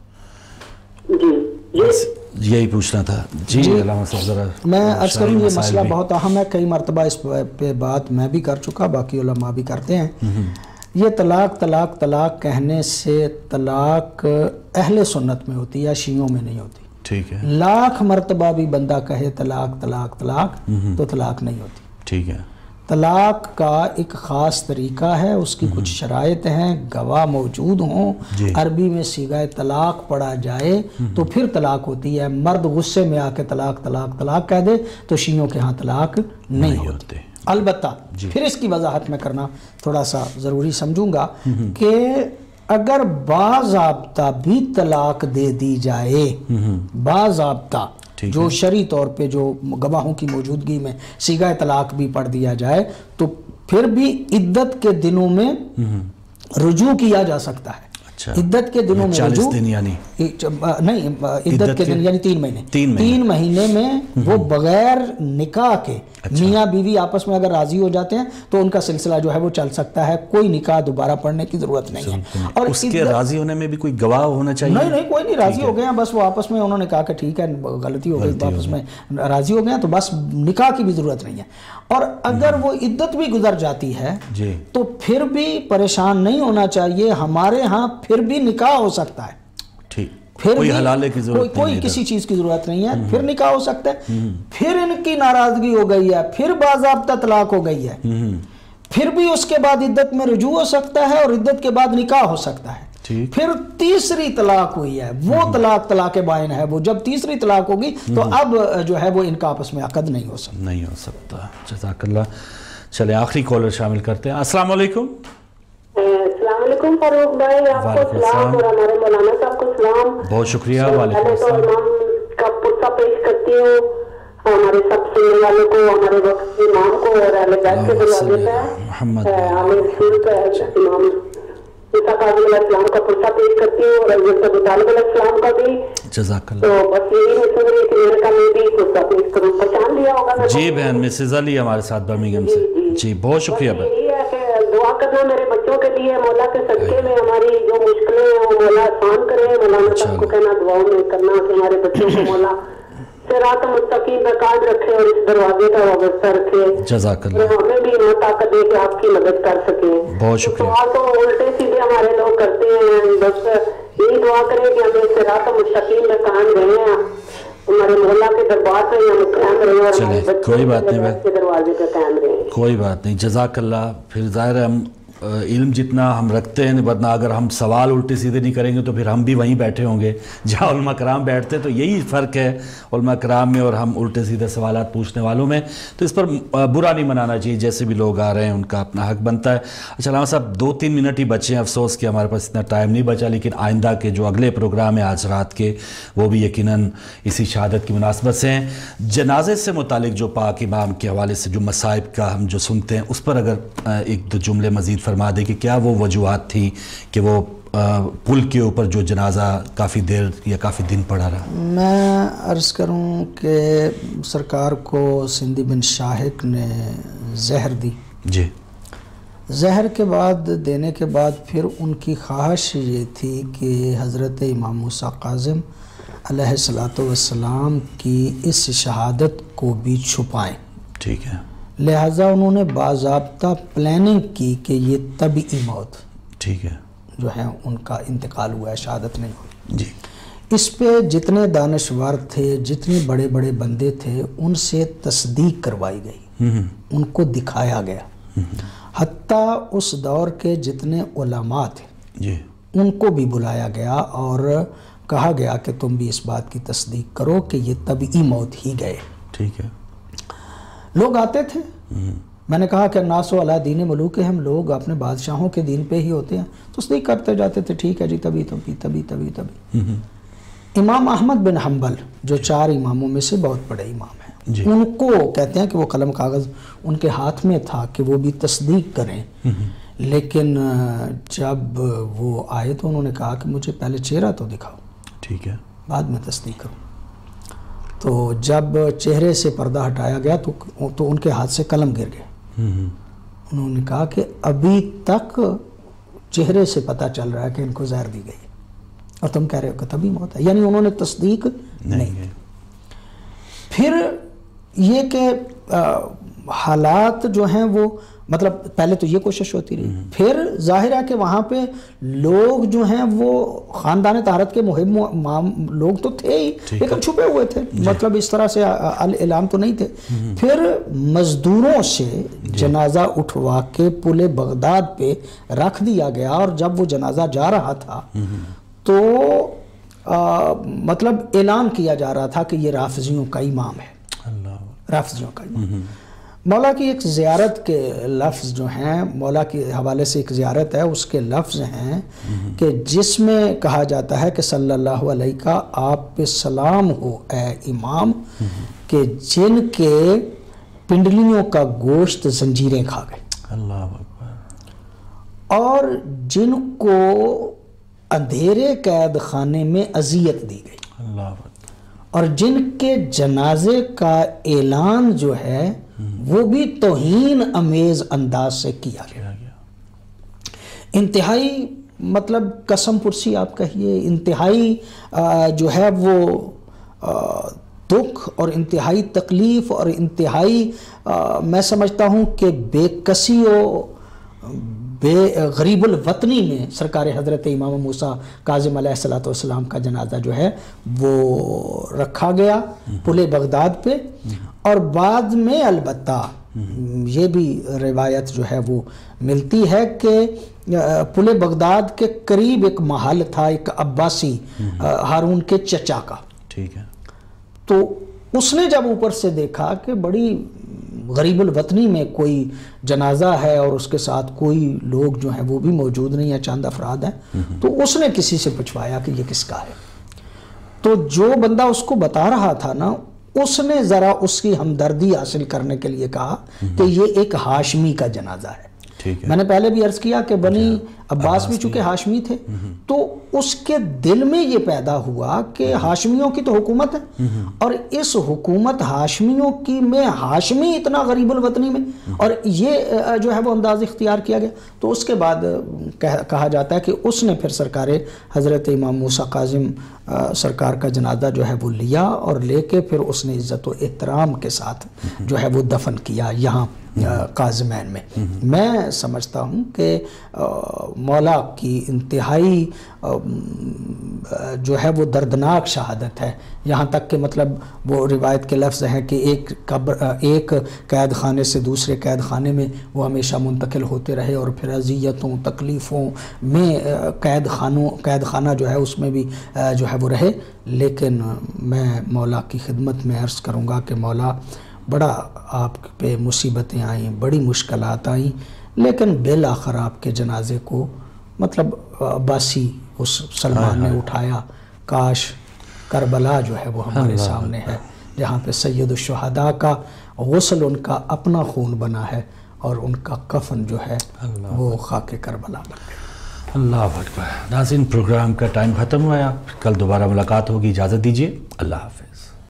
[SPEAKER 4] जी
[SPEAKER 1] बस यही पूछना था। जी अल्लामा साहब ज़रा
[SPEAKER 2] मैं अर्ज़ करूँ, ये
[SPEAKER 1] मसाइल
[SPEAKER 2] मसला
[SPEAKER 1] भी।
[SPEAKER 2] बहुत अहम है, कई मरतबा इस पे बात मैं भी कर चुका, बाकी उलमा भी करते हैं। ये तलाक तलाक तलाक कहने से तलाक अहले सुन्नत में होती है या शियों में नहीं होती।
[SPEAKER 1] ठीक है,
[SPEAKER 2] लाख मरतबा भी बंदा कहे तलाक तलाक तलाक तो तलाक नहीं होती।
[SPEAKER 1] ठीक है।
[SPEAKER 2] तलाक का एक ख़ास तरीका है, उसकी कुछ शराइत हैं, गवाह मौजूद हों, अरबी में सीगा तलाक पढ़ा जाए तो फिर तलाक होती है। मर्द गुस्से में आके तलाक तलाक तलाक कह दे तो शियों के यहाँ तलाक नहीं होती। अलबत्ता फिर इसकी वजाहत में करना थोड़ा सा ज़रूरी समझूंगा कि अगर बाज़ाब्ता भी तलाक दे दी जाए, बाज़ाब्ता जो शरी तौर पे जो गवाहों की मौजूदगी में सीगा तलाक भी पढ़ दिया जाए तो फिर भी इद्दत के दिनों में रुजू किया जा सकता है।
[SPEAKER 1] अच्छा,
[SPEAKER 2] इद्दत के दिनों में
[SPEAKER 1] 40 दिन यानी
[SPEAKER 2] नहीं, इद्दत के दिन यानी 3 महीने। 3 महीने में वो बगैर निकाह के मियाँ बीवी आपस में अगर राजी हो जाते हैं तो उनका सिलसिला जो है वो चल सकता है, कोई निकाह दोबारा पढ़ने की जरूरत नहीं है।
[SPEAKER 1] और उसके राजी होने में भी कोई गवाह होना चाहिए?
[SPEAKER 2] नहीं नहीं, कोई नहीं, राजी हो गए हैं, बस वो आपस में उन्होंने कहा कि ठीक है गलती हो गई, आपस में राजी हो गए हैं तो बस निकाह की भी जरूरत नहीं है। और अगर वो इद्दत भी गुजर जाती है तो फिर भी परेशान नहीं होना चाहिए, हमारे यहाँ फिर भी निकाह हो सकता है।
[SPEAKER 1] ठीक,
[SPEAKER 2] फिर
[SPEAKER 1] कोई हलाले की जरूरत
[SPEAKER 2] कोई किसी चीज की जरूरत नहीं है, फिर निकाह हो सकता है। फिर इनकी नाराजगी हो गई है, फिर बाज़ाब्ता तलाक हो गई है, फिर भी उसके बाद इद्दत में रुजू हो सकता है और इद्दत के बाद निकाह हो सकता है। फिर तीसरी तलाक हुई है, वो तलाक तलाक बाइन है। वो जब तीसरी तलाक होगी तो अब जो है वो इनका आपस में अकद नहीं हो सकता।
[SPEAKER 1] जज़ाकल्लाह। चले आखिरी कॉलर शामिल करते हैं। अस्सलाम वालेकुम।
[SPEAKER 4] अस्सलाम वालेकुम फारूक भाई, आपको सलाम और हमारे मौलाना साहब को सलाम।
[SPEAKER 1] बहुत शुक्रिया।
[SPEAKER 4] पहले तो इमाम का पुरसा पेश करती हूँ हमारे सब सुनने वालों को, हमारे वक्त इमाम को और अहलेबैत के दरवाजे पे आमिर सूर का इमाम मुसा काज़िम अलैहिस्सलाम का पुरसा पेश करती हूँ और हज़रत अबू तालिब अलैहिस्सलाम का भी।
[SPEAKER 1] जज़ाकल्लाह।
[SPEAKER 4] तो बस यही मैं समझ रही थी मेरे का मैं भी पुरसा पेश करूँ, पहचान लिया होगा
[SPEAKER 1] जी बहन, मिसेज अली हमारे साथ बर्मिंघम से। जी बहुत शुक्रिया बहन।
[SPEAKER 4] यही है कि दुआ करना मेरे बच्चों के लिए, मौला के सदके में हमारी जो मुश्किलें हैं वो मौला आसान करे। मौलाना साहब को कहना दुआओं में करना कि हमारे बच्चों को मौला सिरात मुस्तकीम पे कायम रखे और इस दरवाजे का वाबस्ता रखे।
[SPEAKER 1] जज़ाकल्लाह।
[SPEAKER 4] हमें भी हिम्मत ताकत दे कि आपकी मदद कर सके।
[SPEAKER 1] बहुत शुक्रिया।
[SPEAKER 4] सवाल तो उल्टे सीधे हमारे लोग करते हैं, बस यही दुआ करें कि हमें सिरात मुस्तकीम पे कायम रहे, हमारे मौला के दरबार पे हम कायम रहे और हमारे बच्चों के दरवाजे पे कायम रहे।
[SPEAKER 1] कोई बात नहीं, जज़ाकल्लाह। फिर ज़ाहिर है हम इल्म जितना हम रखते हैं, वरना अगर हम सवाल उल्टे सीधे नहीं करेंगे तो फिर हम भी वहीं बैठे होंगे जहाँ उलमा कराम बैठते हैं। तो यही फ़र्क है उलमा कराम में और हम उल्टे सीधे सवालात पूछने वालों में। तो इस पर बुरा नहीं मनाना चाहिए, जैसे भी लोग आ रहे हैं उनका अपना हक बनता है। अच्छा अल्लामा साहब, 2-3 मिनट ही बचे हैं, अफसोस कि हमारे पास इतना टाइम नहीं बचा, लेकिन आइंदा के जो अगले प्रोग्राम है आज रात के, वो भी यकीनन इसी शहादत की मुनासबत से हैं। जनाजे से मुतालिक जो पाक इमाम के हवाले से जो मसाइब का हम जो सुनते हैं, उस पर अगर 1-2 जुमले मज़ीद फरमा दे कि क्या वो वजूहात थी कि वो पुल के ऊपर जो जनाजा काफ़ी देर या काफ़ी दिन पड़ा रहा।
[SPEAKER 2] मैं अर्ज़ करूं कि सरकार को सिंधी बिन शाहिक ने जहर दी
[SPEAKER 1] जी।
[SPEAKER 2] जहर के बाद देने के बाद फिर उनकी ख्वाहिश ये थी कि हज़रत इमाम मूसा काज़िम अलैहिस्सलातु वस्सलाम की इस शहादत को भी छुपाएं।
[SPEAKER 1] ठीक है।
[SPEAKER 2] लिहाजा उन्होंने बाज़ाब्ता प्लानिंग की कि ये तबीई मौत,
[SPEAKER 1] ठीक है,
[SPEAKER 2] जो है उनका इंतकाल हुआ है, शहादत नहीं हुई
[SPEAKER 1] जी।
[SPEAKER 2] इस पे जितने दानश्वर थे, जितने बड़े बड़े बंदे थे, उनसे तस्दीक करवाई गई, उनको दिखाया गया। हत्ता उस दौर के जितने उलमा थे
[SPEAKER 1] जी,
[SPEAKER 2] उनको भी बुलाया गया और कहा गया कि तुम भी इस बात की तस्दीक करो कि ये तबीई मौत ही गए।
[SPEAKER 1] ठीक है।
[SPEAKER 2] लोग आते थे, میں نے کہا کہ الناس علی دین ملوکہم، لوگ اپنے بادشاہوں کے دین پہ ہی ہوتے ہیں. تصدیق کرتے جاتے تھے، ٹھیک ہے جی، تبھی. امام احمد بن حنبل جو 4 اماموں میں سے بہت بڑے امام ہیں جی، ان کو کہتے ہیں کہ وہ قلم کاغذ ان کے ہاتھ میں تھا کہ وہ بھی تصدیق کریں، لیکن جب وہ آئے تو انہوں نے کہا کہ مجھے پہلے چہرہ تو دکھاؤ، ٹھیک ہے، بعد میں تصدیق کروں. تو جب چہرے سے پردہ ہٹایا گیا تو ان کے ہاتھ سے قلم گر گئے. انہوں نے کہا کہ ابھی تک چہرے سے پتہ چل رہا ہے کہ ان کو زہر دی گئی اور تم کہہ رہے ہو کہ تبھی موت ہے. یعنی انہوں نے تصدیق نہیں کی. پھر یہ کہ حالات جو ہیں وہ مطلب پہلے تو یہ کوشش ہوتی رہی، پھر ظاہر ہے کہ وہاں پہ لوگ جو ہیں وہ خاندان طہارت کے مہم لوگ تو تھے ہی، لیکن چھپے ہوئے تھے، مطلب اس طرح سے اعلام تو نہیں تھے. پھر مزدوروں سے جنازہ اٹھوا کے پل بغداد پہ رکھ دیا گیا، اور جب وہ جنازہ جا رہا تھا تو مطلب اعلان کیا جا رہا تھا کہ یہ رافضیوں کا امام ہے، رافضیوں کا امام. مولا کی ایک زیارت کے لفظ جو ہیں، مولا کے حوالے سے ایک زیارت ہے، اس کے لفظ ہیں کہ جس میں کہا جاتا ہے کہ صلی اللہ علیہ کا آپ پہ سلام ہو اے امام، کہ جن کے پنڈلیوں کا گوشت زنجیریں کھا گئے، اللہ اکبر، اور جن کو اندھیرے قید خانے میں اذیت دی گئی، اللہ اکبر، اور جن کے جنازے کا اعلان جو ہے وہ بھی توہین امیز انداز سے کیا گیا. انتہائی مطلب قسم پرسی آپ کہیے، انتہائی جو ہے وہ دکھ اور انتہائی تکلیف اور انتہائی میں سمجھتا ہوں کہ بے کسی و بے غریب الوطنی میں سرکار حضرت امام موسیٰ کاظم علیہ السلام کا جنازہ جو ہے وہ رکھا گیا پل بغداد پہ. اور بعد میں البتہ یہ بھی روایت جو ہے وہ ملتی ہے کہ پل بغداد کے قریب ایک محل تھا ایک عباسی ہارون کے چچا کا، ٹھیک ہے، تو اس نے جب اوپر سے دیکھا کہ بڑی غریب الوطنی میں کوئی جنازہ ہے اور اس کے ساتھ کوئی لوگ جو ہیں وہ بھی موجود نہیں ہیں، چند افراد ہیں، تو اس نے کسی سے پوچھوایا کہ یہ کس کا ہے. تو جو بندہ اس کو بتا رہا تھا نا، اس نے ذرا اس کی ہمدردی حاصل کرنے کے لیے کہا کہ یہ ایک ہاشمی کا جنازہ ہے. میں نے پہلے بھی عرض کیا کہ بنی عباس بھی چونکہ ہاشمی تھے، تو اس کے دل میں یہ پیدا ہوا کہ ہاشمیوں کی تو حکومت ہے، اور اس حکومت ہاشمیوں کی میں ہاشمی اتنا غریب الوطنی میں، اور یہ جو ہے وہ انداز اختیار کیا گیا. تو اس کے بعد کہا جاتا ہے کہ اس نے پھر سرکار حضرت امام موسیٰ کاظم سرکار کا جنازہ جو ہے وہ لیا، اور لے کے پھر اس نے عزت و احترام کے ساتھ جو ہے وہ دفن کیا یہاں کاظمین میں. میں سمجھتا ہوں کہ مولا کی انتہائی جو ہے وہ دردناک شہادت ہے، یہاں تک کہ مطلب وہ روایت کے لفظ ہیں کہ ایک قید خانے سے دوسرے قید خانے میں وہ ہمیشہ منتقل ہوتے رہے، اور پھر اذیتوں تکلیفوں میں قید خانہ جو ہے اس میں بھی جو ہے وہ رہے. لیکن میں مولا کی خدمت میں عرض کروں گا کہ مولا بڑا آپ پہ مصیبتیں آئیں، بڑی مشکلات آئیں، لیکن بالآخر آپ کے جنازے کو مطلب عباسی اس سلمان نے اٹھایا. کاش کربلا جو ہے وہ ہمارے سامنے ہے، جہاں پہ سید الشہداء کا غسل ان کا اپنا خون بنا ہے، اور ان کا کفن جو ہے وہ خاک کربلا بن گیا.
[SPEAKER 1] اللہ اکبر. ناظرین، پروگرام کا ٹائم ختم ہوا ہے، کل دوبارہ ملاقات ہوگی، اجازت دیجیے، اللہ حافظ.